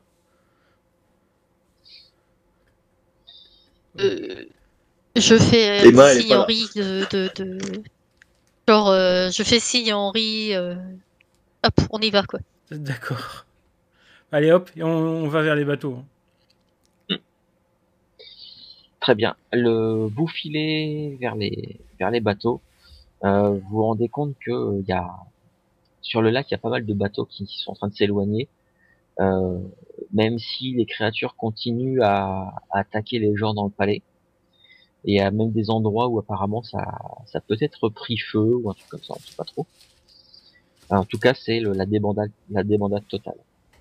Je fais Emma, elle est signe pas à là. Henri genre, je fais signe à Henri. Hop, on y va, quoi. D'accord. Allez, hop, et on va vers les bateaux. Hein. Très bien. Vous filez vers les bateaux. Vous vous rendez compte que sur le lac, il y a pas mal de bateaux qui sont en train de s'éloigner. même si les créatures continuent à attaquer les gens dans le palais. Et il y a même des endroits où apparemment ça peut être pris feu ou un truc comme ça, on sait pas trop. En tout cas, c'est la débandade totale.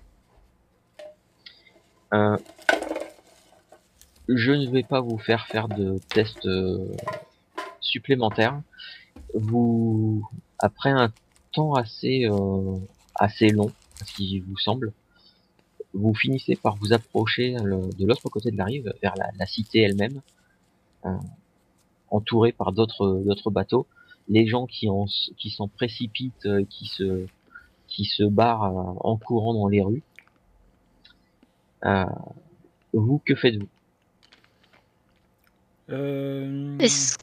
Je ne vais pas vous faire de tests supplémentaires. Après un temps assez long, ce qui vous semble, vous finissez par vous approcher de l'autre côté de la rive, vers la cité elle-même, entouré par d'autres bateaux. Les gens qui s'en précipitent, qui se barrent en courant dans les rues. Vous, que faites-vous? Est-ce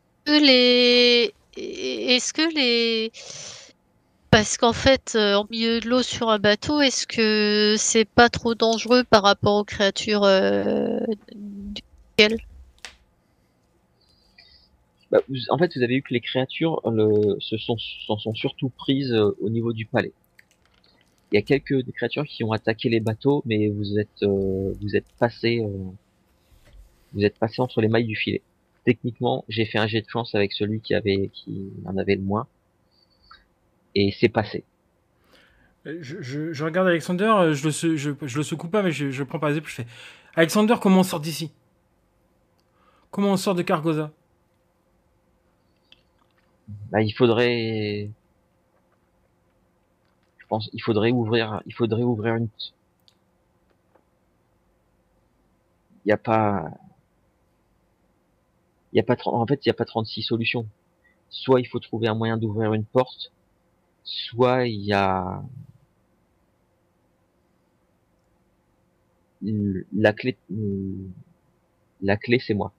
que les parce qu'en fait, en milieu de l'eau sur un bateau, est-ce que c'est pas trop dangereux par rapport aux créatures du ciel? En fait, vous avez vu que les créatures s'en sont surtout prises au niveau du palais. Il y a quelques créatures qui ont attaqué les bateaux, mais vous êtes passé entre les mailles du filet. Techniquement, j'ai fait un jet de chance avec celui qui en avait le moins, et c'est passé. Je regarde Alexander, je le secoue pas, mais je le prends par les épaules, je fais Alexander, comment on sort d'ici? Comment on sort de Cargosa? Il faudrait ouvrir une. Il y a pas, en fait, il y a pas 36 solutions. Soit il faut trouver un moyen d'ouvrir une porte, soit il y a la clé. La clé, c'est moi.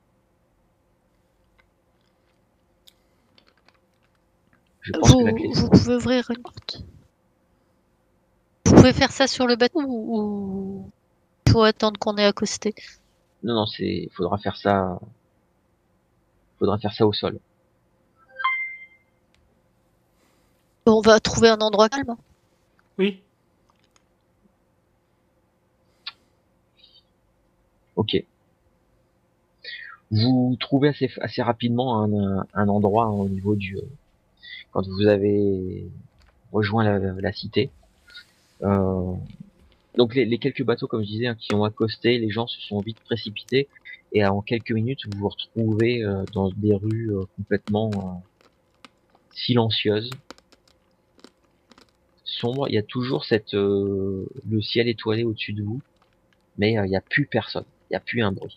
Je pense que la clé. Vous pouvez ouvrir une porte. Vous pouvez faire ça sur le bateau ou faut attendre qu'on ait accosté? Non, faudra faire ça au sol. On va trouver un endroit calme. Oui. Ok. Vous trouvez assez rapidement un endroit au niveau quand vous avez rejoint la cité. Donc les quelques bateaux, comme je disais, qui ont accosté, les gens se sont vite précipités et en quelques minutes vous vous retrouvez dans des rues complètement silencieuses, sombres. Il y a toujours le ciel étoilé au-dessus de vous, mais il n'y a plus personne, il n'y a plus un bruit.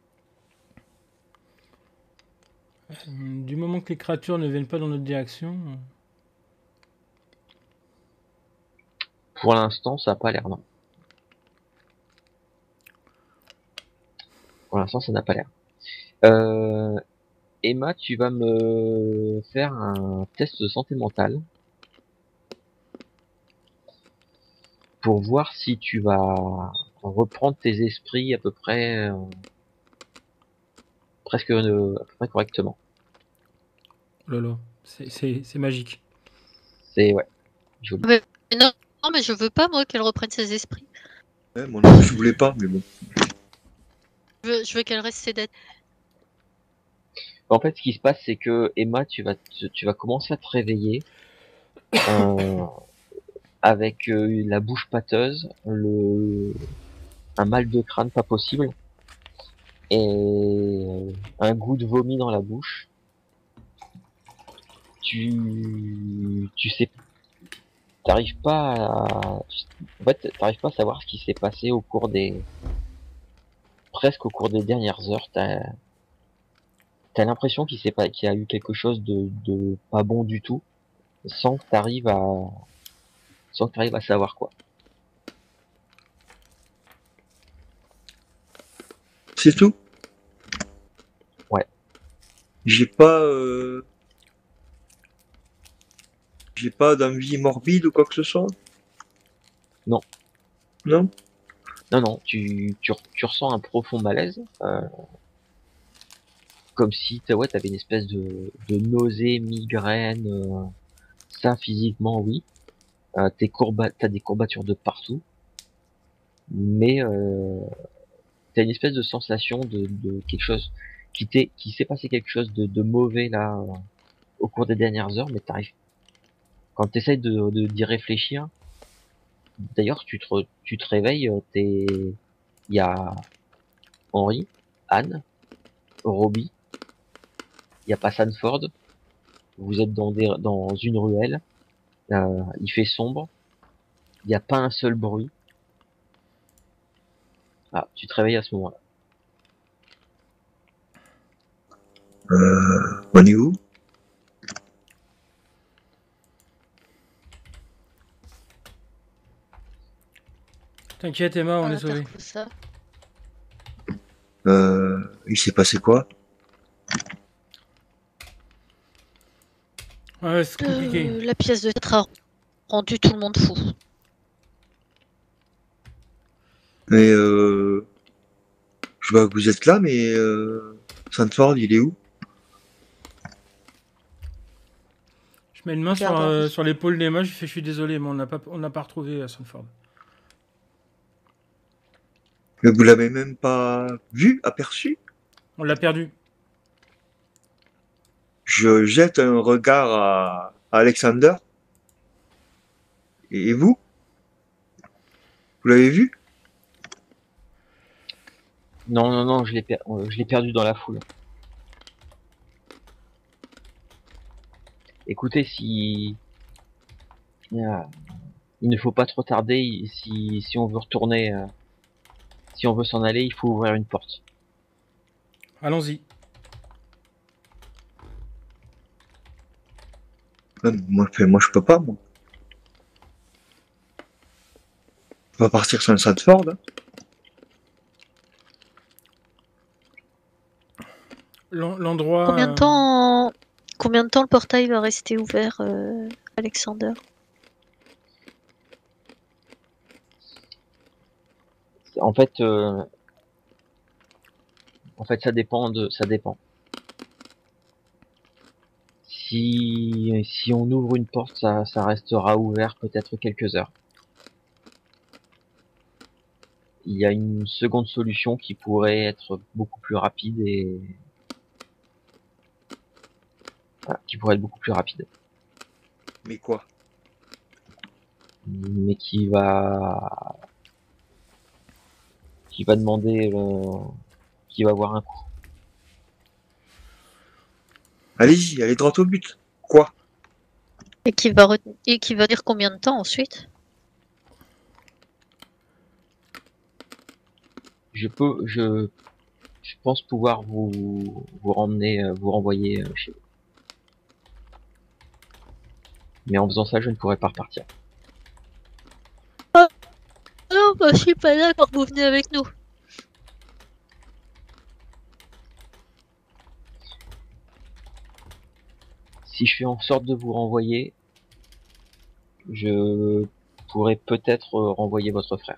Du moment que les créatures ne viennent pas dans notre direction. Pour l'instant, ça n'a pas l'air, non. Pour l'instant, ça n'a pas l'air. Emma, tu vas me faire un test de santé mentale pour voir si tu vas reprendre tes esprits à peu près presque à peu près correctement. Lolo, c'est magique. C'est ouais, joli. Mais non, mais je veux pas moi qu'elle reprenne ses esprits. Ouais, moi non, je voulais pas, mais bon. Je veux qu'elle reste sédate. En fait, ce qui se passe, c'est que Emma, tu vas commencer à te réveiller avec la bouche pâteuse, un mal de crâne pas possible et un goût de vomi dans la bouche. Tu sais, t'arrives pas à savoir ce qui s'est passé presque au cours des dernières heures. T'as l'impression qu'il y a eu quelque chose de pas bon du tout, sans que t'arrives à savoir quoi. C'est tout? Ouais. J'ai pas d'envie morbide ou quoi que ce soit? Non. Non? Non, tu ressens un profond malaise, comme si t'avais une espèce de nausée, migraine, ça physiquement oui. T'as des courbatures de partout, mais t'as une espèce de sensation de quelque chose qui s'est passé quelque chose de mauvais là au cours des dernières heures, mais t'arrives quand t'essayes d'y réfléchir. D'ailleurs, tu te réveilles, il y a Henry, Anne, Robbie, il y a pas Sanford. Vous êtes dans une ruelle, il fait sombre, il n'y a pas un seul bruit. Ah, tu te réveilles à ce moment-là. On est où? T'inquiète Emma, on est Voilà, sauvés. Carcosa. Il s'est passé quoi? Ouais, c'est compliqué. La pièce de théâtre a rendu tout le monde fou. Mais je vois que vous êtes là, mais Sanford, il est où? Je mets une main Regarde, Henry. sur l'épaule d'Emma, je suis désolé, mais on n'a pas retrouvé Sanford. Mais vous l'avez même pas vu, aperçu? On l'a perdu. Je jette un regard à Alexander. Et vous? Vous l'avez vu? Non, je l'ai perdu dans la foule. Écoutez, il ne faut pas trop tarder. Si on veut retourner, si on veut s'en aller, il faut ouvrir une porte. Allons-y. Moi, je peux pas, moi. Je peux pas partir sans Sanford. Hein. L'endroit. Combien de temps le portail va rester ouvert, Alexander? En fait, ça dépend. Si on ouvre une porte, ça restera ouvert peut-être quelques heures. Il y a une seconde solution qui pourrait être beaucoup plus rapide qui pourrait être beaucoup plus rapide, Mais quoi? mais qui va demander, qui va avoir un coût. Allez-y, allez droit au but. Quoi? Et qui va dire combien de temps ensuite? Je pense pouvoir vous renvoyer chez vous. Mais en faisant ça, je ne pourrai pas repartir. Non, bah, je suis pas là quand vous venez avec nous. Si je fais en sorte de vous renvoyer, je pourrais peut-être renvoyer votre frère.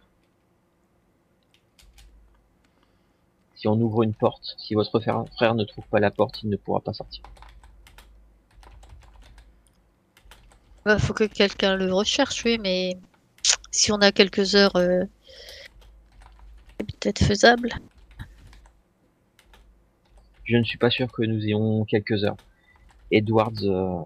Si on ouvre une porte, si votre frère ne trouve pas la porte, il ne pourra pas sortir. Bah, faut que quelqu'un le recherche, oui, mais si on a quelques heures, c'est peut-être faisable. Je ne suis pas sûr que nous ayons quelques heures. Edward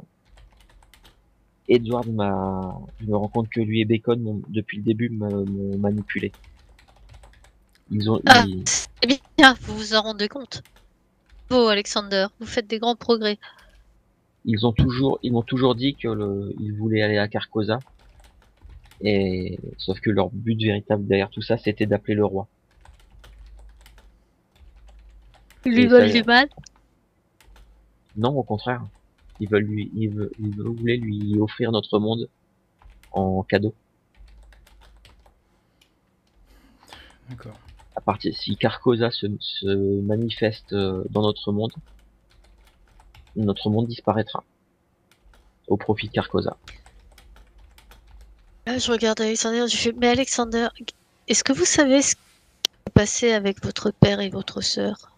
je me rends compte que lui et Bacon, depuis le début, m'ont manipulé. Ah, c'est bien, vous vous en rendez compte. Bravo, Alexander, vous faites des grands progrès. Ils m'ont toujours dit que ils voulaient aller à Carcosa. Et, sauf que leur but véritable derrière tout ça, c'était d'appeler le roi. Ils lui Et veulent ça, du mal. non, au contraire. Ils voulaient lui offrir notre monde en cadeau. D'accord. À partir, si Carcosa se manifeste dans notre monde disparaîtra. Au profit de Carcosa. Là, je regarde Alexander, je fais, mais Alexander, est-ce que vous savez ce qui s'est passé avec votre père et votre sœur?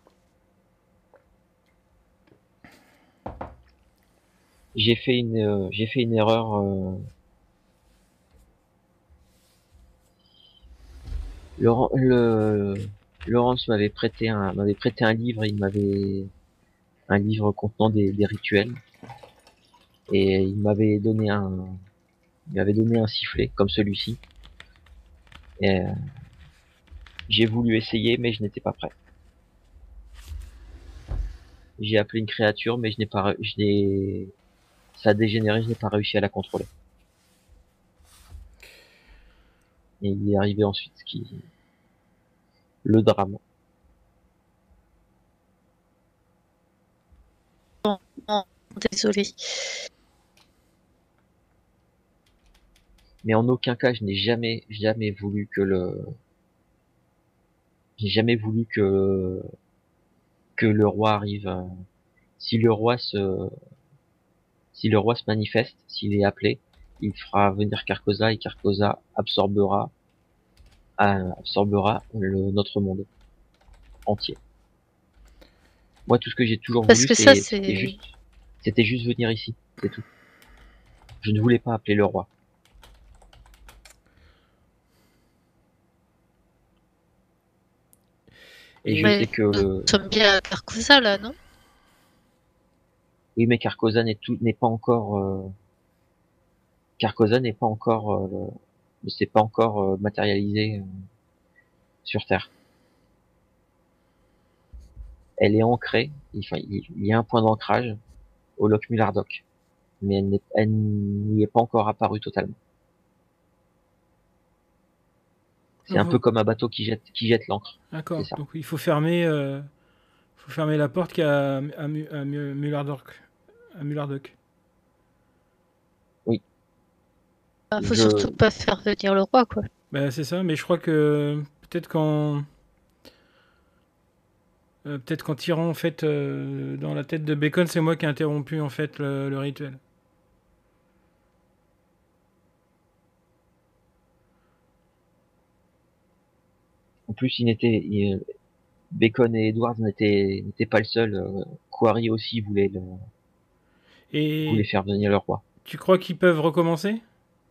J'ai fait une erreur. Laurence m'avait prêté un livre, un livre contenant des rituels, et il m'avait donné un sifflet comme celui-ci. Et j'ai voulu essayer, mais je n'étais pas prêt. J'ai appelé une créature, mais ça a dégénéré, je n'ai pas réussi à la contrôler. Et il est arrivé ensuite le drame. Désolée. Mais en aucun cas, je n'ai jamais voulu que le roi arrive. Si le roi se, si le roi se manifeste, s'il est appelé, il fera venir Carcosa et Carcosa absorbera notre monde entier. Moi, tout ce que j'ai toujours Parce voulu, que ça, c'était juste venir ici, c'est tout. Je ne voulais pas appeler le roi. Et je sais que nous sommes bien à Carcosa, là, non? oui, mais Carcosa n'est pas encore, Carcosa n'est pas encore, ne s'est pas encore matérialisé sur Terre. Elle est ancrée, enfin, il y a un point d'ancrage au Loch Mullardock, mais elle n'y est pas encore apparue totalement. C'est un peu comme un bateau qui jette l'ancre. D'accord. C'est ça. Donc il faut fermer la porte qu'il y a à Mullardock. À Mullardock. Oui. Faut surtout pas faire venir le roi, quoi. Bah, c'est ça, mais je crois que peut-être qu'en tirant en fait dans la tête de Bacon, c'est moi qui ai interrompu en fait le rituel. En plus, Bacon et Edwards n'étaient pas le seul. Quarry aussi voulait faire venir le roi. Tu crois qu'ils peuvent recommencer?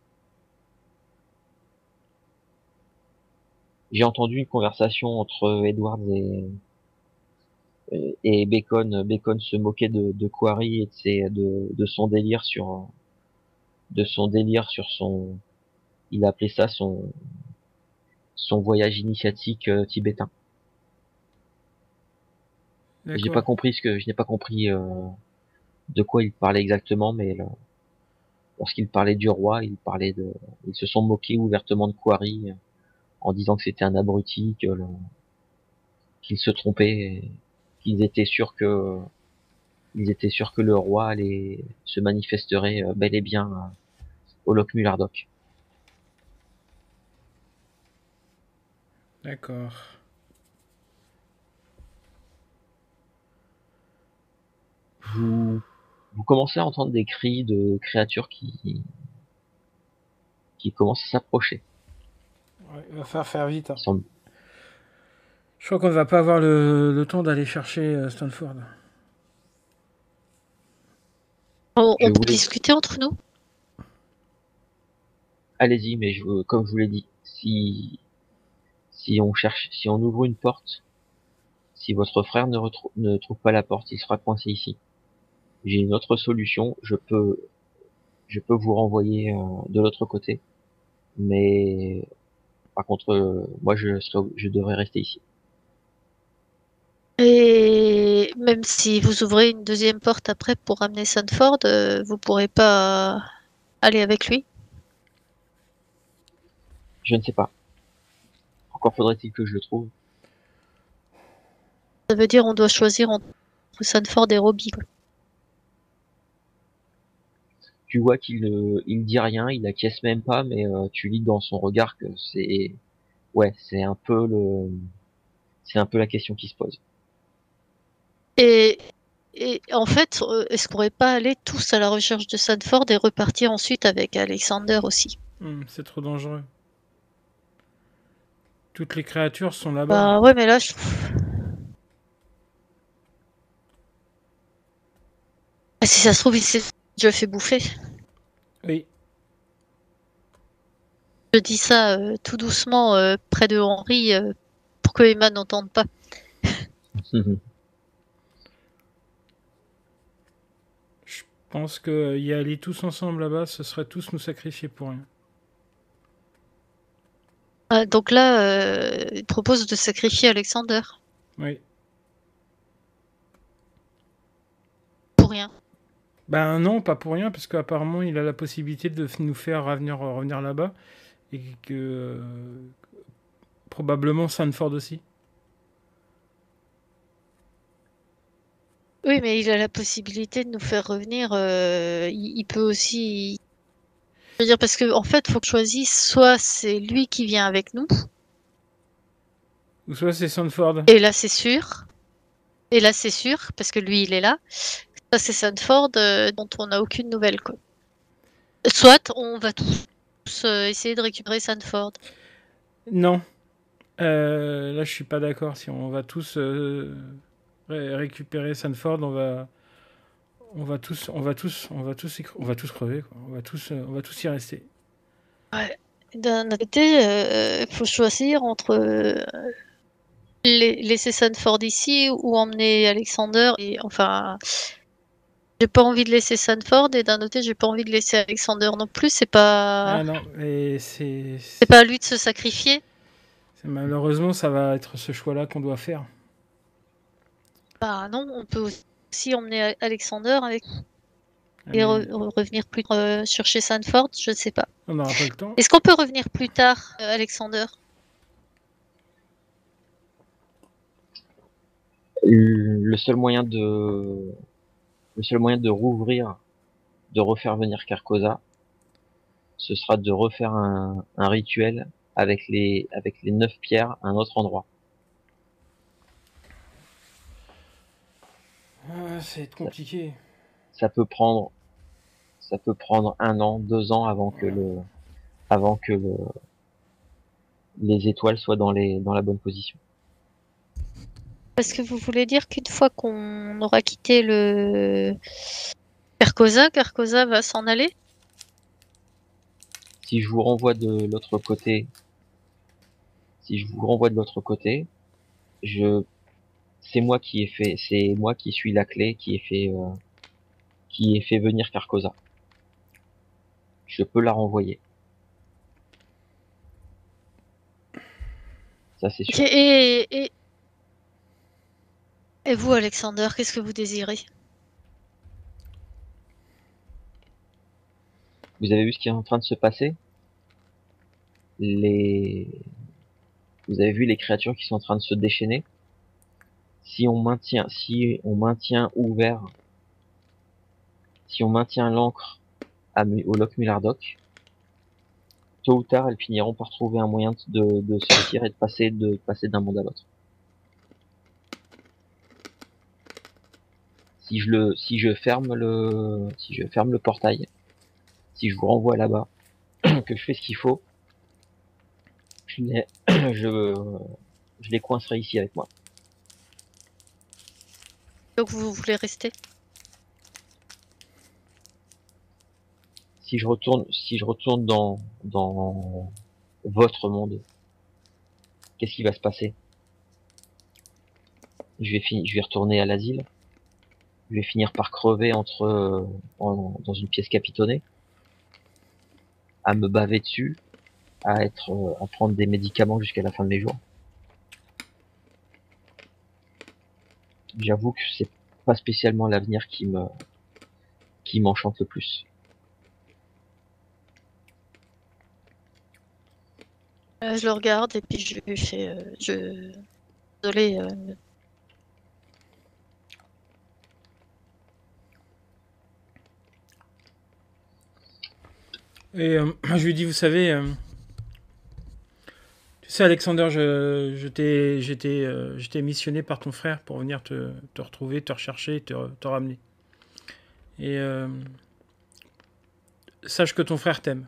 J'ai entendu une conversation entre Edwards et Bacon. Bacon se moquait de Quarry et de son délire sur il appelait ça son voyage initiatique tibétain. Je n'ai pas compris de quoi il parlait exactement, mais lorsqu'il parlait du roi, ils se sont moqués ouvertement de Quarry en disant que c'était un abruti, qu'il se trompait, et qu'ils étaient sûrs que le roi se manifesterait bel et bien au Loch Mullardock. D'accord. Vous commencez à entendre des cris de créatures qui commencent à s'approcher. Ouais, il va falloir faire vite. Hein. Semble... Je crois qu'on ne va pas avoir le temps d'aller chercher Stanford. On peut discuter entre nous? Allez-y, mais comme je vous l'ai dit, si on ouvre une porte, si votre frère ne trouve pas la porte, il sera coincé ici. J'ai une autre solution, je peux vous renvoyer de l'autre côté, mais par contre, moi je devrais rester ici. Et même si vous ouvrez une deuxième porte après pour ramener Sanford, vous pourrez pas aller avec lui? Je ne sais pas. Encore faudrait-il que je le trouve. Ça veut dire on doit choisir entre Sanford et Robbie, quoi. Tu vois il dit rien, il acquiesce même pas, mais tu lis dans son regard que c'est un peu la question qui se pose. Et en fait, est-ce qu'on pourrait pas aller tous à la recherche de Sanford et repartir ensuite avec Alexander aussi? C'est trop dangereux. Toutes les créatures sont là-bas. Bah ouais, mais là, si ça se trouve, il s'est déjà fait bouffer. Oui. Je dis ça tout doucement près de Henri pour que Emma n'entende pas. Je pense que y aller tous ensemble là-bas, ce serait tous nous sacrifier pour rien. Donc là, il propose de sacrifier Alexander Oui. pour rien. Ben non, pas pour rien, parce qu'apparemment il a la possibilité de nous faire revenir là-bas. Et que probablement Sanford aussi. Oui, mais il a la possibilité de nous faire revenir. Il peut aussi. Je veux dire, parce que en fait, faut que je choisisse. Soit c'est lui qui vient avec nous, Ou soit c'est Sanford. et là c'est sûr. Et là c'est sûr, parce que lui il est là. Soit c'est Sanford dont on n'a aucune nouvelle, quoi. Soit on va tous essayer de récupérer Sanford. Non. Là, je suis pas d'accord. Si on va tous récupérer Sanford, on va tous crever, quoi. On va tous y rester. Ouais. D'un autre côté, faut choisir entre laisser Sanford ici ou emmener Alexander. Et enfin, j'ai pas envie de laisser Sanford et d'un autre côté, j'ai pas envie de laisser Alexander non plus. C'est Ah pas non, et c'est pas à lui de se sacrifier. malheureusement, ça va être ce choix-là qu'on doit faire. Bah non, on peut aussi emmener Alexander avec Ah, et mais revenir plus chercher Sanford. Je sais pas. on n'aura pas le temps. Est-ce qu'on peut revenir plus tard, Alexander? Le seul moyen de rouvrir, de refaire venir Carcosa, ce sera de refaire un rituel avec les 9 pierres à un autre endroit. Ah, c'est compliqué. Ça peut prendre 1 an, 2 ans avant que les étoiles soient dans la bonne position. Parce que vous voulez dire qu'une fois qu'on aura quitté le Carcosa va s'en aller? Si je vous renvoie de l'autre côté, c'est moi qui suis la clé, qui ai fait venir Carcosa. Je peux la renvoyer. Ça, c'est sûr. Ok, et vous, Alexander, qu'est-ce que vous désirez? Vous avez vu ce qui est en train de se passer? Vous avez vu les créatures qui sont en train de se déchaîner? Si on maintient l'ancre au Loch Mullardoc, tôt ou tard, elles finiront par trouver un moyen de sortir et de passer d'un monde à l'autre. Si je ferme le portail, si je vous renvoie là-bas, que je fais ce qu'il faut, je les coincerai ici avec moi. Donc vous voulez rester? Si je retourne dans votre monde, qu'est-ce qui va se passer? Je vais retourner à l'asile. Je vais finir par crever dans une pièce capitonnée, à me baver dessus, à prendre des médicaments jusqu'à la fin de mes jours. J'avoue que c'est pas spécialement l'avenir qui m'enchante le plus. Je le regarde et puis je lui fais. Désolée. Et je lui dis, vous savez, tu sais, Alexander, j'étais missionné par ton frère pour venir te retrouver, te rechercher, te ramener. Et sache que ton frère t'aime.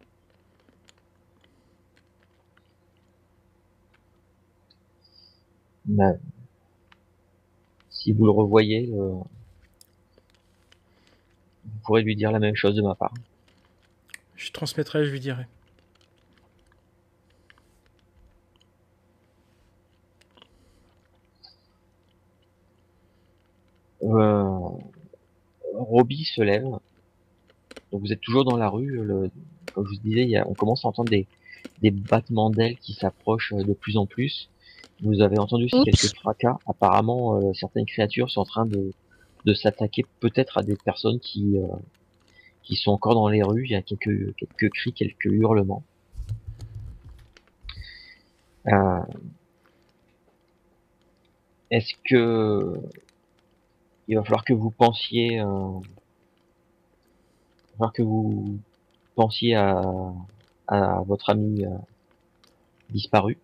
Mais, si vous le revoyez, vous pourrez lui dire la même chose de ma part. Je transmettrai, je lui dirai. Robbie se lève. Donc vous êtes toujours dans la rue. Comme je vous disais, on commence à entendre des battements d'ailes qui s'approchent de plus en plus. Vous avez entendu aussi quelques fracas. Apparemment, certaines créatures sont en train de s'attaquer peut-être à des personnes qui sont encore dans les rues. Il y a quelques cris, quelques hurlements. Est-ce que il va falloir que vous pensiez à votre ami disparu,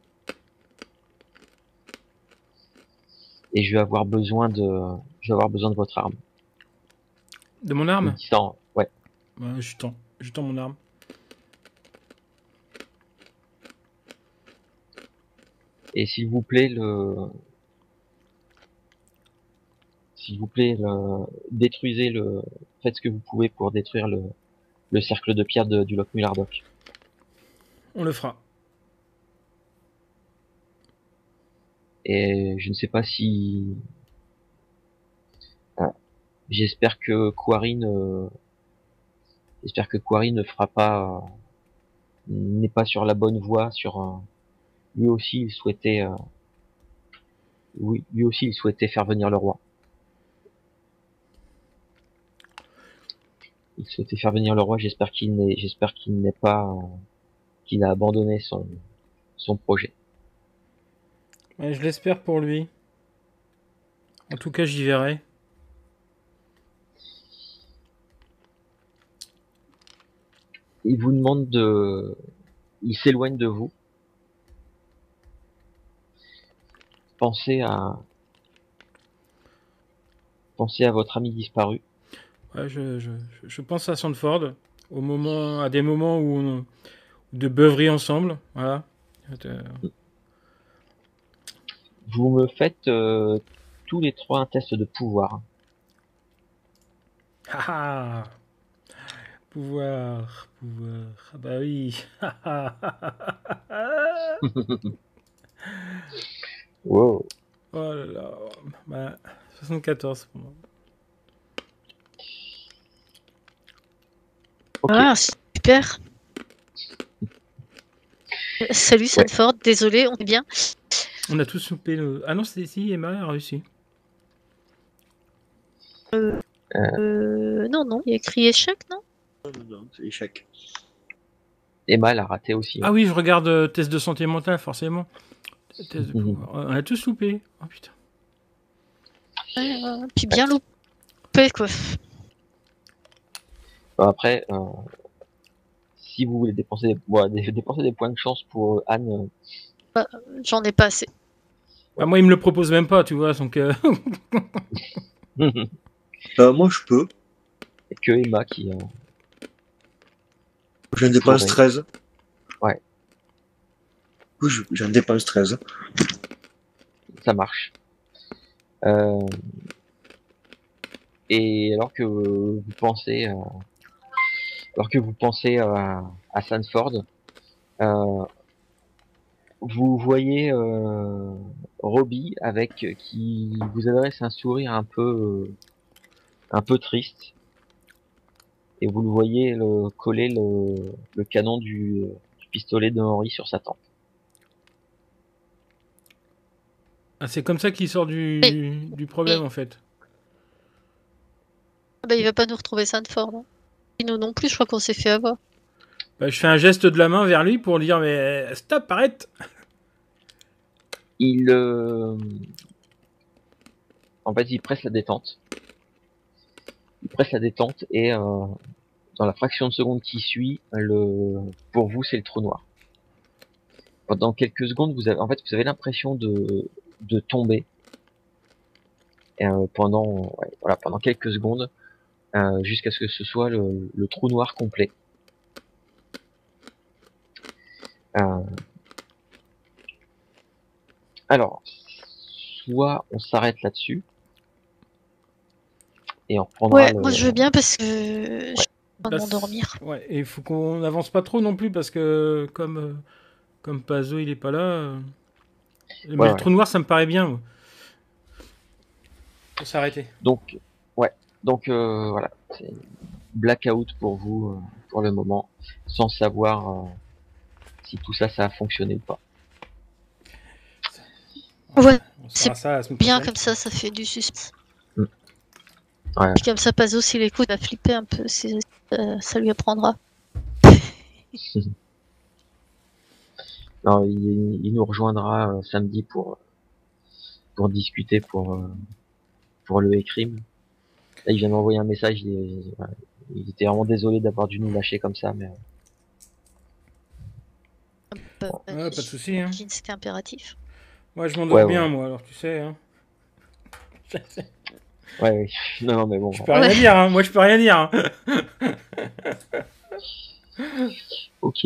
et je vais avoir besoin de votre arme. De mon arme? Ouais. Ouais, je tends mon arme. Et s'il vous plaît, détruisez faites ce que vous pouvez pour détruire le cercle de pierre du Loch Mullardock. On le fera. Et je ne sais pas si... J'espère que Quarry ne fera pas... n'est pas sur la bonne voie, lui aussi il souhaitait faire venir le roi. J'espère qu'il a abandonné son projet. Ouais, je l'espère pour lui. En tout cas, j'y verrai. Il vous demande il s'éloigne de vous. Pensez à votre ami disparu. Ouais, je pense à Sandford, à des moments où de beuverie ensemble, voilà. Vous me faites tous les trois un test de pouvoir. Ah, pouvoir. Ah bah oui. Wow. Oh là là. Bah, 74 pour moi. Okay. Ah, super. Salut Sanford, désolé, on est bien. On a tous soupé le... Ah non, c'est si, Emma a réussi. Non, il y a écrit échec, non? Non, c'est échec. Emma, elle a raté aussi. Ah oui, je regarde test de santé mentale, forcément. Test de pouvoir. On a tous loupé. Oh putain. Puis bien loupé, quoi. Après, si vous voulez dépenser des points de chance pour Anne... J'en ai pas assez. Ah, moi, il me le propose même pas, tu vois, donc... Moi, je peux. Et que Emma qui... J'en dépense 13. Ouais. Oui, j'en dépense 13. Ça marche. Et alors que vous pensez à Sanford, vous voyez Robbie qui vous adresse un sourire un peu triste, et vous le voyez coller le canon du pistolet de Henry sur sa tempe. Ah, c'est comme ça qu'il sort du problème, en fait. Bah, il va pas nous retrouver Sanford. Hein. Et nous non plus, je crois qu'on s'est fait avoir. Bah, je fais un geste de la main vers lui pour lui dire, mais stop, arrête. En fait, il presse la détente. Et dans la fraction de seconde qui suit, pour vous, c'est le trou noir. Pendant quelques secondes, vous avez l'impression de tomber pendant quelques secondes, jusqu'à ce que ce soit le trou noir complet. Alors, soit on s'arrête là-dessus et on reprendra. Ouais, moi je veux bien parce que je suis en train de m'endormir. Ouais, et il faut qu'on n'avance pas trop non plus parce que comme Pazo il est pas là. Mais le trou noir ça me paraît bien. Faut s'arrêter. Donc, voilà, c'est blackout pour vous pour le moment, sans savoir si tout ça a fonctionné ou pas. Ouais, On c'est saura ça la semaine bien prochaine. comme ça fait du suspense. Ouais. Puis comme ça, Pazo, s'il écoute, il va flipper un peu, si ça lui apprendra. Non, il nous rejoindra samedi pour discuter pour le e-crime. Là, il vient d'envoyer un message, il était vraiment désolé d'avoir dû nous lâcher comme ça, mais Ouais, pas de souci. Hein. J'imagine que c'était impératif. Moi, je m'en dors Ouais, bien, ouais. moi, alors tu sais. Hein. ouais. Non, mais bon. Je peux rien dire, hein. Moi, je peux rien dire. Hein. Ok.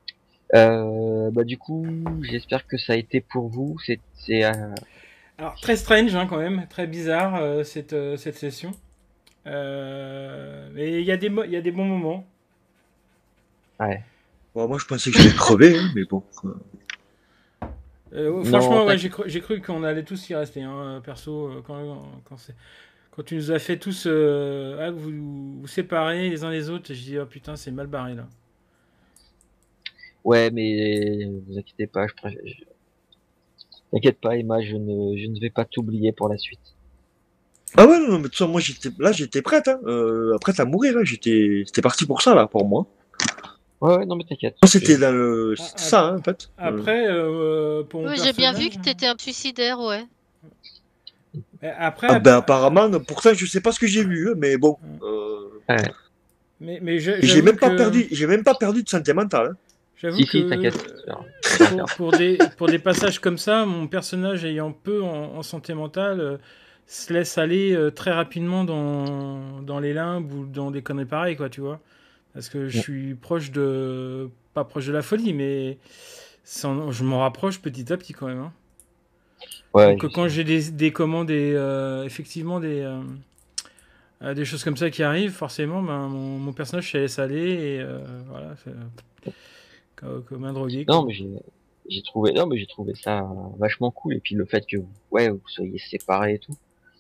Du coup, j'espère que ça a été pour vous. C'est Alors, très strange, hein, quand même. Très bizarre, cette session. Mais il y a des bons moments. ouais. Bon, moi, je pensais que j'allais crever, hein, mais bon. Franchement, ouais, t'inquiète. j'ai cru qu'on allait tous y rester. Hein, perso, quand tu nous as fait tous vous séparer les uns les autres, je dis oh putain, c'est mal barré là. Ouais, mais vous inquiétez pas, t'inquiète pas, Emma, je ne vais pas t'oublier pour la suite. Ah ouais, non, mais de toute façon, moi, j'étais prête, hein, prête à mourir, hein, c'était parti pour ça, là, pour moi. Ouais, non, mais t'inquiète. Moi, c'était c'était ça, hein, en fait. Après, pour mon Oui, j'ai bien vu personnage, que t'étais un suicidaire, ouais. Après, Ah ben, apparemment, pourtant, je sais pas ce que j'ai vu, hein, mais bon. Ouais. mais J'ai j'avoue même pas que perdu, j'ai même pas perdu de santé mentale. Hein. j'avoue Si, que t'inquiète. pour des passages comme ça, mon personnage ayant peu en santé mentale se laisse aller très rapidement dans les limbes ou dans des conneries pareilles, quoi, tu vois. Parce que je suis pas proche de la folie, mais je m'en rapproche petit à petit quand même. Hein. Ouais, Donc quand j'ai des commandes et effectivement des choses comme ça qui arrivent, forcément, ben, mon personnage se laisse aller et voilà, comme un drogué. Quoi. Non, mais j'ai trouvé ça vachement cool. Et puis le fait que vous soyez séparés et tout.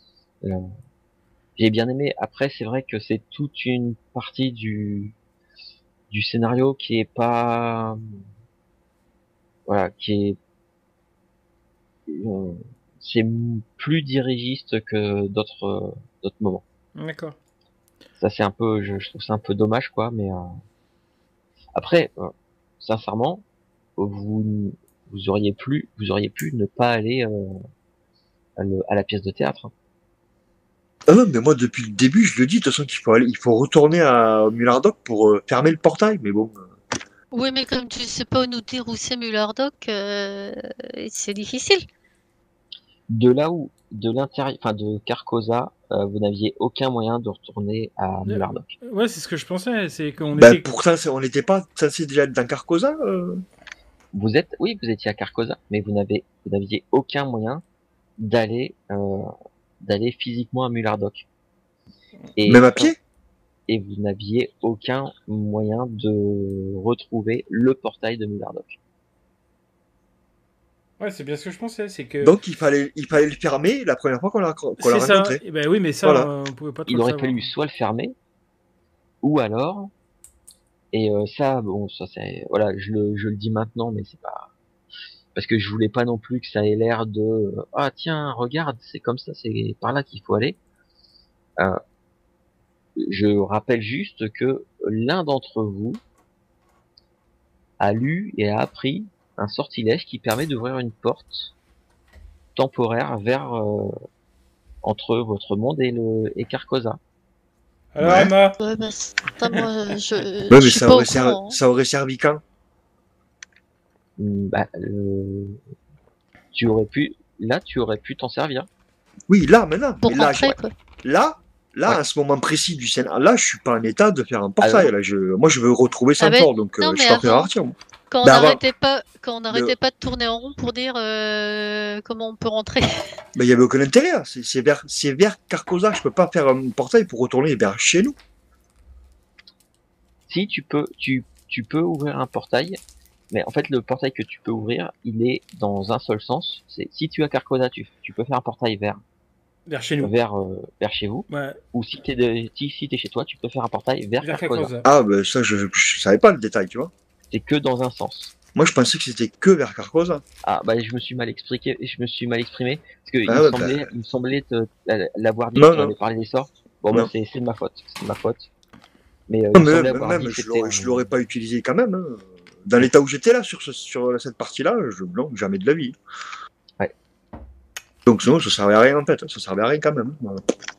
J'ai bien aimé. Après, c'est vrai que c'est toute une partie du scénario qui est pas, voilà, c'est plus dirigiste que d'autres moments. D'accord. Ça, c'est un peu, je trouve ça un peu dommage, quoi. Mais après, sincèrement, vous auriez pu ne pas aller à la pièce de théâtre. Hein. Ah non, mais moi, depuis le début, je le dis, de toute façon, il faut retourner à Mullardoc pour fermer le portail, mais bon. Oui, mais comme tu sais pas nous dire où c'est Mullardoc, c'est difficile. De là où, de l'intérieur, enfin de Carcosa, vous n'aviez aucun moyen de retourner à Mullardoc. Ouais, c'est ce que je pensais. C'est qu'on Ben, était. pourtant, on n'était pas censé déjà être dans Carcosa Vous étiez à Carcosa, mais vous n'aviez aucun moyen d'aller physiquement à Mullardoc. Même à pied Et vous n'aviez aucun moyen de retrouver le portail de Mullardoc. Ouais, c'est bien ce que je pensais. C'est que. Donc, il fallait le fermer la première fois qu'on l'a C'est ça. rencontré. Et ben oui, mais ça, Voilà. on pouvait pas trop Il le aurait savoir. fallu soit le fermer, ou alors, et ça, bon, ça c'est, voilà, je le dis maintenant, mais c'est pas, parce que je voulais pas non plus que ça ait l'air de ah tiens regarde c'est comme ça, c'est par là qu'il faut aller. Je rappelle juste que l'un d'entre vous a lu et a appris un sortilège qui permet d'ouvrir une porte temporaire vers entre votre monde et Carcosa. Alors, Ouais. Emma, Ouais, bah, ça, moi, je Ouais, mais suis pas au courant. ça aurait servi quand Bah, tu aurais pu t'en servir. Oui, là, maintenant. Pour Mais là, rentrer, quoi. là, Ouais. à ce moment précis du scénario, là, je suis pas en état de faire un portail. Alors, Là, moi, je veux retrouver Ah ben, Centaure, donc non, je mais suis pas prêt à avant, partir. Moi. quand on Ben, avant, n'arrêtait pas de tourner en rond pour dire comment on peut rentrer. ben, il y avait aucun intérêt. Hein. C'est vers Carcosa. Je peux pas faire un portail pour retourner vers chez nous. si tu peux ouvrir un portail, mais en fait le portail que tu peux ouvrir, il est dans un seul sens. C'est si tu as Carcosa, tu peux faire un portail vers Vers chez nous. vers chez vous. Ouais, Ou si t'es si t'es chez toi, tu peux faire un portail vers vers Carcosa. Carcosa. Ah, ben ça, je savais pas le détail, tu vois. C'est que dans un sens. Moi, je pensais que c'était que vers Carcosa. Ah bah je me suis mal expliqué, je me suis mal exprimé parce que Ah ouais, il me semblait l'avoir dit Non, quand tu non. avais parlé des sorts. Bon Non. bah c'est de ma faute, c'est de ma faute. Mais Non, il me mais semblait avoir même, dit que je c'était l'aurais pas utilisé quand même. Hein. Dans l'état où j'étais là, sur cette partie-là, non, jamais de la vie. Ouais. Donc non, ça servait à rien en fait. Ça servait à rien quand même. Voilà.